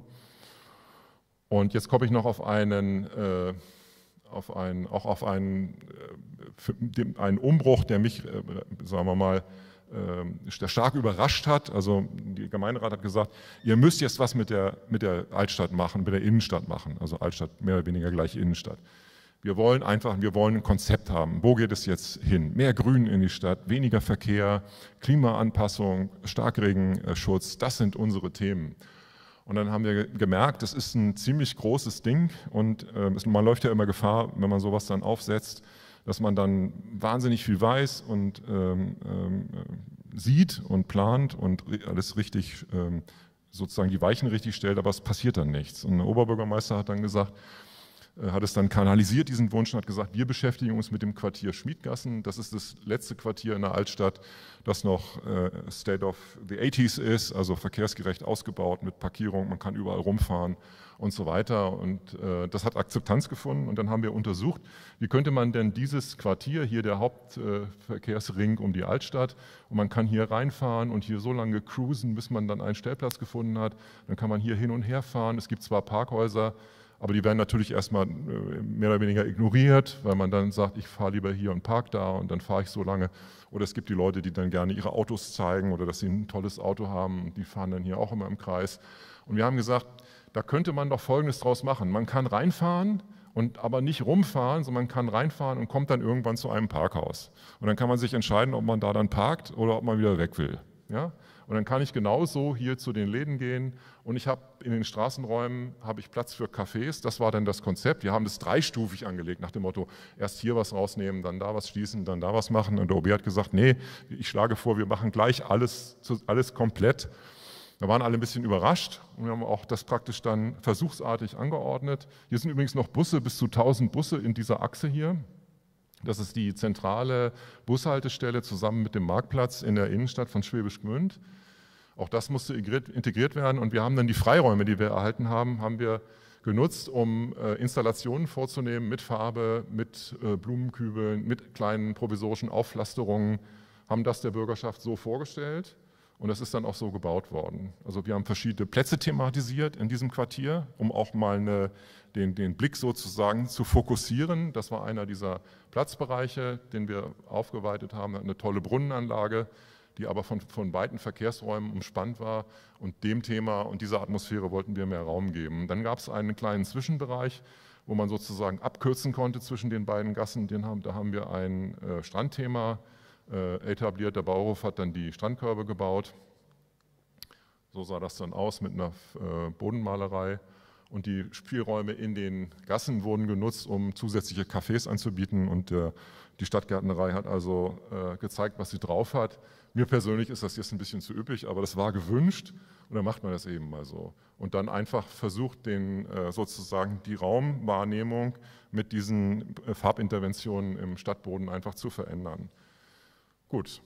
Und jetzt komme ich noch auf einen, auf einen, auch auf einen, einen Umbruch, der mich, sagen wir mal, stark überrascht hat. Also der Gemeinderat hat gesagt, ihr müsst jetzt was mit der, mit der Altstadt machen, mit der Innenstadt machen. Also Altstadt mehr oder weniger gleich Innenstadt. Wir wollen einfach, wir wollen ein Konzept haben. Wo geht es jetzt hin? Mehr Grün in die Stadt, weniger Verkehr, Klimaanpassung, Starkregenschutz, das sind unsere Themen. Und dann haben wir gemerkt, das ist ein ziemlich großes Ding und äh, man läuft ja immer Gefahr, wenn man sowas dann aufsetzt, dass man dann wahnsinnig viel weiß und ähm, ähm, sieht und plant und alles richtig, ähm, sozusagen die Weichen richtig stellt, aber es passiert dann nichts. Und der Oberbürgermeister hat dann gesagt, hat es dann kanalisiert, diesen Wunsch, und hat gesagt, wir beschäftigen uns mit dem Quartier Schmiedgassen. Das ist das letzte Quartier in der Altstadt, das noch äh, State of the eighties ist, also verkehrsgerecht ausgebaut mit Parkierung, man kann überall rumfahren und so weiter. Und äh, das hat Akzeptanz gefunden, und dann haben wir untersucht, wie könnte man denn dieses Quartier, hier der Hauptverkehrsring äh, um die Altstadt, und man kann hier reinfahren und hier so lange cruisen, bis man dann einen Stellplatz gefunden hat. Dann kann man hier hin und her fahren. Es gibt zwar Parkhäuser, aber die werden natürlich erstmal mehr oder weniger ignoriert, weil man dann sagt, ich fahre lieber hier und park da und dann fahre ich so lange. Oder es gibt die Leute, die dann gerne ihre Autos zeigen oder dass sie ein tolles Auto haben, die fahren dann hier auch immer im Kreis. Und wir haben gesagt, da könnte man doch Folgendes draus machen. Man kann reinfahren und aber nicht rumfahren, sondern man kann reinfahren und kommt dann irgendwann zu einem Parkhaus. Und dann kann man sich entscheiden, ob man da dann parkt oder ob man wieder weg will. Ja? Und dann kann ich genauso hier zu den Läden gehen, und ich habe in den Straßenräumen habe ich Platz für Cafés. Das war dann das Konzept. Wir haben das dreistufig angelegt, nach dem Motto, erst hier was rausnehmen, dann da was schließen, dann da was machen. Und der O B hat gesagt, nee, ich schlage vor, wir machen gleich alles, alles komplett. Da waren alle ein bisschen überrascht, und wir haben auch das praktisch dann versuchsartig angeordnet. Hier sind übrigens noch Busse, bis zu tausend Busse in dieser Achse hier. Das ist die zentrale Bushaltestelle zusammen mit dem Marktplatz in der Innenstadt von Schwäbisch Gmünd. Auch das musste integriert werden, und wir haben dann die Freiräume, die wir erhalten haben, haben wir genutzt, um äh, Installationen vorzunehmen mit Farbe, mit äh, Blumenkübeln, mit kleinen provisorischen Aufpflasterungen, haben das der Bürgerschaft so vorgestellt, und das ist dann auch so gebaut worden. Also wir haben verschiedene Plätze thematisiert in diesem Quartier, um auch mal eine, den, den Blick sozusagen zu fokussieren. Das war einer dieser Platzbereiche, den wir aufgeweitet haben, eine tolle Brunnenanlage, die aber von, von weiten Verkehrsräumen umspannt war, und dem Thema und dieser Atmosphäre wollten wir mehr Raum geben. Dann gab es einen kleinen Zwischenbereich, wo man sozusagen abkürzen konnte zwischen den beiden Gassen. Den haben, da haben wir ein äh, Strandthema äh, etabliert. Der Bauhof hat dann die Strandkörbe gebaut. So sah das dann aus mit einer äh, Bodenmalerei. Und die Spielräume in den Gassen wurden genutzt, um zusätzliche Cafés anzubieten. Und äh, die Stadtgärtnerei hat also äh, gezeigt, was sie drauf hat. Mir persönlich ist das jetzt ein bisschen zu üppig, aber das war gewünscht, und dann macht man das eben mal so. Und dann einfach versucht, den, äh, sozusagen die Raumwahrnehmung mit diesen äh, Farbinterventionen im Stadtboden einfach zu verändern. Gut,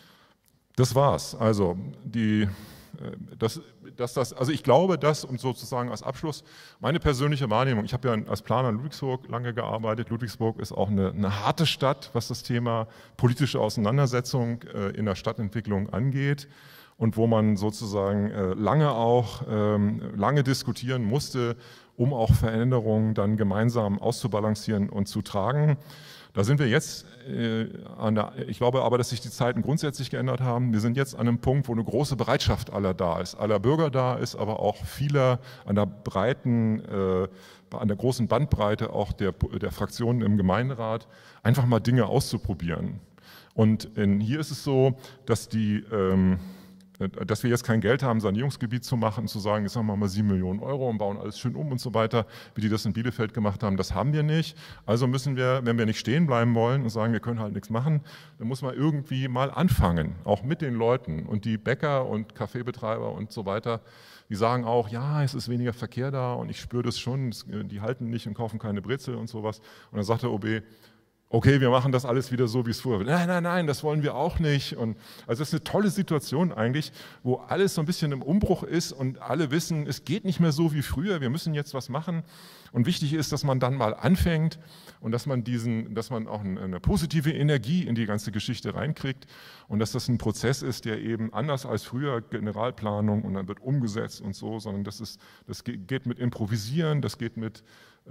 das war's. Also die... Das, das, das, also ich glaube, dass, und sozusagen als Abschluss, meine persönliche Wahrnehmung, ich habe ja als Planer in Ludwigsburg lange gearbeitet. Ludwigsburg ist auch eine, eine harte Stadt, was das Thema politische Auseinandersetzung äh, in der Stadtentwicklung angeht, und wo man sozusagen äh, lange auch ähm, lange diskutieren musste, um auch Veränderungen dann gemeinsam auszubalancieren und zu tragen. Da sind wir jetzt, äh, an der, ich glaube aber, dass sich die Zeiten grundsätzlich geändert haben. Wir sind jetzt an einem Punkt, wo eine große Bereitschaft aller da ist, aller Bürger da ist, aber auch vieler an der breiten, äh, an der großen Bandbreite auch der, der Fraktionen im Gemeinderat, einfach mal Dinge auszuprobieren. Und in, hier ist es so, dass die... Ähm, dass wir jetzt kein Geld haben, Sanierungsgebiet zu machen, zu sagen, jetzt haben wir mal sieben Millionen Euro und bauen alles schön um und so weiter, wie die das in Bielefeld gemacht haben, das haben wir nicht. Also müssen wir, wenn wir nicht stehen bleiben wollen und sagen, wir können halt nichts machen, dann muss man irgendwie mal anfangen, auch mit den Leuten. Und die Bäcker und Kaffeebetreiber und so weiter, die sagen auch, ja, es ist weniger Verkehr da und ich spüre das schon, die halten nicht und kaufen keine Brezel und sowas. Und dann sagt der O B, okay, wir machen das alles wieder so, wie es früher war. Nein, nein, nein, das wollen wir auch nicht. Und also es ist eine tolle Situation eigentlich, wo alles so ein bisschen im Umbruch ist und alle wissen, es geht nicht mehr so wie früher, wir müssen jetzt was machen. Und wichtig ist, dass man dann mal anfängt und dass man diesen, dass man auch eine positive Energie in die ganze Geschichte reinkriegt und dass das ein Prozess ist, der eben anders als früher Generalplanung und dann wird umgesetzt und so, sondern das ist, das geht mit Improvisieren, das geht mit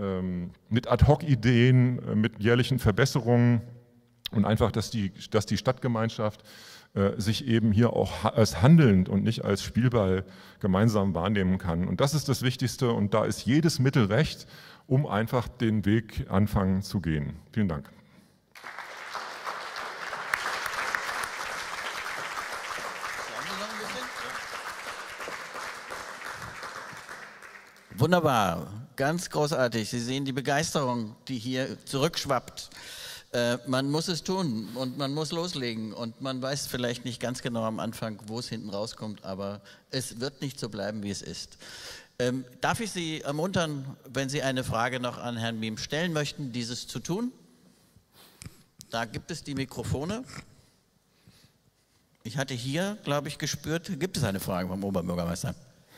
mit Ad-Hoc-Ideen, mit jährlichen Verbesserungen und einfach, dass die, dass die Stadtgemeinschaft äh, sich eben hier auch als handelnd und nicht als Spielball gemeinsam wahrnehmen kann. Und das ist das Wichtigste, und da ist jedes Mittel recht, um einfach den Weg anfangen zu gehen. Vielen Dank. Wunderbar, ganz großartig. Sie sehen die Begeisterung, die hier zurückschwappt. Äh, man muss es tun und man muss loslegen und man weiß vielleicht nicht ganz genau am Anfang, wo es hinten rauskommt, aber es wird nicht so bleiben, wie es ist. Ähm, darf ich Sie ermuntern, wenn Sie eine Frage noch an Herrn Miem stellen möchten, dieses zu tun? Da gibt es die Mikrofone. Ich hatte hier, glaube ich, gespürt, gibt es eine Frage vom Oberbürgermeister?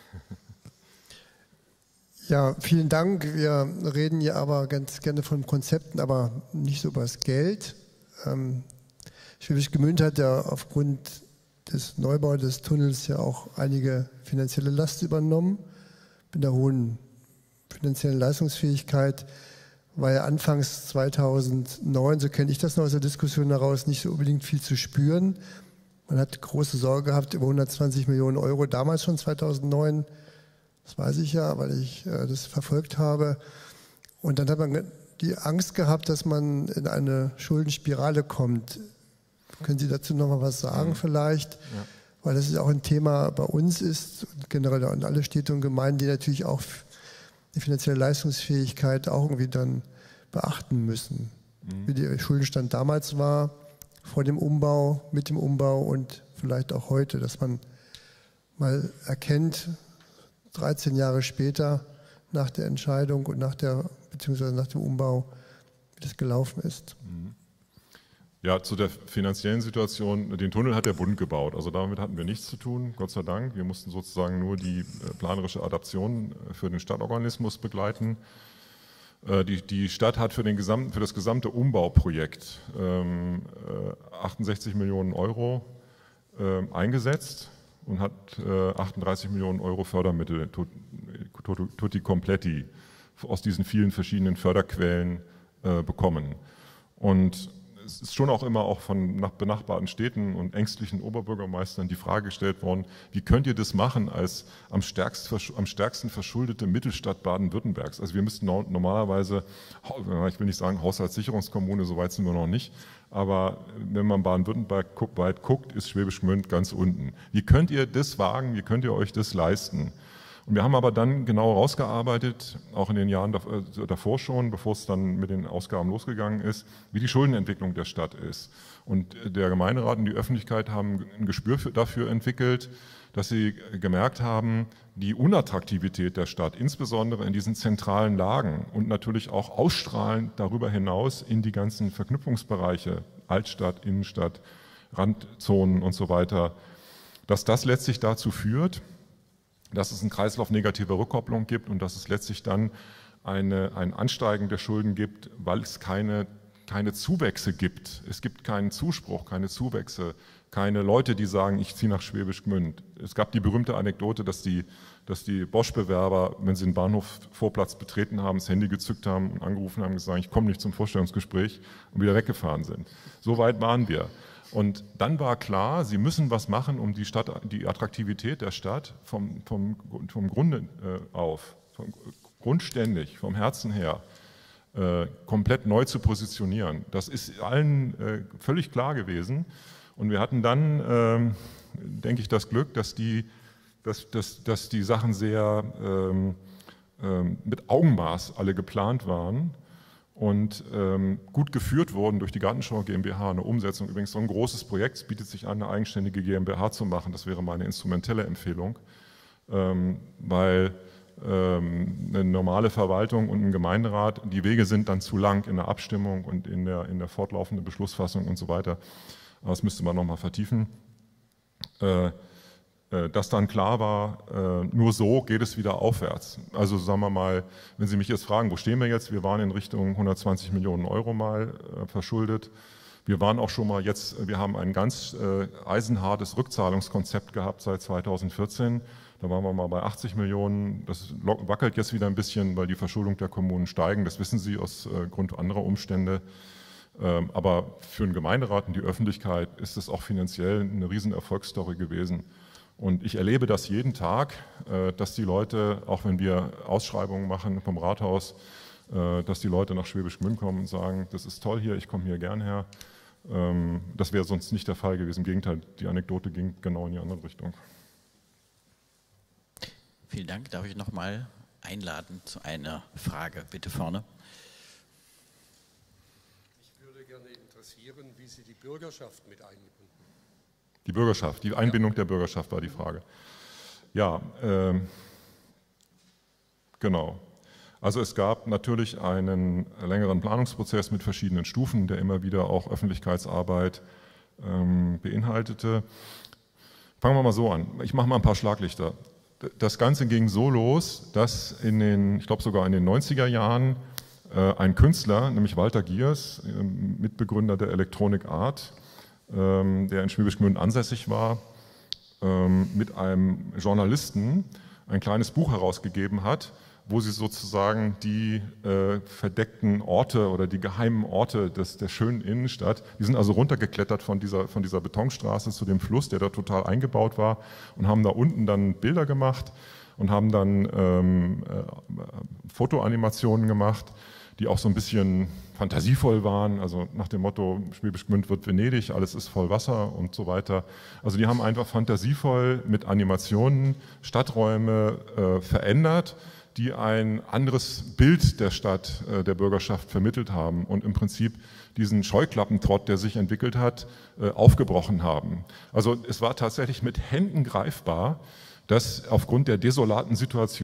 Ja, vielen Dank. Wir reden hier aber ganz gerne von Konzepten, aber nicht so über das Geld. Ähm, Schwäbisch Gmünd hat ja aufgrund des Neubaus des Tunnels ja auch einige finanzielle Last übernommen. Mit der hohen finanziellen Leistungsfähigkeit war ja anfangs zweitausendneun, so kenne ich das noch aus der Diskussion heraus, nicht so unbedingt viel zu spüren. Man hat große Sorge gehabt über hundertzwanzig Millionen Euro, damals schon zweitausendneun, das weiß ich ja, weil ich äh, das verfolgt habe. Und dann hat man die Angst gehabt, dass man in eine Schuldenspirale kommt. Können Sie dazu noch mal was sagen mhm. vielleicht? Ja. Weil das ist auch ein Thema bei uns ist, generell an alle Städte und Gemeinden, die natürlich auch die finanzielle Leistungsfähigkeit auch irgendwie dann beachten müssen. Mhm. Wie der Schuldenstand damals war, vor dem Umbau, mit dem Umbau und vielleicht auch heute, dass man mal erkennt, dreizehn Jahre später, nach der Entscheidung und nach der, beziehungsweise nach dem Umbau, wie das gelaufen ist. Mhm. Ja, zu der finanziellen Situation, den Tunnel hat der Bund gebaut, also damit hatten wir nichts zu tun, Gott sei Dank. Wir mussten sozusagen nur die planerische Adaption für den Stadtorganismus begleiten. Die, die Stadt hat für, den gesamten, für das gesamte Umbauprojekt ähm, achtundsechzig Millionen Euro äh, eingesetzt und hat äh, achtunddreißig Millionen Euro Fördermittel tutti completi aus diesen vielen verschiedenen Förderquellen äh, bekommen. Und es ist schon auch immer auch von benachbarten Städten und ängstlichen Oberbürgermeistern die Frage gestellt worden, wie könnt ihr das machen als am stärksten, am stärksten verschuldete Mittelstadt Baden-Württembergs? Also wir müssten normalerweise, ich will nicht sagen Haushaltssicherungskommune, so weit sind wir noch nicht, aber wenn man Baden-Württemberg weit guckt, ist Schwäbisch Gmünd ganz unten. Wie könnt ihr das wagen, wie könnt ihr euch das leisten? Und wir haben aber dann genau rausgearbeitet, auch in den Jahren davor schon, bevor es dann mit den Ausgaben losgegangen ist, wie die Schuldenentwicklung der Stadt ist. Und der Gemeinderat und die Öffentlichkeit haben ein Gespür dafür entwickelt, dass sie gemerkt haben, die Unattraktivität der Stadt, insbesondere in diesen zentralen Lagen und natürlich auch ausstrahlend darüber hinaus in die ganzen Verknüpfungsbereiche, Altstadt, Innenstadt, Randzonen und so weiter, dass das letztlich dazu führt, dass es einen Kreislauf negativer Rückkopplung gibt und dass es letztlich dann eine, ein Ansteigen der Schulden gibt, weil es keine, keine Zuwächse gibt. Es gibt keinen Zuspruch, keine Zuwächse, keine Leute, die sagen, ich ziehe nach Schwäbisch Gmünd. Es gab die berühmte Anekdote, dass die, dass die Bosch-Bewerber, wenn sie den Bahnhofvorplatz betreten haben, das Handy gezückt haben und angerufen haben, gesagt, ich komme nicht zum Vorstellungsgespräch und wieder weggefahren sind. So weit waren wir. Und dann war klar, sie müssen was machen, um die, Stadt, die Attraktivität der Stadt vom, vom, vom Grunde äh, auf, vom, grundständig, vom Herzen her, äh, komplett neu zu positionieren. Das ist allen äh, völlig klar gewesen. Und wir hatten dann, äh, denke ich, das Glück, dass die, dass, dass, dass die Sachen sehr ähm, äh, mit Augenmaß alle geplant waren. Und ähm, gut geführt wurden durch die Gartenschau GmbH, eine Umsetzung. Übrigens so ein großes Projekt, es bietet sich an, eine eigenständige GmbH zu machen. Das wäre meine instrumentelle Empfehlung, ähm, weil ähm, eine normale Verwaltung und ein Gemeinderat, die Wege sind dann zu lang in der Abstimmung und in der, in der fortlaufenden Beschlussfassung und so weiter. Aber das müsste man nochmal vertiefen. Äh, Dass dann klar war, nur so geht es wieder aufwärts. Also sagen wir mal, wenn Sie mich jetzt fragen, wo stehen wir jetzt? Wir waren in Richtung hundertzwanzig Millionen Euro mal verschuldet. Wir waren auch schon mal jetzt, wir haben ein ganz eisenhartes Rückzahlungskonzept gehabt seit zweitausendvierzehn. Da waren wir mal bei achtzig Millionen. Das wackelt jetzt wieder ein bisschen, weil die Verschuldung der Kommunen steigen. Das wissen Sie aus Grund anderer Umstände. Aber für den Gemeinderat und die Öffentlichkeit ist es auch finanziell eine riesen Erfolgsstory gewesen. Und ich erlebe das jeden Tag, dass die Leute, auch wenn wir Ausschreibungen machen vom Rathaus, dass die Leute nach Schwäbisch Gmünd kommen und sagen, das ist toll hier, ich komme hier gern her. Das wäre sonst nicht der Fall gewesen. Im Gegenteil, die Anekdote ging genau in die andere Richtung. Vielen Dank. Darf ich noch mal einladen zu einer Frage? Bitte vorne. Ich würde gerne interessieren, wie Sie die Bürgerschaft mit einbinden. Die Bürgerschaft, die Einbindung der Bürgerschaft war die Frage. Ja, äh, Genau. Also es gab natürlich einen längeren Planungsprozess mit verschiedenen Stufen, der immer wieder auch Öffentlichkeitsarbeit ähm, beinhaltete. Fangen wir mal so an. Ich mache mal ein paar Schlaglichter. Das Ganze ging so los, dass in den, ich glaube sogar in den neunziger Jahren äh, ein Künstler, nämlich Walter Giers, äh, Mitbegründer der Electronic Art, ähm, der in Schwäbisch Gmünd ansässig war, ähm, mit einem Journalisten ein kleines Buch herausgegeben hat, wo sie sozusagen die äh, verdeckten Orte oder die geheimen Orte des, der schönen Innenstadt, die sind also runtergeklettert von dieser, von dieser Betonstraße zu dem Fluss, der da total eingebaut war, und haben da unten dann Bilder gemacht und haben dann ähm, äh, Fotoanimationen gemacht, die auch so ein bisschen fantasievoll waren, also nach dem Motto, Schwäbisch Gmünd wird Venedig, alles ist voll Wasser und so weiter. Also die haben einfach fantasievoll mit Animationen Stadträume äh, verändert, die ein anderes Bild der Stadt, äh, der Bürgerschaft vermittelt haben und im Prinzip diesen Scheuklappentrott, der sich entwickelt hat, äh, aufgebrochen haben. Also es war tatsächlich mit Händen greifbar, dass aufgrund der desolaten Situation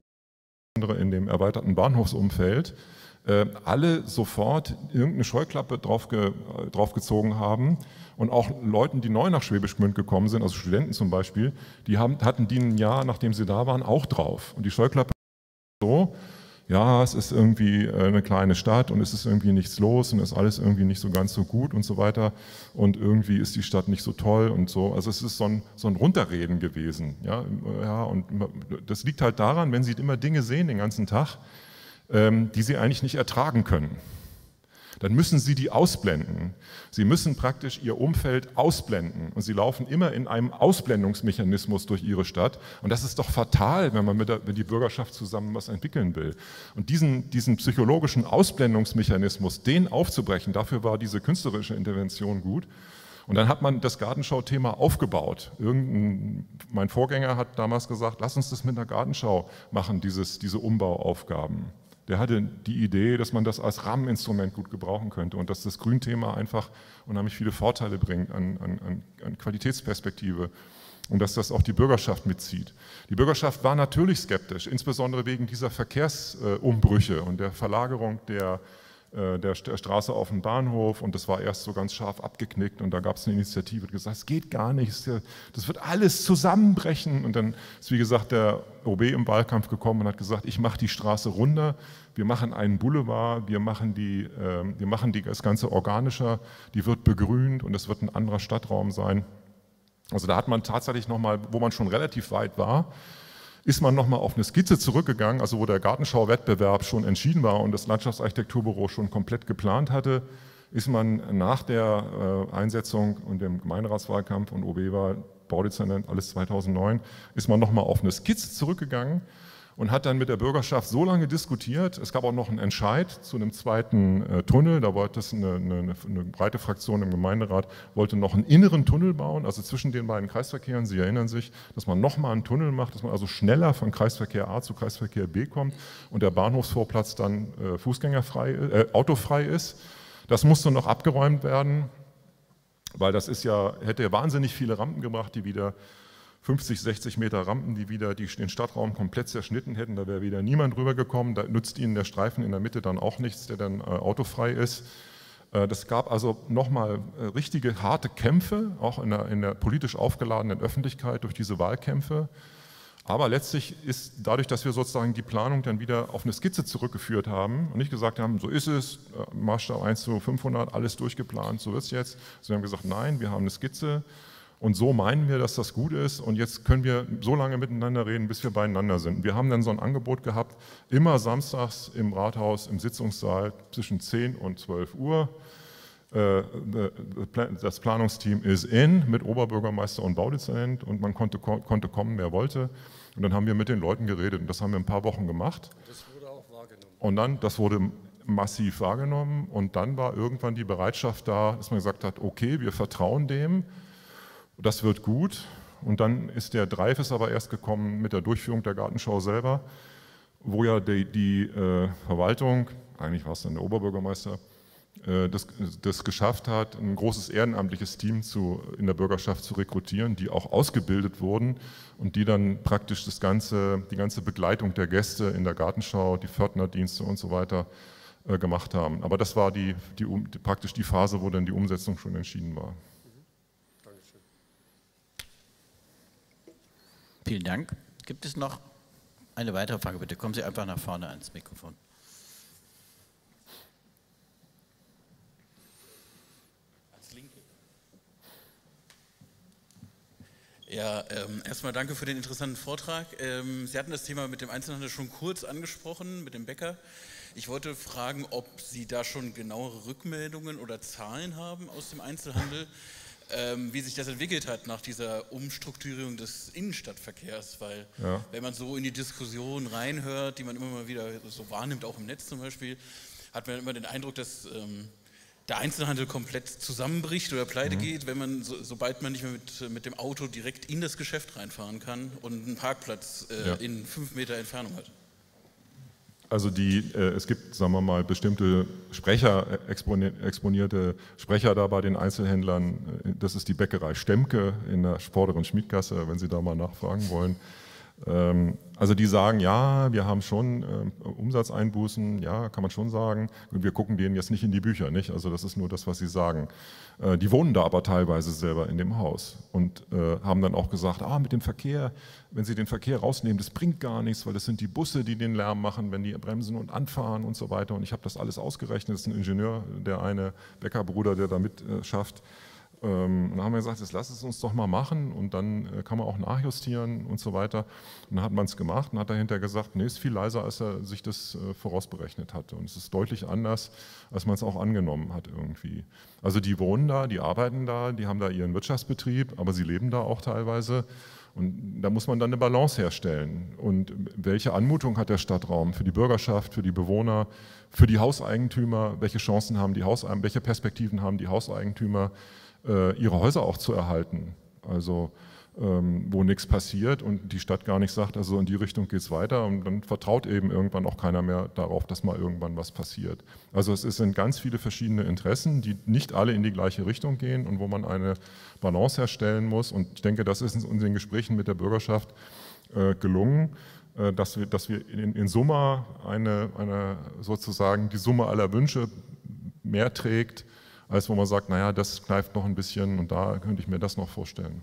in dem erweiterten Bahnhofsumfeld äh, alle sofort irgendeine Scheuklappe draufge, draufgezogen haben. Und auch Leuten, die neu nach Schwäbisch Gmünd gekommen sind, also Studenten zum Beispiel, die haben, hatten die ein Jahr, nachdem sie da waren, auch drauf. Und die Scheuklappe so, ja, es ist irgendwie eine kleine Stadt und es ist irgendwie nichts los und es ist alles irgendwie nicht so ganz so gut und so weiter und irgendwie ist die Stadt nicht so toll und so. Also es ist so ein, so ein Runterreden gewesen. Ja, ja, und das liegt halt daran, wenn Sie immer Dinge sehen den ganzen Tag, ähm, die Sie eigentlich nicht ertragen können. Dann müssen Sie die ausblenden. Sie müssen praktisch Ihr Umfeld ausblenden und Sie laufen immer in einem Ausblendungsmechanismus durch Ihre Stadt und das ist doch fatal, wenn man mit der, wenn die Bürgerschaft zusammen was entwickeln will. Und diesen, diesen psychologischen Ausblendungsmechanismus, den aufzubrechen, dafür war diese künstlerische Intervention gut. Und dann hat man das Gartenschau-Thema aufgebaut. Irgendein, mein Vorgänger hat damals gesagt, lass uns das mit einer Gartenschau machen, dieses, diese Umbauaufgaben. Der hatte die Idee, dass man das als Rahmeninstrument gut gebrauchen könnte und dass das Grünthema einfach unheimlich viele Vorteile bringt an, an, an Qualitätsperspektive und dass das auch die Bürgerschaft mitzieht. Die Bürgerschaft war natürlich skeptisch, insbesondere wegen dieser Verkehrsumbrüche und der Verlagerung der, der, der Straße auf den Bahnhof und das war erst so ganz scharf abgeknickt und da gab es eine Initiative, die gesagt, es geht gar nicht, das wird alles zusammenbrechen und dann ist wie gesagt der O B im Wahlkampf gekommen und hat gesagt, ich mache die Straße runter, wir machen einen Boulevard, wir machen, die, äh, wir machen die, das Ganze organischer, die wird begrünt und es wird ein anderer Stadtraum sein. Also da hat man tatsächlich nochmal, wo man schon relativ weit war, ist man nochmal auf eine Skizze zurückgegangen, also wo der Gartenschau-Wettbewerb schon entschieden war und das Landschaftsarchitekturbüro schon komplett geplant hatte, ist man nach der äh, Einsetzung und dem Gemeinderatswahlkampf und O B-Wahl, Baudezernent, alles zweitausendneun, ist man nochmal auf eine Skizze zurückgegangen und hat dann mit der Bürgerschaft so lange diskutiert. Es gab auch noch einen Entscheid zu einem zweiten äh, Tunnel, da wollte es eine, eine, eine breite Fraktion im Gemeinderat, wollte noch einen inneren Tunnel bauen, also zwischen den beiden Kreisverkehren, Sie erinnern sich, dass man nochmal einen Tunnel macht, dass man also schneller von Kreisverkehr A zu Kreisverkehr B kommt und der Bahnhofsvorplatz dann äh, fußgängerfrei, äh, autofrei ist. Das musste noch abgeräumt werden, weil das ist ja, hätte wahnsinnig viele Rampen gebracht, die wieder fünfzig, sechzig Meter Rampen, die wieder die, den Stadtraum komplett zerschnitten hätten, da wäre wieder niemand rübergekommen, da nützt Ihnen der Streifen in der Mitte dann auch nichts, der dann äh, autofrei ist. Äh, das gab also nochmal äh, richtige harte Kämpfe, auch in der, in der politisch aufgeladenen Öffentlichkeit durch diese Wahlkämpfe. Aber letztlich ist dadurch, dass wir sozusagen die Planung dann wieder auf eine Skizze zurückgeführt haben und nicht gesagt haben, so ist es, Maßstab eins zu fünfhundert, alles durchgeplant, so wird es jetzt. Also wir haben gesagt, nein, wir haben eine Skizze und so meinen wir, dass das gut ist und jetzt können wir so lange miteinander reden, bis wir beieinander sind. Wir haben dann so ein Angebot gehabt, immer samstags im Rathaus, im Sitzungssaal zwischen zehn und zwölf Uhr. Das Planungsteam ist in mit Oberbürgermeister und Baudezernent und man konnte, konnte kommen, wer wollte. Und dann haben wir mit den Leuten geredet und das haben wir ein paar Wochen gemacht. Das wurde auch wahrgenommen. Und dann, das wurde massiv wahrgenommen und dann war irgendwann die Bereitschaft da, dass man gesagt hat, okay, wir vertrauen dem, das wird gut. Und dann ist der Dreifes aber erst gekommen mit der Durchführung der Gartenschau selber, wo ja die, die äh, Verwaltung, eigentlich war es dann der Oberbürgermeister, das, das geschafft hat, ein großes ehrenamtliches Team zu, in der Bürgerschaft zu rekrutieren, die auch ausgebildet wurden und die dann praktisch das ganze, die ganze Begleitung der Gäste in der Gartenschau, die Pförtnerdienste und so weiter äh, gemacht haben. Aber das war die, die, die, praktisch die Phase, wo dann die Umsetzung schon entschieden war. Dankeschön. Vielen Dank. Gibt es noch eine weitere Frage? Bitte kommen Sie einfach nach vorne ans Mikrofon. Ja, ähm, erstmal danke für den interessanten Vortrag. Ähm, Sie hatten das Thema mit dem Einzelhandel schon kurz angesprochen, mit dem Bäcker. Ich wollte fragen, ob Sie da schon genauere Rückmeldungen oder Zahlen haben aus dem Einzelhandel, ähm, wie sich das entwickelt hat nach dieser Umstrukturierung des Innenstadtverkehrs, weil ja. wenn man so in die Diskussion reinhört, die man immer mal wieder so wahrnimmt, auch im Netz zum Beispiel, hat man immer den Eindruck, dass ähm, der Einzelhandel komplett zusammenbricht oder pleite mhm. geht, wenn man, so, sobald man nicht mehr mit, mit dem Auto direkt in das Geschäft reinfahren kann und einen Parkplatz äh, ja. in fünf Meter Entfernung hat. Also die, äh, es gibt, sagen wir mal, bestimmte Sprecher, exponierte Sprecher da bei den Einzelhändlern. Das ist die Bäckerei Stemke in der vorderen Schmiedgasse, wenn Sie da mal nachfragen wollen. Ähm, also die sagen, ja, wir haben schon äh, Umsatzeinbußen, ja, kann man schon sagen. Und wir gucken denen jetzt nicht in die Bücher, nicht? Also das ist nur das, was sie sagen. Äh, die wohnen da aber teilweise selber in dem Haus und äh, haben dann auch gesagt, ah, mit dem Verkehr, wenn sie den Verkehr rausnehmen, das bringt gar nichts, weil das sind die Busse, die den Lärm machen, wenn die bremsen und anfahren und so weiter. Und ich habe das alles ausgerechnet. Das ist ein Ingenieur, der eine Bäckerbruder, der da mit äh, schafft. Und dann haben wir gesagt, jetzt lass es uns doch mal machen und dann kann man auch nachjustieren und so weiter. Und dann hat man es gemacht und hat dahinter gesagt, nee, ist viel leiser, als er sich das vorausberechnet hatte. Und es ist deutlich anders, als man es auch angenommen hat irgendwie. Also die wohnen da, die arbeiten da, die haben da ihren Wirtschaftsbetrieb, aber sie leben da auch teilweise. Und da muss man dann eine Balance herstellen. Und welche Anmutung hat der Stadtraum für die Bürgerschaft, für die Bewohner, für die Hauseigentümer? Welche Chancen haben die Hauseigentümer, welche Perspektiven haben die Hauseigentümer, ihre Häuser auch zu erhalten, also ähm, wo nichts passiert und die Stadt gar nicht sagt, also in die Richtung geht es weiter und dann vertraut eben irgendwann auch keiner mehr darauf, dass mal irgendwann was passiert. Also es sind ganz viele verschiedene Interessen, die nicht alle in die gleiche Richtung gehen und wo man eine Balance herstellen muss und ich denke, das ist in unseren Gesprächen mit der Bürgerschaft äh, gelungen, äh, dass wir, dass wir in, in Summe eine, eine sozusagen die Summe aller Wünsche mehr trägt, als wo man sagt, naja, das kneift noch ein bisschen und da könnte ich mir das noch vorstellen.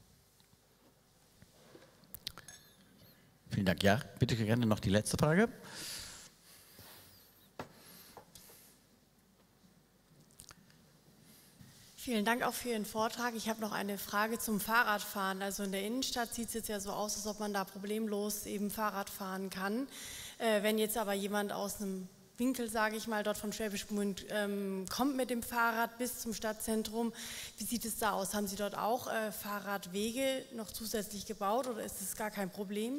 Vielen Dank. Ja, bitte gerne noch die letzte Frage. Vielen Dank auch für Ihren Vortrag. Ich habe noch eine Frage zum Fahrradfahren. Also in der Innenstadt sieht es jetzt ja so aus, als ob man da problemlos eben Fahrrad fahren kann. Äh, wenn jetzt aber jemand aus einem Winkel, sage ich mal, dort von Schwäbisch Gmünd ähm, kommt mit dem Fahrrad bis zum Stadtzentrum. Wie sieht es da aus? Haben Sie dort auch äh, Fahrradwege noch zusätzlich gebaut oder ist es gar kein Problem?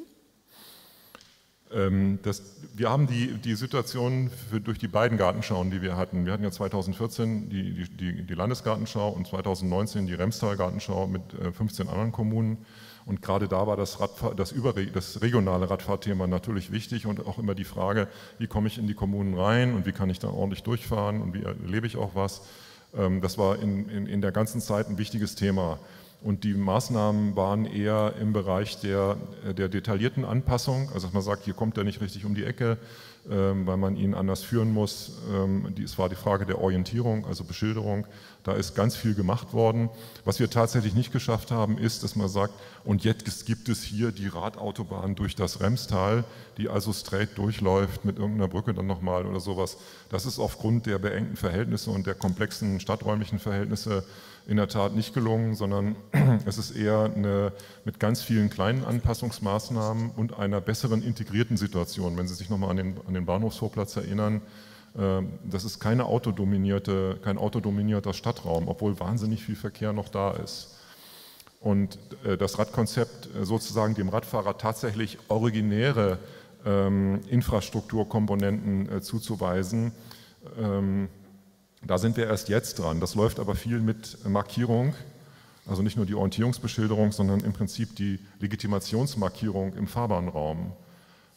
Ähm, das, wir haben die, die Situation für, durch die beiden Gartenschauen, die wir hatten. Wir hatten ja zweitausendvierzehn die, die, die Landesgartenschau und zweitausendneunzehn die Remstal-Gartenschau mit äh, fünfzehn anderen Kommunen. Und gerade da war das, Radfahr-, das, Überre- das regionale Radfahrthema natürlich wichtig und auch immer die Frage, wie komme ich in die Kommunen rein und wie kann ich da ordentlich durchfahren und wie erlebe ich auch was. Das war in, in, in der ganzen Zeit ein wichtiges Thema. Und die Maßnahmen waren eher im Bereich der, der detaillierten Anpassung, also dass man sagt, hier kommt er nicht richtig um die Ecke, ähm, weil man ihn anders führen muss. Ähm, die, es war die Frage der Orientierung, also Beschilderung. Da ist ganz viel gemacht worden. Was wir tatsächlich nicht geschafft haben, ist, dass man sagt, und jetzt gibt es hier die Radautobahn durch das Remstal, die also straight durchläuft mit irgendeiner Brücke dann nochmal oder sowas. Das ist aufgrund der beengten Verhältnisse und der komplexen stadträumlichen Verhältnisse in der Tat nicht gelungen, sondern es ist eher eine, mit ganz vielen kleinen Anpassungsmaßnahmen und einer besseren integrierten Situation. Wenn Sie sich nochmal an den, an den Bahnhofsvorplatz erinnern, äh, das ist keine autodominierte, kein autodominierter Stadtraum, obwohl wahnsinnig viel Verkehr noch da ist. Und äh, das Radkonzept äh, sozusagen dem Radfahrer tatsächlich originäre ähm, Infrastrukturkomponenten äh, zuzuweisen, ähm, da sind wir erst jetzt dran. Das läuft aber viel mit Markierung, also nicht nur die Orientierungsbeschilderung, sondern im Prinzip die Legitimationsmarkierung im Fahrbahnraum.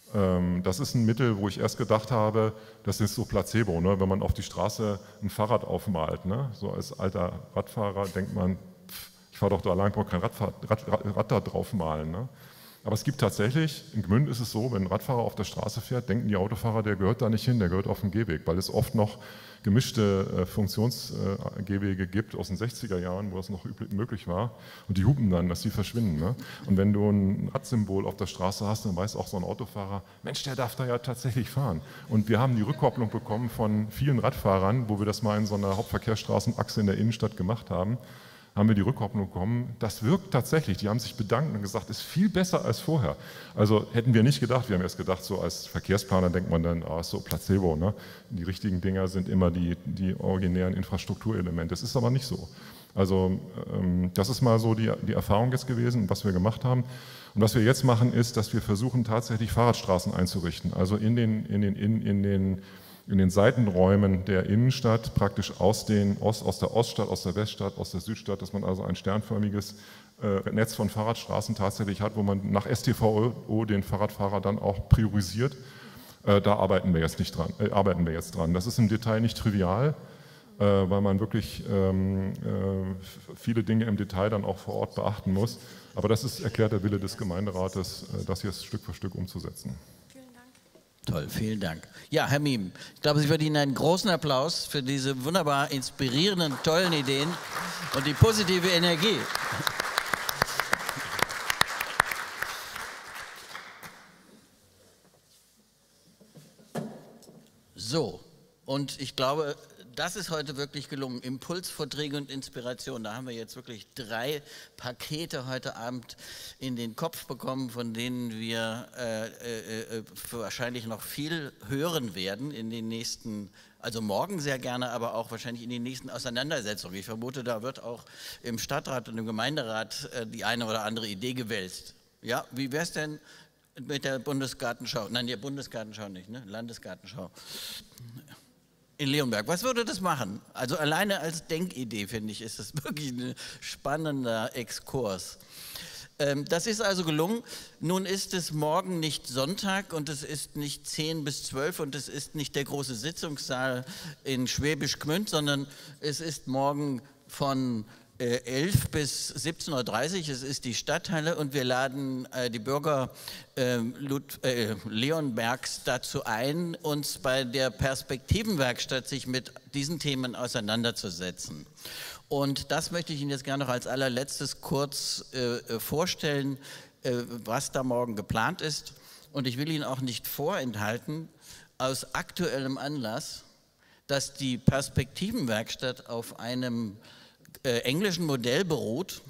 Ähm, das ist ein Mittel, wo ich erst gedacht habe, das ist so Placebo, ne? Wenn man auf die Straße ein Fahrrad aufmalt. Ne? So als alter Radfahrer denkt man, pff, ich fahre doch da lang, brauche kein Radfahr Rad, Rad, Rad da drauf malen. Ne? Aber es gibt tatsächlich, in Gmünd ist es so, wenn ein Radfahrer auf der Straße fährt, denken die Autofahrer, der gehört da nicht hin, der gehört auf den Gehweg, weil es oft noch gemischte äh, Funktionsgehwege äh, gibt aus den sechziger Jahren, wo das noch üblich, möglich war, und die hupen dann, dass sie verschwinden. Ne? Und wenn du ein Radsymbol auf der Straße hast, dann weiß auch so ein Autofahrer, Mensch, der darf da ja tatsächlich fahren. Und wir haben die Rückkopplung bekommen von vielen Radfahrern, wo wir das mal in so einer Hauptverkehrsstraßenachse in der Innenstadt gemacht haben, haben wir die Rückkopplung bekommen. Das wirkt tatsächlich. Die haben sich bedankt und gesagt, ist viel besser als vorher. Also hätten wir nicht gedacht. Wir haben erst gedacht, so als Verkehrsplaner denkt man dann, ah, ist so Placebo. Ne? Die richtigen Dinger sind immer die, die originären Infrastrukturelemente. Das ist aber nicht so. Also ähm, das ist mal so die, die Erfahrung jetzt gewesen, was wir gemacht haben. Und was wir jetzt machen, ist, dass wir versuchen, tatsächlich Fahrradstraßen einzurichten. Also in den, in den, in, in den in den Seitenräumen der Innenstadt, praktisch aus, den, aus, aus der Oststadt, aus der Weststadt, aus der Südstadt, dass man also ein sternförmiges äh, Netz von Fahrradstraßen tatsächlich hat, wo man nach S T V O den Fahrradfahrer dann auch priorisiert. Äh, da arbeiten wir jetzt nicht dran, äh, arbeiten wir jetzt dran. Das ist im Detail nicht trivial, äh, weil man wirklich ähm, äh, viele Dinge im Detail dann auch vor Ort beachten muss. Aber das ist erklärter Wille des Gemeinderates, äh, das jetzt Stück für Stück umzusetzen. Toll, vielen Dank. Ja, Herr Miem, ich glaube, Sie verdienen einen großen Applaus für diese wunderbar inspirierenden, tollen Ideen und die positive Energie. So, und ich glaube, das ist heute wirklich gelungen. Impulsvorträge und Inspiration. Da haben wir jetzt wirklich drei Pakete heute Abend in den Kopf bekommen, von denen wir äh, äh, wahrscheinlich noch viel hören werden in den nächsten, also morgen sehr gerne, aber auch wahrscheinlich in den nächsten Auseinandersetzungen. Ich vermute, da wird auch im Stadtrat und im Gemeinderat äh, die eine oder andere Idee gewälzt. Ja, wie wäre es denn mit der Bundesgartenschau? Nein, die Bundesgartenschau nicht, ne? Landesgartenschau. In Leonberg. Was würde das machen? Also alleine als Denkidee, finde ich, ist das wirklich ein spannender Exkurs. Ähm, das ist also gelungen. Nun ist es morgen nicht Sonntag und es ist nicht zehn bis zwölf und es ist nicht der große Sitzungssaal in Schwäbisch Gmünd, sondern es ist morgen von äh, elf bis siebzehn Uhr dreißig. Es ist die Stadthalle und wir laden äh, die Bürger äh, Lud äh, Leonbergs dazu ein, uns bei der Perspektivenwerkstatt sich mit diesen Themen auseinanderzusetzen. Und das möchte ich Ihnen jetzt gerne noch als allerletztes kurz äh, vorstellen, äh, was da morgen geplant ist. Und ich will Ihnen auch nicht vorenthalten, aus aktuellem Anlass, dass die Perspektivenwerkstatt auf einem äh, englischen Modell beruht,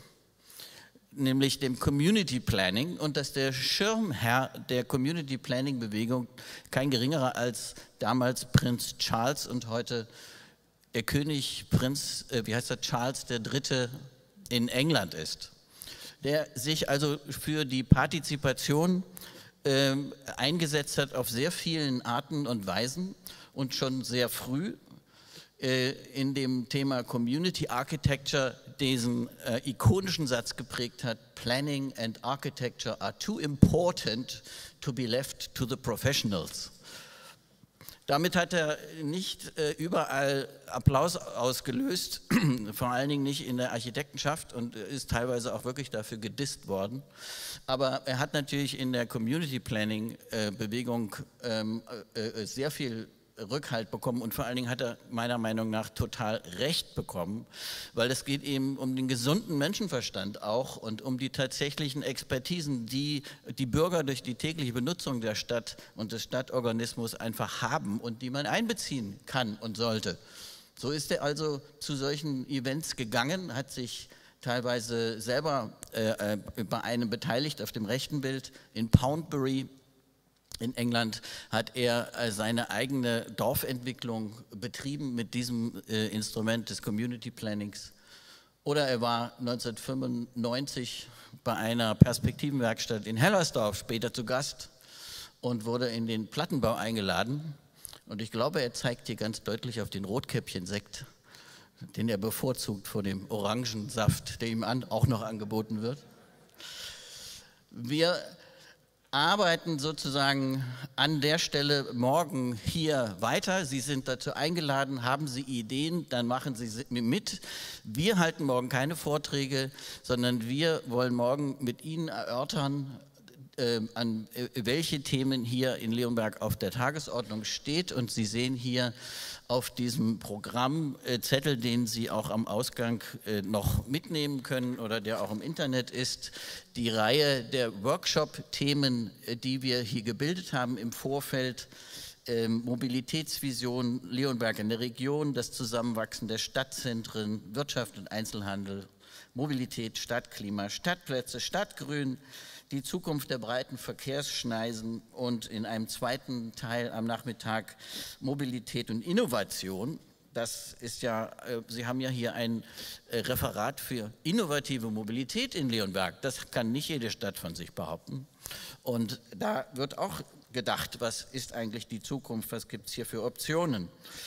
nämlich dem Community Planning, und dass der Schirmherr der Community Planning Bewegung kein geringerer als damals Prinz Charles und heute der König Prinz, äh, wie heißt er, Charles der Dritte in England ist, der sich also für die Partizipation äh, eingesetzt hat auf sehr vielen Arten und Weisen und schon sehr früh äh, in dem Thema Community Architecture diesen äh, ikonischen Satz geprägt hat: Planning and Architecture are too important to be left to the professionals. Damit hat er nicht äh, überall Applaus ausgelöst, vor allen Dingen nicht in der Architektenschaft, und ist teilweise auch wirklich dafür gedisst worden. Aber er hat natürlich in der Community Planning äh, Bewegung ähm, äh, sehr viel Rückhalt bekommen und vor allen Dingen hat er meiner Meinung nach total recht bekommen, weil es geht eben um den gesunden Menschenverstand auch und um die tatsächlichen Expertisen, die die Bürger durch die tägliche Benutzung der Stadt und des Stadtorganismus einfach haben und die man einbeziehen kann und sollte. So ist er also zu solchen Events gegangen, hat sich teilweise selber äh, bei einem beteiligt auf dem rechten Bild in Poundbury. In England hat er seine eigene Dorfentwicklung betrieben mit diesem äh, Instrument des Community Plannings. Oder er war neunzehnhundertfünfundneunzig bei einer Perspektivenwerkstatt in Hellersdorf später zu Gast und wurde in den Plattenbau eingeladen. Und ich glaube, er zeigt hier ganz deutlich auf den Rotkäppchen-Sekt, den er bevorzugt vor dem Orangensaft, der ihm an, auch noch angeboten wird. Wir arbeiten sozusagen an der Stelle morgen hier weiter. Sie sind dazu eingeladen, haben Sie Ideen, dann machen Sie mit. Wir halten morgen keine Vorträge, sondern wir wollen morgen mit Ihnen erörtern, äh, an äh, welche Themen hier in Leonberg auf der Tagesordnung steht. Und Sie sehen hier auf diesem Programmzettel, den Sie auch am Ausgang noch mitnehmen können oder der auch im Internet ist, die Reihe der Workshop-Themen, die wir hier gebildet haben im Vorfeld. Mobilitätsvision, Leonberg in der Region, das Zusammenwachsen der Stadtzentren, Wirtschaft und Einzelhandel, Mobilität, Stadtklima, Stadtplätze, Stadtgrün, die Zukunft der breiten Verkehrsschneisen und in einem zweiten Teil am Nachmittag Mobilität und Innovation. Das ist ja, Sie haben ja hier ein Referat für innovative Mobilität in Leonberg. Das kann nicht jede Stadt von sich behaupten. Und da wird auch gedacht, was ist eigentlich die Zukunft, was gibt es hier für Optionen.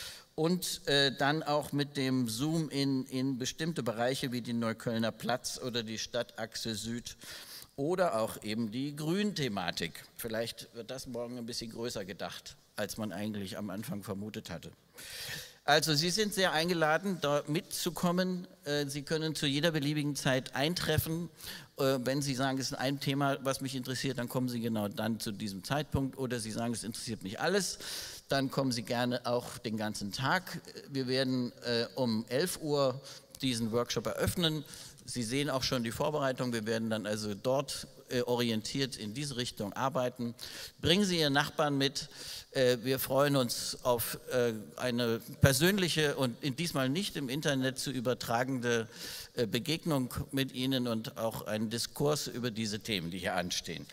Und äh, dann auch mit dem Zoom in, in bestimmte Bereiche wie den Neuköllner Platz oder die Stadtachse Süd oder auch eben die Grünthematik. Vielleicht wird das morgen ein bisschen größer gedacht, als man eigentlich am Anfang vermutet hatte. Also Sie sind sehr eingeladen, da mitzukommen. Sie können zu jeder beliebigen Zeit eintreffen. Wenn Sie sagen, es ist ein Thema, was mich interessiert, dann kommen Sie genau dann zu diesem Zeitpunkt. Oder Sie sagen, es interessiert mich alles, dann kommen Sie gerne auch den ganzen Tag. Wir werden um elf Uhr diesen Workshop eröffnen. Sie sehen auch schon die Vorbereitung. Wir werden dann also dort orientiert in diese Richtung arbeiten. Bringen Sie Ihren Nachbarn mit. Wir freuen uns auf eine persönliche und diesmal nicht im Internet zu übertragende Begegnung mit Ihnen und auch einen Diskurs über diese Themen, die hier anstehen.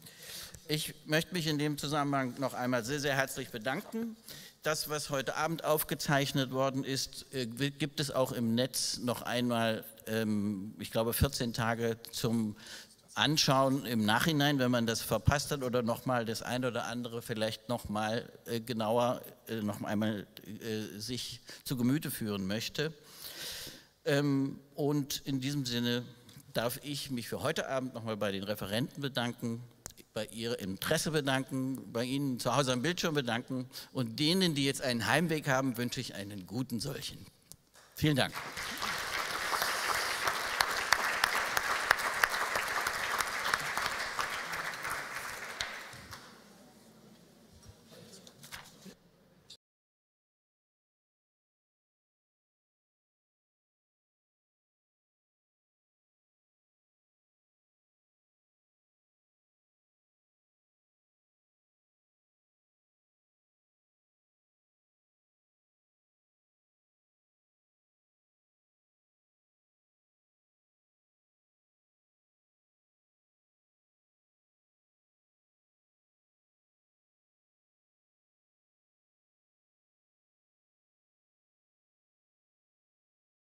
Ich möchte mich in dem Zusammenhang noch einmal sehr, sehr herzlich bedanken. Das, was heute Abend aufgezeichnet worden ist, gibt es auch im Netz noch einmal, ich glaube, vierzehn Tage zum Anschauen im Nachhinein, wenn man das verpasst hat oder nochmal das eine oder andere vielleicht nochmal genauer noch einmal sich zu Gemüte führen möchte. Und in diesem Sinne darf ich mich für heute Abend nochmal bei den Referenten bedanken, bei Ihrem Interesse bedanken, bei Ihnen zu Hause am Bildschirm bedanken und denen, die jetzt einen Heimweg haben, wünsche ich einen guten solchen. Vielen Dank.